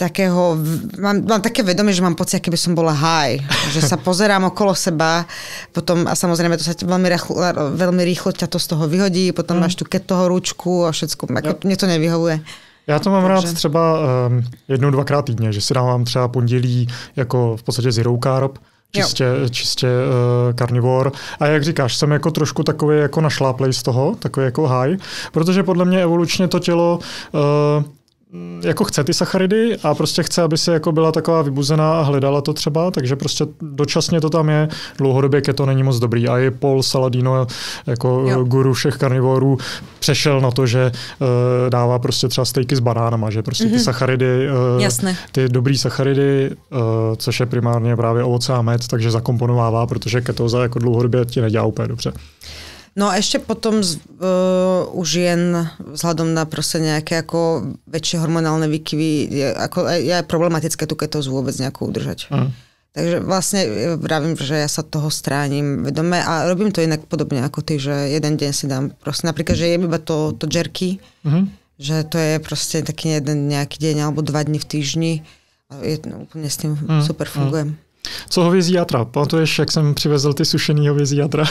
Speaker 1: takého, mám, mám také vedomie, že mám pocit, keby som bola high, že sa pozerám okolo seba, potom a samozrejme to sa veľmi rýchlo, veľmi rýchlo ťa to z toho vyhodí, potom mm. máš tu keď toho ručku a všetko, ako ja. Mne to nevyhovuje.
Speaker 2: Já to mám Takže... rád třeba um, jednou, dvakrát týdně, že si dávám třeba pondělí jako v podstatě zero carb, čistě, čistě uh, carnivore. A jak říkáš, jsem jako trošku takový jako našláplej z toho, takový jako high, protože podle mě evolučně to tělo uh, jako chce ty sacharidy a prostě chce, aby se jako byla taková vybuzená a hledala to třeba, takže prostě dočasně to tam je, dlouhodobě keto není moc dobrý. A i Paul Saladino, jako jo. guru všech karnivorů, přešel na to, že uh, dává prostě třeba stejky s banánama, že prostě mm-hmm. ty sacharidy, uh, ty dobrý sacharidy, uh, což je primárně právě ovoce a med, takže zakomponovává, protože ketóza jako dlouhodobě ti nedělá úplně dobře.
Speaker 1: No a ešte potom z, uh, u žien vzhľadom na proste nejaké ako väčšie hormonálne výkyvy je, ako, je problematické tu ketózu vôbec nejako udržať. Mm. Takže vlastne vravím, že ja sa toho stránim vedome a robím to inak podobne ako ty, že jeden deň si dám proste, napríklad, že jem iba to, to jerky, mm. že to je proste taký jeden nejaký deň alebo dva dni v týždni a je, no, úplne s tým mm. super fungujem. Mm.
Speaker 2: Co hovězí játra? Pamatuješ, jak jsem přivezl ty sušený hovězí játra?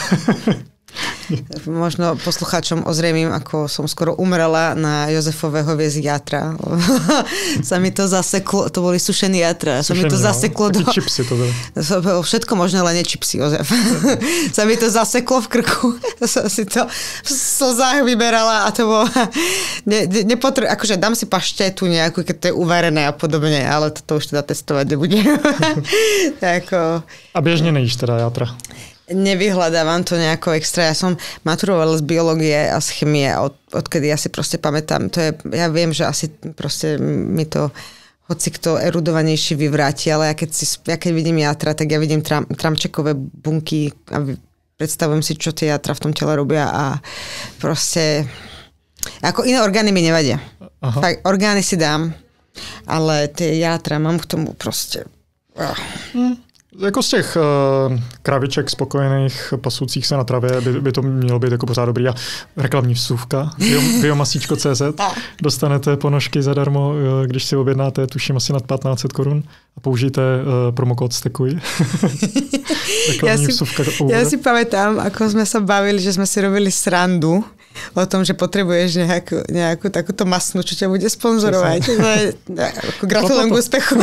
Speaker 1: Možno poslucháčom ozrejmím, ako som skoro umrela na Jozefové hoväzie játra. Sa mi to zaseklo, to boli sušené játra. Sa mi to zaseklo do...
Speaker 2: Čipsy to boli.
Speaker 1: Všetko možné, len nie čipsy, Jozef. Sa mi to zaseklo v krku. Som si to v slzách vyberala a to bolo... Ne, ne, nepotr... Akože dám si paštetu nejakú, keď to je uvarené a podobne, ale toto už teda testovať nebudem. Tako...
Speaker 2: A běžně nejíš teda játra?
Speaker 1: Nevyhľadávam to nejako extra. Ja som maturovala z biológie a z chemie, od, odkedy ja si proste pamätám. To je, ja viem, že asi proste mi to hoci kto erudovanejší vyvráti, ale ja keď, si, ja keď vidím játra, tak ja vidím tram, tramčekové bunky a predstavujem si, čo tie játra v tom tele robia a proste ako iné orgány mi nevadia. Fakt, orgány si dám, ale tie játra mám k tomu proste...
Speaker 2: Hmm. Jako z těch uh, kraviček spokojených pasujících se na travě by, by to mělo být jako pořád dobrý. A reklamní vsuvka, bio, biomasíčko tečka cé zet. Dostanete ponožky zadarmo, když si objednáte, tuším asi nad patnáct set korun a použijte uh, promokód STEKUJ. Reklamní
Speaker 1: ja
Speaker 2: vsuvka.
Speaker 1: Si, ja si pamätám, ako sme sa bavili, že sme si robili srandu o tom, že potrebuješ nejakú, nejakú takúto masnu, čo ťa bude sponzorovať. Gratulujem k úspechu.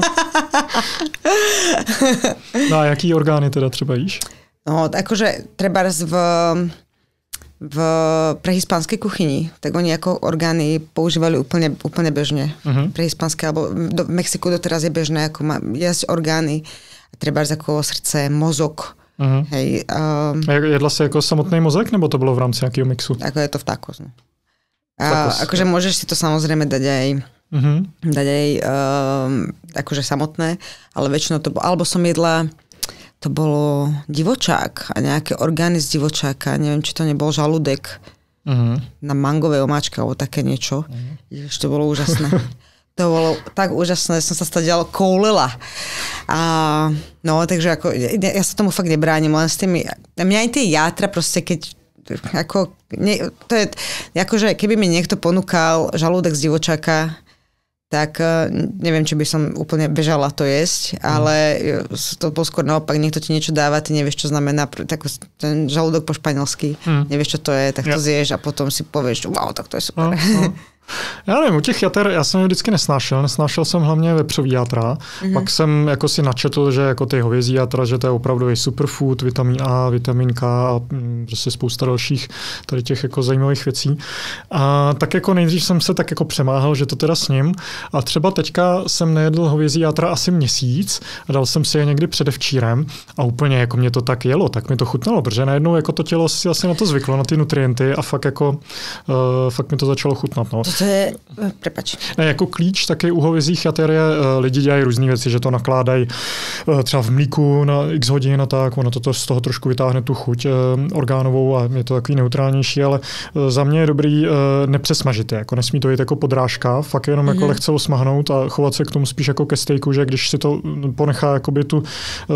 Speaker 2: No a jaký orgány teda třeba jíš?
Speaker 1: No, akože treba v, v prehispánskej kuchyni, tak oni ako orgány používali úplne, úplne bežne. Uh-huh. Prehispánske, alebo do, v Mexiku doteraz je bežné, ako má jesť orgány. Treba ako srdce, mozog. Uh-huh. Hej, um,
Speaker 2: jedla si jako samotný mozek, nebo to bylo v rámci nějakého mixu?
Speaker 1: Ako je to v takos. No. A, akože môžeš si to samozrejme dať aj uh-huh. dať aj um, akože samotné, ale väčšinou to bolo, alebo som jedla, to bolo divočák a nejaké orgány z divočáka, neviem, či to nebol žalúdek uh-huh. na mangovej omáčke, alebo také niečo. Uh-huh. To bolo úžasné. To bolo tak úžasné, som sa stadiaľ koulila. A no, takže ako, ja, ja sa tomu fakt nebránim, len s tými, mňa aj tie játra proste, keď ako, ne, to je, akože keby mi niekto ponúkal žalúdek z divočáka, tak neviem, či by som úplne bežala to jesť, ale to bol skôr naopak, niekto ti niečo dáva, ty nevieš, čo znamená, tak ten žalúdok po španielsky, mm. nevieš, čo to je, tak to ja. zješ a potom si povieš, wow, tak to je super. No, no.
Speaker 2: Já nevím, u těch jater já jsem je vždycky nesnášel. Nesnášel jsem hlavně vepřový játra. Mm-hmm. Pak jsem jako si načetl, že jako ty hovězí játra, že to je opravdu superfood, vitamin A, vitamin K a prostě spousta dalších tady těch jako zajímavých věcí. A tak jako nejdřív jsem se tak jako přemáhal, že to teda s ním. A třeba teďka jsem nejedl hovězí játra asi měsíc a dal jsem si je někdy předevčírem a úplně jako mě to tak jelo, tak mi to chutnalo, protože najednou jako to tělo si asi na to zvyklo, na ty nutrienty a fakt jako uh, fakt mi to začalo chutnat. No.
Speaker 1: To je, prepač.
Speaker 2: Ne, jako klíč taky u hovězích jater je, lidi dělají různý věci, že to nakládají třeba v mlíku na x hodin a tak, ono to z toho trošku vytáhne tu chuť orgánovou a je to takový neutrálnější, ale za mě je dobrý nepřesmažit je, jako nesmí to jít jako podrážka, fakt jenom mm-hmm. jako lehce osmahnout a chovat se k tomu spíš jako ke stejku, že když si to ponechá jakoby tu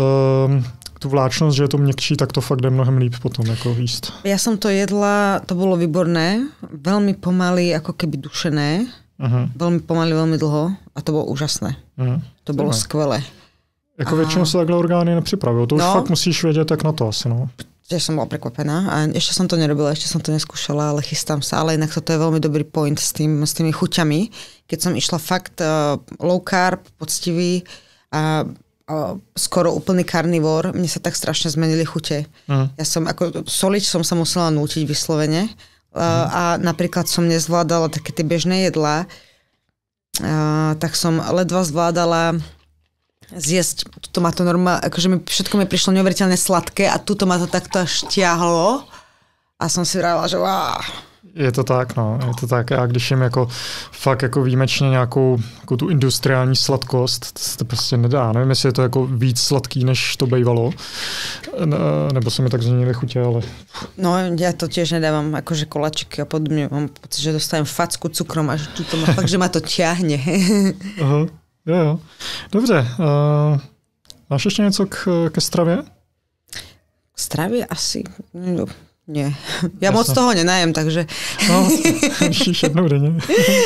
Speaker 2: tu vláčnosť, že je to měkčí, tak to fakt jde mnohem líp potom jako jíst.
Speaker 1: Ja som to jedla, to bolo výborné, veľmi pomaly, ako keby dušené. Uh-huh. Veľmi pomaly, veľmi dlho a to bolo úžasné. Uh-huh. To bolo uh-huh. skvelé.
Speaker 2: Jako a... většinou se takhle orgány nepřipravují. To už no, fakt musíš vědět, jak na to asi. No.
Speaker 1: Tiež som bola prekvapená a ešte som to nerobila, ešte som to neskúšala, ale chystám sa. Ale inak toto je veľmi dobrý point s, tým, s tými chuťami. Keď som išla fakt uh, low carb, poctivý a uh, skoro úplný karnivór, mne sa tak strašne zmenili chute. Uh-huh. Ja som ako solič som sa musela nútiť vyslovene. Uh, uh-huh. A napríklad som nezvládala také tie bežné jedlá, uh, tak som ledva zvládala zjesť, tuto ma to normálne, akože mi, všetko mi prišlo neuveriteľne sladké a tuto ma to takto až ťahlo a som si vravila, že wow.
Speaker 2: Je to tak, no, je to tak. Já když jim jako fakt jako výjimečně nějakou jako tu industriální sladkost, to se to prostě nedá. Nevím, jestli je to jako víc sladký, než to bývalo, nebo se mi tak změnily chutě, ale...
Speaker 1: No, ja to tiež nedávam, akože koláčiky a podobne. Mám pocit, že dostávam facku cukrom a že tuto ma fakt, že ma to ťahne.
Speaker 2: Aha. Jo, jo. Dobře. Uh, máš ještě něco k, ke stravě?
Speaker 1: K stravě asi? No, nie. Ja Jasne. Moc toho nenajem, takže...
Speaker 2: No, ještě jednou denně.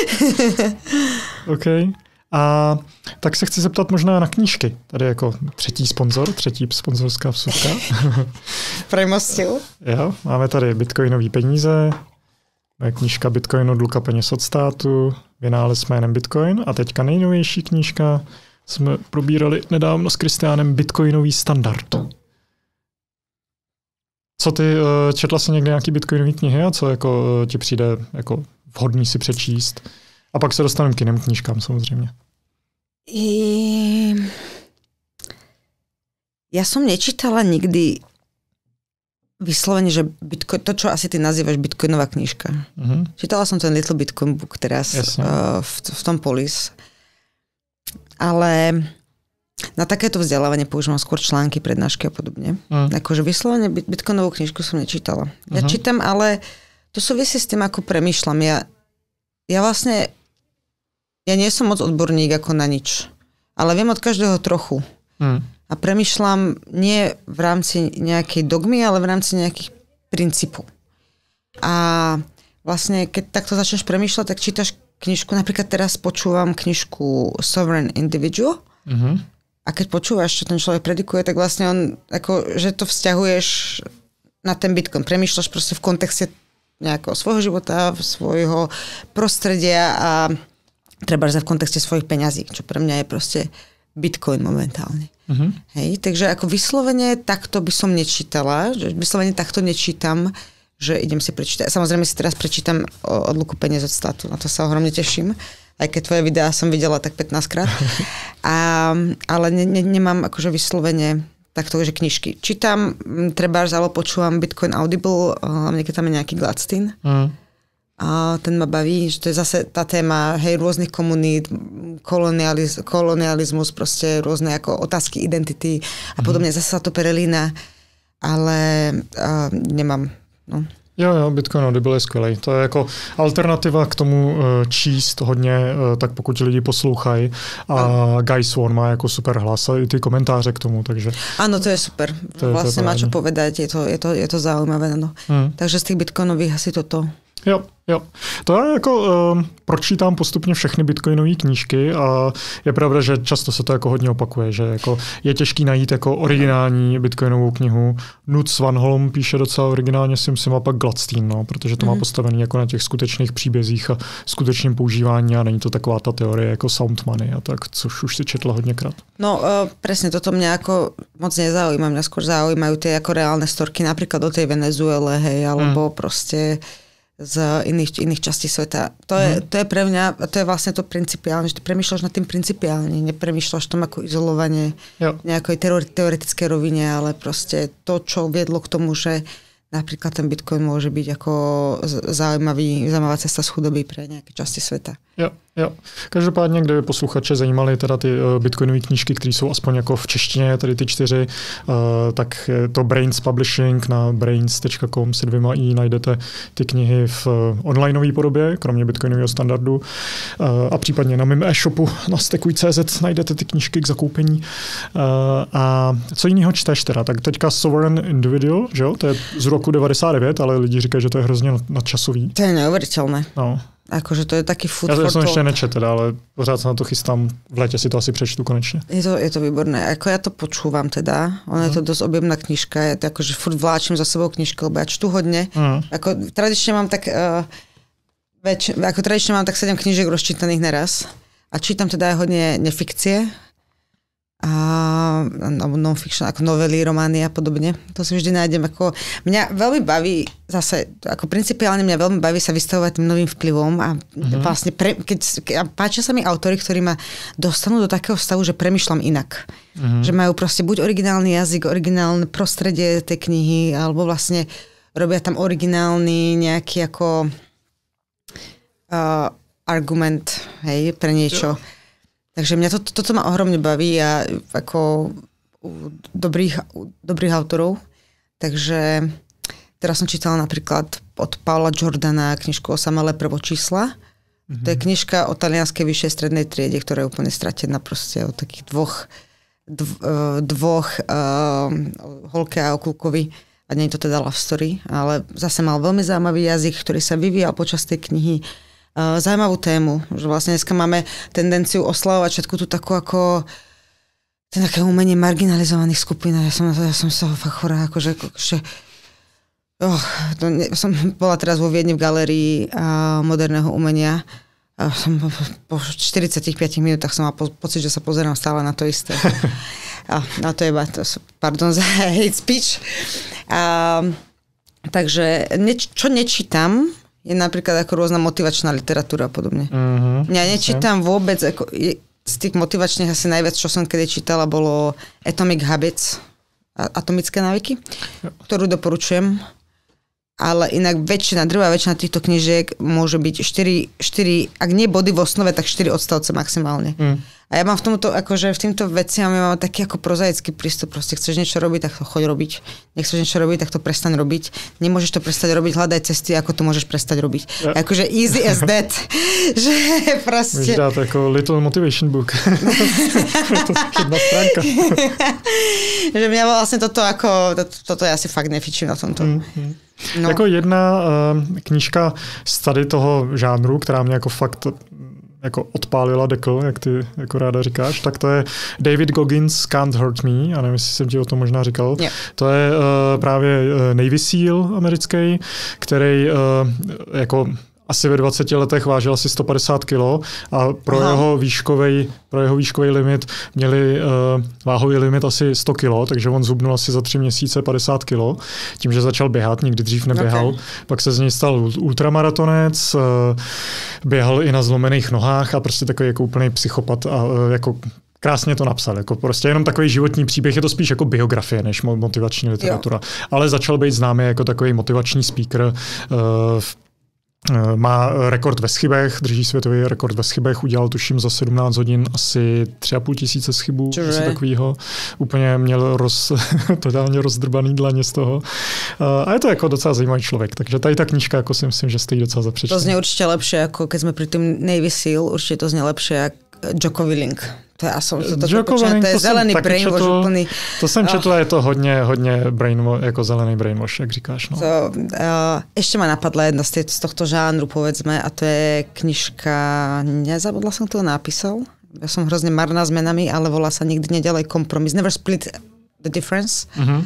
Speaker 2: OK. A tak se chci zeptat možná na knížky. Tady jako třetí sponzor, třetí sponzorská vsuvka.
Speaker 1: Premostil.
Speaker 2: Jo, máme tady bitcoinový peníze, moje knížka Bitcoin odluka peněz od státu, vynález jménem Bitcoin a teďka nejnovější knížka jsme probírali nedávno s Kristiánem Bitcoinový standard. Co ty, četla jsi někdy nějaký bitcoinový knihy a co jako ti přijde jako vhodný si přečíst? A pak se dostaneme k jiným knížkám samozřejmě.
Speaker 1: I... Ja som nečítala nikdy vyslovene, že Bitcoin, to, čo asi ty nazývaš bitcoinová knižka. Uh-huh. Čítala som ten Little Bitcoin book teraz uh, v, v tom Polis. Ale na takéto vzdelávanie používam skôr články, prednášky a podobne. Uh-huh. Akože vyslovene bitcoinovú knižku som nečítala. Ja uh-huh. čítam, ale to súvisí s tým, ako premýšľam. Ja, ja vlastne ja nie som moc odborník ako na nič. Ale viem od každého trochu. Uh-huh. A premýšľam nie v rámci nejakej dogmy, ale v rámci nejakých princípov. A vlastne, keď takto začneš premýšľať, tak čítaš knižku, napríklad teraz počúvam knižku Sovereign Individual. Uh-huh. A keď počúvaš, čo ten človek predikuje, tak vlastne on, ako, že to vzťahuješ na ten Bitcoin. Premýšľaš proste v kontexte nejakého svojho života, svojho prostredia a treba v kontexte svojich peňazí, čo pre mňa je proste Bitcoin momentálne. Uh-huh. Hej, takže ako vyslovene takto by som nečítala, že vyslovene takto nečítam, že idem si prečítať. Samozrejme si teraz prečítam odluku peniaz od státu, na to sa ohromne teším, aj keď tvoje videá som videla tak pätnásť krát. A, ale ne, ne, nemám akože vyslovene takto, že knižky. Čítam, trebárs, alebo počúvam Bitcoin Audible, hlavne keď tam je nejaký Gladstein. Uh-huh. A ten ma baví, že to je zase tá téma, hej, rôznych komunít, kolonializ, kolonializmus, proste rôzne ako otázky identity a podobne. Mm. Zase sa to prelína, ale uh, nemám. No.
Speaker 2: Jo, jo, Bitcoin Audible je skvělej. To je jako alternativa k tomu číst hodně, tak pokud lidi poslouchají. A no. Guy Swan má jako super hlas a i ty komentáře k tomu, takže...
Speaker 1: Áno, to je super. To je, vlastne to má čo povedať, je to, je to, je to zaujímavé. No. Hmm. Takže z tých bitcoinových asi toto.
Speaker 2: Jo, jo. To je jako, um, pročítám postupně všechny bitcoinové knížky a je pravda, že často se to jako hodně opakuje, že jako je těžký najít jako originální bitcoinovou knihu. Knut Svanholm píše docela originálně, si myslím, a pak Gladstein, no, protože to mm. má postavený jako na těch skutečných příbězích a skutečném používání a není to taková ta teorie jako sound money a tak, což už si četla hodněkrát.
Speaker 1: No, uh, presne, toto mňa ako moc nezaujíma, mňa skôr zaujímajú tie ako reálne storky, napríklad o tej Venezuele, hej, alebo mm. proste z iných, iných častí sveta. To je, mm. to je pre mňa, to je vlastne to principiálne, že ty premýšľaš nad tým principiálne, nepremýšľaš tam ako izolovanie nejakej teoretickej rovine, ale proste to, čo viedlo k tomu, že napríklad ten Bitcoin môže byť ako zaujímavý, zaujímavá cesta z chudoby pre nejaké časti sveta.
Speaker 2: Jo, jo. Každopádně, kdyby posluchače zajímaly teda ty uh, bitcoinové knížky, které jsou aspoň jako v češtině, tady ty čtyři, uh, tak je to Brains Publishing na brains tečka com si dvěma i najdete ty knihy v uh, onlineové podobě, kromě bitcoinového standardu. Uh, a případně na mém e-shopu na stekuj tečka cz najdete ty knížky k zakoupení. Uh, a co jiného čteš teda? Tak teďka Sovereign Individual, že jo? To je z roku devadesát devět, ale lidi říkají, že to je hrozně nadčasový.
Speaker 1: To je neuvěřitelné.
Speaker 2: No.
Speaker 1: Akože to je taký food
Speaker 2: Já,
Speaker 1: for
Speaker 2: já jsem
Speaker 1: thought.
Speaker 2: ještě nečet teda, ale pořád se na to chystám. V létě si to asi přečtu konečne.
Speaker 1: Je to, je to výborné. Ako ja to počúvam teda, ono mm. je to dosť objemná knižka, ja to akože furt vláčim za sebou knižku, lebo ja čtu hodne. Mm. Ako tradične mám tak uh, väč, ako tradične mám tak sedem knižiek rozčítaných naraz a čítam teda aj hodne nefikcie a non-fiction, ako novely, romány a podobne. To si vždy nájdem. Ako, mňa veľmi baví, zase, ako principiálne mňa veľmi baví sa vystavovať tým novým vplyvom a mm-hmm. vlastne, pre, keď, keď páčia sa mi autori, ktorí ma dostanú do takého stavu, že premýšľam inak. Mm-hmm. Že majú proste buď originálny jazyk, originálne prostredie tej knihy, alebo vlastne robia tam originálny nejaký ako uh, argument, hej, pre niečo. Jo. Takže mňa to, toto ma ohromne baví a ako u dobrých, u dobrých autorov. Takže teraz som čítala napríklad od Paula Giordana knižku Osamelé prvočísla. Mm-hmm. To je knižka o talianskej vyššej strednej triede, ktorá je úplne stratená proste o takých dvoch, dv, dvoch uh, holke a okúkovi. A nie je to teda love story, ale zase mal veľmi zaujímavý jazyk, ktorý sa vyvíjal počas tej knihy. Uh, zaujímavú tému, že vlastne dneska máme tendenciu oslavovať všetku tú takú ako také umenie marginalizovaných skupín. Ja som, ja som sa fakt chorá, akože, akože oh, to ne, som bola teraz vo Viedni v galérii uh, moderného umenia a som po štyridsiatich piatich minútach som mal po, pocit, že sa pozerám stále na to isté. A, a to je iba, to, pardon za hate speech. Uh, takže ne, čo nečítam, je napríklad ako rôzna motivačná literatúra a podobne. Mm-hmm. Ja nečítam vôbec, ako, je, z tých motivačných asi najviac, čo som kedy čítala, bolo Atomic Habits, atomické návyky, ktorú doporučujem. Ale inak väčšina, drvá väčšina týchto knižiek môže byť štyri, štyri, ak nie body v osnove, tak štyri odstavce maximálne. Mm. A ja mám v tomto, akože v týmto veciam ja mám taký ako prozaický prístup. Proste chceš niečo robiť, tak to choď robiť. Nechceš niečo robiť, tak to prestaň robiť. Nemôžeš to prestať robiť, hľadaj cesty, ako to môžeš prestať robiť. Ja. Akože easy as that. Že proste...
Speaker 2: Můžeš dát ako little motivation book. To jedna stránka.
Speaker 1: Že mňa vlastne toto ako, to, toto ja si fakt nefičím na tomto. Mm-hmm. No.
Speaker 2: Jako jedna uh, knížka z tady toho žánru, která mě jako fakt jako odpálila dekl, jak ty jako ráda říkáš, tak to je David Goggins Can't Hurt Me, a nevím, jestli jsem ti o tom možná říkal. Yeah. To je uh, právě Navy SEAL americký, který uh, jako asi ve dvaceti letech vážil asi sto padesát kilo a pro Aha. jeho výškovej, pro jeho výškový limit měli uh, váhový limit asi sto kilo, takže on zhubnul asi za tři měsíce padesát kilo, tím, že začal běhat, nikdy dřív neběhal. Okay. Pak se z něj stal ultramaratonec, uh, běhal i na zlomených nohách a prostě takový jako úplný psychopat a uh, jako krásně to napsal, jako prostě jenom takový životní příběh, je to spíš jako biografie než motivační literatura, jo. Ale začal být známý jako takový motivační speaker uh, v má rekord ve schybech, drží světový rekord ve schybech, udělal tuším za sedmnáct hodin asi tři a půl tisíce schybů, asi takovýho. Úplně měl roz, totálně rozdrbaný dlaně z toho. A je to jako docela zajímavý člověk, takže tady ta knížka, jako si myslím, že stojí docela za přečtení.
Speaker 1: To znie určitě lepší, jako keď jsme pri tým Navy SEAL, určitě to znie lepší, jak Jocko Willink. To je, to, to, to, to, to je zelený brainwash úplný.
Speaker 2: To jsem četl, oh. Je to hodně, hodně brainwash, jako zelený brainwash, jak říkáš. No.
Speaker 1: So, uh, ešte ma napadla jedna z, z tohto žánru, povedzme, a to je knižka, nezabudla som, kto to napísal. Ja som hrozne marná s menami, ale volá sa Nikdy neďalej kompromis. Never Split the Difference. Uh-huh.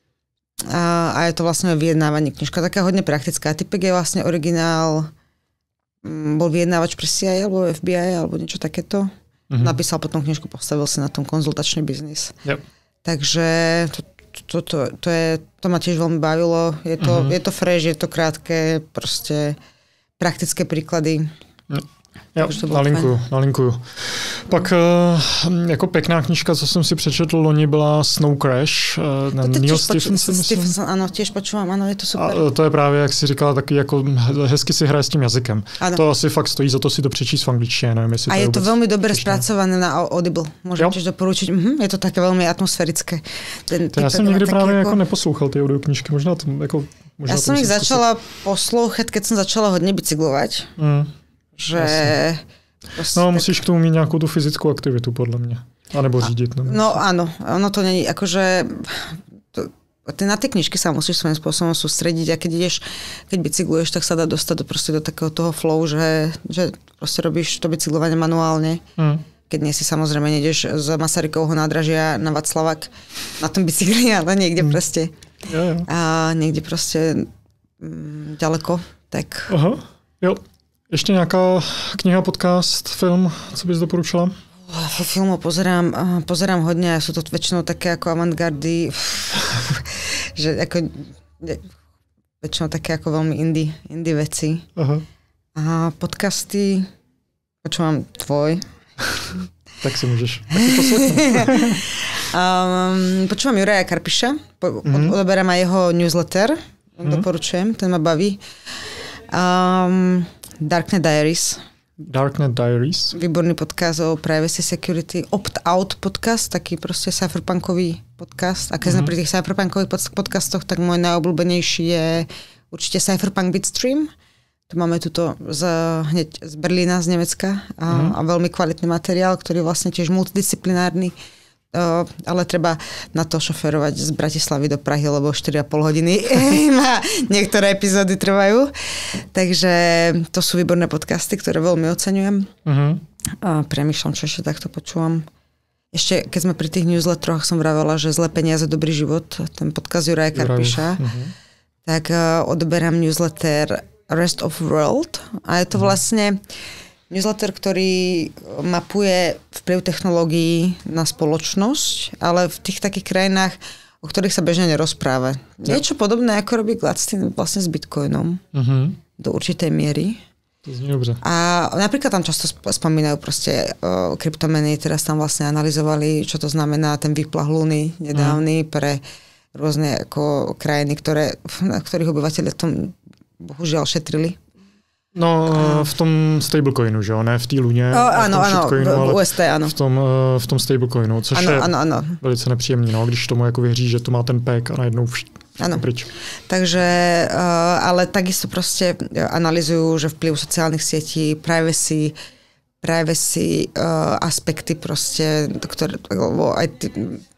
Speaker 1: Uh, a je to vlastne vyjednávanie knižka, taká hodne praktická. Typek je vlastne originál, bol vyjednávač pre C I A alebo F B I alebo niečo takéto. Mm-hmm. Napísal potom knižku, postavil si na tom konzultačný biznis. Yep. Takže to, to, to, to, je, to ma tiež veľmi bavilo. Je to, mm-hmm. je to fresh, je to krátke, proste praktické príklady. Yep.
Speaker 2: Jo, nalinkuju, nalinkuju. Pak uh, jako pěkná knížka, co jsem si přečetl loni, byla Snow Crash. Uh, Neil Stephenson,
Speaker 1: Stephenson, ano, těž počúvam, ano, je to super.
Speaker 2: A to je právě, jak jsi říkala, taky jako hezky si hraje s tím jazykem. Ano. To asi fakt stojí za to si to přečíst v angličtině, nevím, jestli
Speaker 1: a
Speaker 2: to
Speaker 1: je to velmi dobře zpracované na Audible. Můžem tiež doporučiť. Mhm, je to také velmi atmosférické.
Speaker 2: Ten, to já jsem někdy právě jako... jako neposlouchal ty audioknížky, možná to jako...
Speaker 1: Možná ja som ich začala poslouchat, keď som začala hodně bicyklovať. Mm. Že...
Speaker 2: Prostě no, musíš k tomu mít nějakou tu fyzickou aktivitu, podle mě. A nebo řídit. Nebo
Speaker 1: no áno, ono to není, akože... To, ty na tie knižky sa musíš svojím spôsobom sústrediť a keď ideš, keď bicykluješ, tak sa dá dostať do, proste do takého toho flow, že, že proste robíš to bicyklovanie manuálne. Mm. Keď nie si samozrejme nejdeš z Masarykovho nádražia na Václavák na tom bicykli, ale niekde mm. proste
Speaker 2: jo, jo.
Speaker 1: a niekde proste mm, ďaleko, tak...
Speaker 2: Aha, jo. Ještě nějaká kniha, podcast, film, co bys doporučila?
Speaker 1: Filmov pozerám, pozerám hodne a sú to väčšinou také ako avantgardy, že ako väčšinou také ako veľmi indie, indie veci. Aha. A podcasty počúvam tvoj.
Speaker 2: Tak si môžeš taky poslechnout.
Speaker 1: um, počúvam Juraja Karpiša, po, mm-hmm. odoberám aj jeho newsletter, mm-hmm. doporučujem, ten ma baví. Um, Darknet Diaries.
Speaker 2: Darknet Diaries.
Speaker 1: Výborný podcast o privacy security. Opt-out podcast, taký proste cypherpunkový podcast. A keď mm-hmm. sme pri tých cypherpunkových podcastoch, tak môj najobľúbenejší je určite Cypherpunk Bitstream. To máme tuto z, hneď z Berlína, z Nemecka. A, mm-hmm. a veľmi kvalitný materiál, ktorý je vlastne tiež multidisciplinárny. Uh, ale treba na to šoférovať z Bratislavy do Prahy, lebo štyri a pol hodiny na niektoré epizódy trvajú. Takže to sú výborné podcasty, ktoré veľmi oceňujem. Uh-huh. A premýšľam, čo ešte takto počúvam. Ešte, keď sme pri tých newsletteroch, som vravela, že Zlé peniaze, dobrý život, ten podcast Juraja Karpiša, uh-huh. tak uh, odoberám newsletter Rest of World a je to uh-huh. vlastne newsletter, ktorý mapuje vplyv technológií na spoločnosť, ale v tých takých krajinách, o ktorých sa bežne nerozpráva. Ja. Niečo podobné, ako robí Gladstein vlastne s Bitcoinom. Uh-huh. Do určitej miery.
Speaker 2: To znie dobře.
Speaker 1: A napríklad tam často spomínajú proste o, kryptomeny, teraz tam vlastne analyzovali, čo to znamená ten výplah Luny nedávny uh-huh. pre rôzne ako krajiny, ktoré, na ktorých obyvateľe tom bohužiaľ šetrili.
Speaker 2: No v tom stablecoinu, že jo? Ne v té luně.
Speaker 1: O, ano, ano, v U S T, ano.
Speaker 2: V tom, v tom stablecoinu, což
Speaker 1: ano,
Speaker 2: je
Speaker 1: ano, ano.
Speaker 2: velice nepříjemný, no, když tomu jako věří, že to má ten pek a najednou vš- pryč.
Speaker 1: Takže, ale takisto proste analyzujú, že vplyv sociálnych sietí, privacy, privacy aspekty proste, ktoré, aj tí,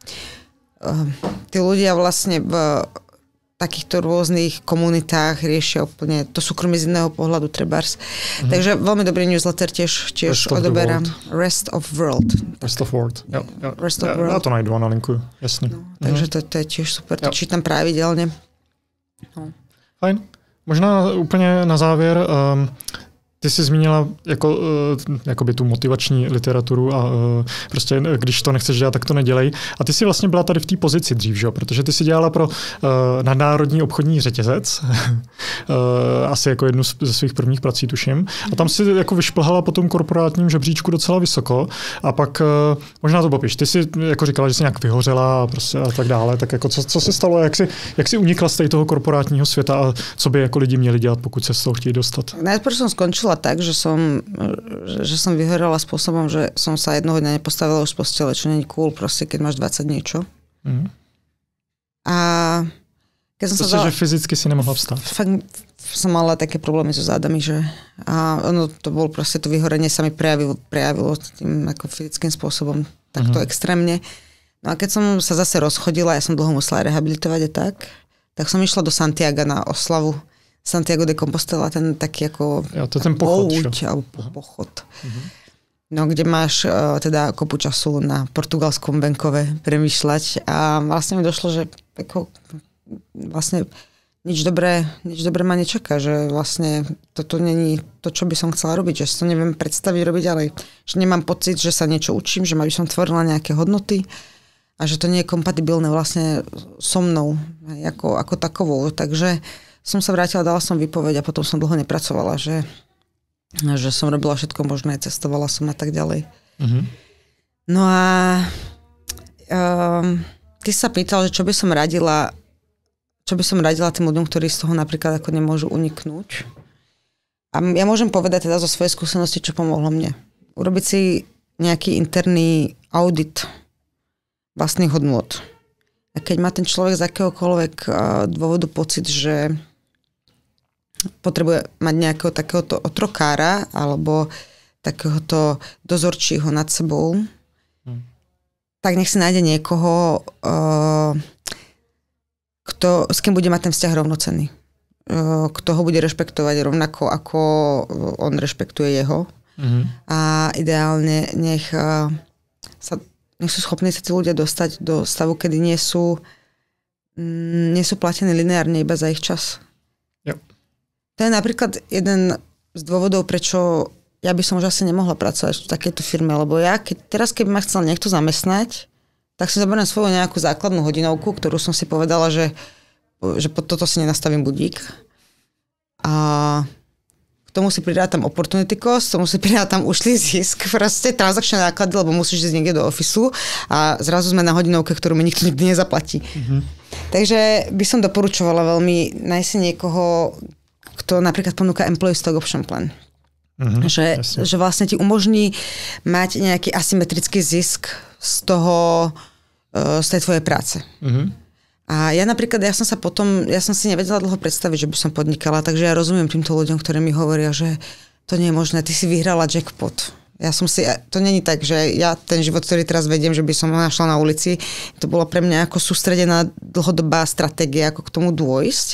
Speaker 1: tí ľudia vlastne v takýchto rôznych komunitách riešia úplne to súkromie z iného pohľadu trebárs. Mm-hmm. Takže veľmi dobrý newsletter tiež, tiež Rest odoberám. Rest of World.
Speaker 2: Rest of World. Jo, jo.
Speaker 1: Rest of
Speaker 2: ja,
Speaker 1: World.
Speaker 2: Ja to najdu a nalinkuju, jasne. No,
Speaker 1: takže to, to je tiež super, to čítam pravidelne. No.
Speaker 2: Fajn. Možná úplně na závěr, um, ty jsi zmínila jako, uh, jakoby tu motivační literaturu a uh, prostě když to nechceš dělat, tak to nedělej. A ty jsi vlastně byla tady v té pozici dřív, že? Protože ty jsi dělala pro uh, nadnárodní obchodní řetězec, uh, asi jako jednu ze svých prvních prací, tuším. A tam si jako vyšplhala po tom korporátním žebříčku docela vysoko. A pak uh, možná to popiš. Ty jsi jako říkala, že jsi nějak vyhořela a, prostě a tak dále. Tak jako co, co se stalo? Jak jsi, jak jsi unikla z toho korporátního světa a co by jako lidi měli dělat, pokud se z toho chtějí dostat?
Speaker 1: Najprv som skončila tak, že som, že som vyhorela spôsobom, že som sa jednoho dňa nepostavila už z postele, čo nie je cool, proste, keď máš dvadsať niečo. Mm. A keď som
Speaker 2: to
Speaker 1: sa dala,
Speaker 2: že fyzicky si nemohla vstať.
Speaker 1: Fakt som mala také problémy so zádami, že a ono to bolo proste, to vyhorenie sa mi prejavilo, prejavilo tým ako fyzickým spôsobom takto mm. extrémne. No a keď som sa zase rozchodila, ja som dlho musela rehabilitovať a tak, tak som išla do Santiaga na oslavu Santiago de Compostela, ten taký ako
Speaker 2: ja, to ten pochod,
Speaker 1: pouť, alebo pochod. Uh-huh. No, kde máš uh, teda kopu času na portugalskom venkove premýšľať a vlastne mi došlo, že ako, vlastne nič dobré, nič dobré ma nečaká, že vlastne toto není to, čo by som chcela robiť, že si to neviem predstaviť robiť ďalej. Že nemám pocit, že sa niečo učím, že ma by som tvorila nejaké hodnoty a že to nie je kompatibilné vlastne so mnou ako, ako takovou. Takže som sa vrátila, dala som výpoveď a potom som dlho nepracovala, že, že som robila všetko možné, cestovala som a tak ďalej. Mm-hmm. No a um, ty sa pýtal, že čo by som radila, čo by som radila tým ľuďom, ktorí z toho napríklad ako nemôžu uniknúť. A ja môžem povedať teda zo svojej skúsenosti, čo pomohlo mne. Urobiť si nejaký interný audit vlastných hodnôt. A keď má ten človek z akéhokoľvek dôvodu pocit, že potrebuje mať nejakého takéhoto otrokára alebo takéhoto dozorčího nad sebou, hmm. tak nech si nájde niekoho, uh, kto, s kým bude mať ten vzťah rovnocenný. Kto ho bude rešpektovať rovnako, ako on rešpektuje jeho. Mm-hmm. A ideálne nech, sa, nech sú schopní sa tí ľudia dostať do stavu, kedy nie sú, nie sú platení lineárne iba za ich čas.
Speaker 2: Yep.
Speaker 1: To je napríklad jeden z dôvodov, prečo ja by som už asi nemohla pracovať v takejto firme, lebo ja, keď, teraz keby ma chcel niekto zamestnať, tak si zaberiem svoju nejakú základnú hodinovku, ktorú som si povedala, že že pod toto si nenastavím budík. A k tomu si pridátam opportunity cost, k tomu si pridátam ušlý zisk, proste transakčné náklady, lebo musíš ísť niekde do ofisu a zrazu sme na hodinovke, ktorú mi nikto nikdy nezaplatí. Mm-hmm. Takže by som doporučovala veľmi nájsť si niekoho, kto napríklad ponúka employee stock option plan. Mm-hmm, že, že vlastne ti umožní mať nejaký asymetrický zisk z toho, z tej tvojej práce. Mm-hmm. A ja napríklad, ja som sa potom, ja som si nevedela dlho predstaviť, že by som podnikala, takže ja rozumiem týmto ľuďom, ktorí mi hovoria, že to nie je možné, ty si vyhrala jackpot. Ja som si, to není tak, že ja ten život, ktorý teraz vediem, že by som ho našla na ulici, to bolo pre mňa ako sústredená dlhodobá stratégia, ako k tomu dôjsť.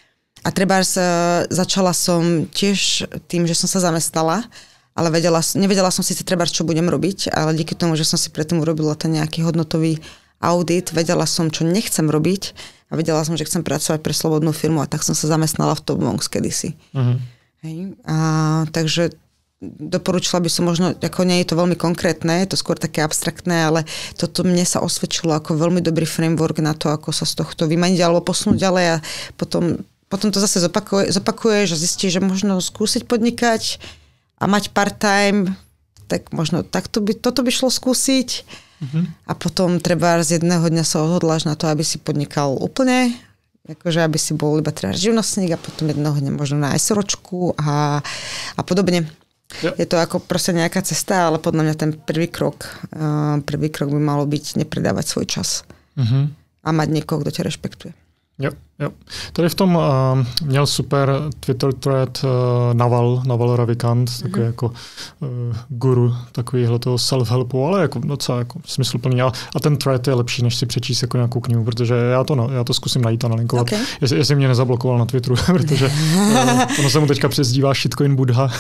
Speaker 1: A trebárs začala som tiež tým, že som sa zamestnala, ale vedela, nevedela som síce trebárs, čo budem robiť, ale díky tomu, že som si predtým urobila ten nejaký hodnotový audit, vedela som, čo nechcem robiť a vedela som, že chcem pracovať pre slobodnú firmu a tak som sa zamestnala v Top Monks kedysi. Uh-huh. Hej. A, takže doporučila by som možno, ako nie je to veľmi konkrétne, je to skôr také abstraktné, ale toto mne sa osvedčilo ako veľmi dobrý framework na to, ako sa z tohto vymaniť alebo posunúť ďalej a potom, potom to zase zopakuje, zopakuješ a zistíš, že možno skúsiť podnikať a mať part-time, tak možno takto by, toto by šlo skúsiť. Uh-huh. A potom treba z jedného dňa sa odhodláš na to, aby si podnikal úplne, akože aby si bol iba teda živnostník a potom jedného dňa možno na SROčku a, a podobne. Jo. Je to ako proste nejaká cesta, ale podľa mňa ten prvý krok, uh, prvý krok by malo byť nepredávať svoj čas. Uh-huh. A mať niekoho, kto ťa rešpektuje.
Speaker 2: Jo, jo. Tady v tom uh, měl super Twitter thread uh, Naval, Naval Ravikant, mm-hmm. takový jako uh, guru takovýhle toho self-helpu, ale jako docela jako smysluplný. A, a ten thread je lepší, než si přečíst jako nějakou knihu, protože já to, no, já to zkusím najít a nalinkovat. Okay. Jestli, jestli mě nezablokoval na Twitteru, protože uh, ono se mu teďka přezdívá shitcoin Buddha,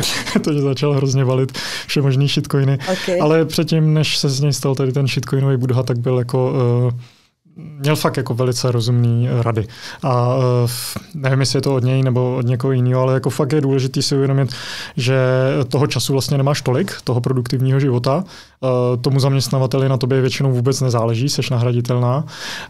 Speaker 2: to začal hrozně valit všemožný shitcoiny. Okay. Ale předtím, než se z něj stal tady ten shitcoinový Buddha, tak byl jako... Uh, měl fakt jako velice rozumný rady. A uh, nevím, jestli je to od něj nebo od někoho jiného, ale jako fakt je důležitý si uvědomit, že toho času vlastně nemáš tolik, toho produktivního života. Uh, tomu zaměstnavateli na tobě většinou vůbec nezáleží, seš nahraditelná.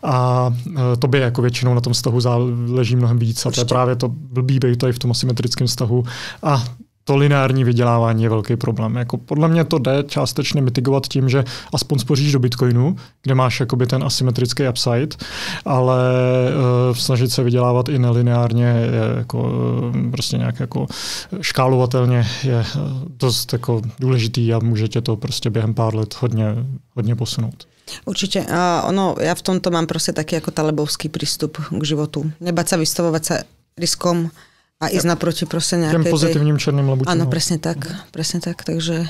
Speaker 2: A uh, tobě jako většinou na tom vztahu záleží mnohem víc. A to je právě to blbý bejt tady v tom asymetrickém vztahu. A to lineární vydělávání je velký problém. Jako podle mě to jde částečně mitigovat tím, že aspoň spoříš do Bitcoinu, kde máš jakoby ten asymetrický upside, ale uh, snažit se vydělávat i nelineárně je jako, uh, prostě nějak jako škálovatelně je dost jako důležitý a může tě to prostě během pár let hodně, hodně posunout.
Speaker 1: Určite. Uh, ono, ja v tomto mám proste taký ako talebovský prístup k životu. Nebať sa vystavovať sa riskom a ísť naproti proste nejakej...
Speaker 2: Těm pozitivním černým labučím.
Speaker 1: Áno, presne tak. Presne tak, takže...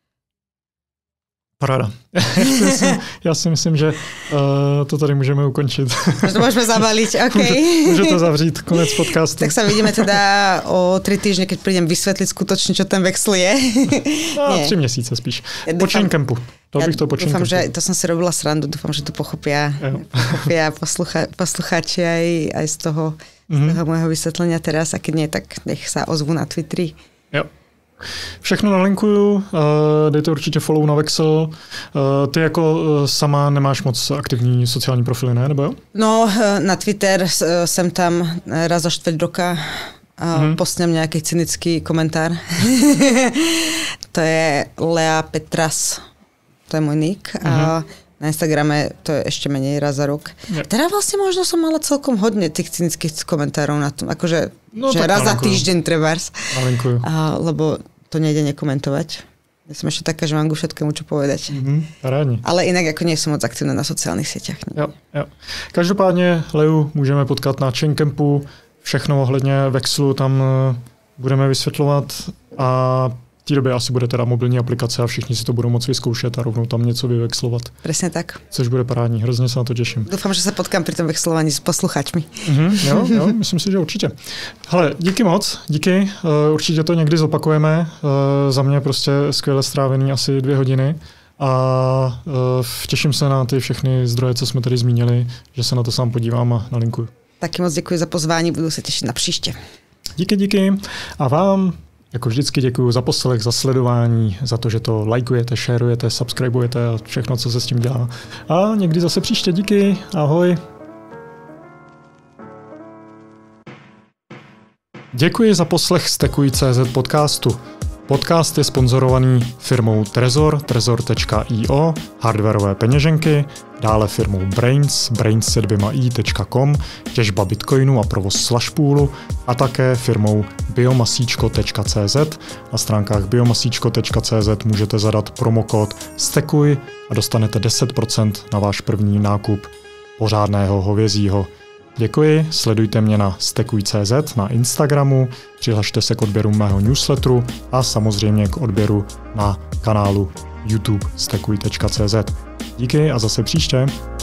Speaker 2: Paráda. Já si, já si myslím, že uh, to tady můžeme ukončit.
Speaker 1: To môžeme zabaliť, OK.
Speaker 2: Může to zavřít, konec podcastu.
Speaker 1: Tak sa vidíme teda o tri týždne, keď prídem vysvetliť skutočne, čo ten Vexl je.
Speaker 2: No, tři měsíce spíš. Ja počin kempu. To
Speaker 1: ja
Speaker 2: bych to počin
Speaker 1: dúfam,
Speaker 2: kempu.
Speaker 1: že to som si robila srandu, dúfam, že to pochopia, pochopia poslucha, poslucháči aj, aj z toho, mm-hmm. z toho môjho vysvetlenia teraz, a keď nie, tak nech sa ozvú na Twitteri.
Speaker 2: Jo. Všechno nalinkuju, dejte určitě follow na Vexl. Ty jako sama nemáš moc aktivní sociální profily, ne? Nebo jo?
Speaker 1: No, na Twitter jsem tam raz za čtvrt roka a mm-hmm. postnem nějaký cynický komentár. To je Lea Petras, to je můj nick. Mm-hmm. A na Instagrame to je ešte menej raz za rok. Ja. Teda vlastne možno som mala celkom hodne tých cynických komentárov na tom, akože no, že raz za týždeň trebárs. A, lebo to nejde nekomentovať. Ja som ešte taká, že mám ku všetkému čo povedať.
Speaker 2: Mm-hmm,
Speaker 1: ale inak ako nie som moc aktívna na sociálnych sieťach.
Speaker 2: Jo, jo. Každopádně Leu můžeme potkat na Chaincampu, všechno ohledně Vexlu tam budeme vysvětlovat a té době asi bude teda mobilní aplikace a všichni si to budou moci vyzkoušet a rovnou tam něco vyvexlovat.
Speaker 1: Presne tak.
Speaker 2: Což bude parádní, hrozně se na to těším.
Speaker 1: Doufám, že se potkám při tom vexlovaní s posluchačmi.
Speaker 2: Mm-hmm, jo, jo, myslím si, že určitě. Hele, díky moc, díky, uh, určitě to někdy zopakujeme. Uh, za mě prostě skvěle strávený asi dvě hodiny a uh, těším se na ty všechny zdroje, co jsme tady zmínili, že se na to sám podívám a nalinkuju.
Speaker 1: Taky moc děkuji za pozvání, budu se těšit na příště.
Speaker 2: Díky, díky. A vám, jako vždycky, děkuji za poslech, za sledování, za to, že to lajkujete, šerujete, subscribujete a všechno, co se s tím dělá. A někdy zase příště. Díky. Ahoj. Děkuji za poslech Stekuj tečka cé zet podcastu. Podcast je sponzorovaný firmou Trezor, trezor tečka io, hardwareové peněženky, dále firmou Brains, brains se dvěma i tečka com, těžba bitcoinu a provoz slashpoolu a také firmou biomasíčko tečka cé zet. Na stránkách biomasíčko tečka cé zet můžete zadat promokód Stekuj a dostanete deset procent na váš první nákup pořádného hovězího. Děkuji, sledujte mě na stekuj tečka cé zet na Instagramu, přihlašte se k odběru mého newsletteru a samozřejmě k odběru na kanálu YouTube stekuj tečka cé zet. Díky a zase příště.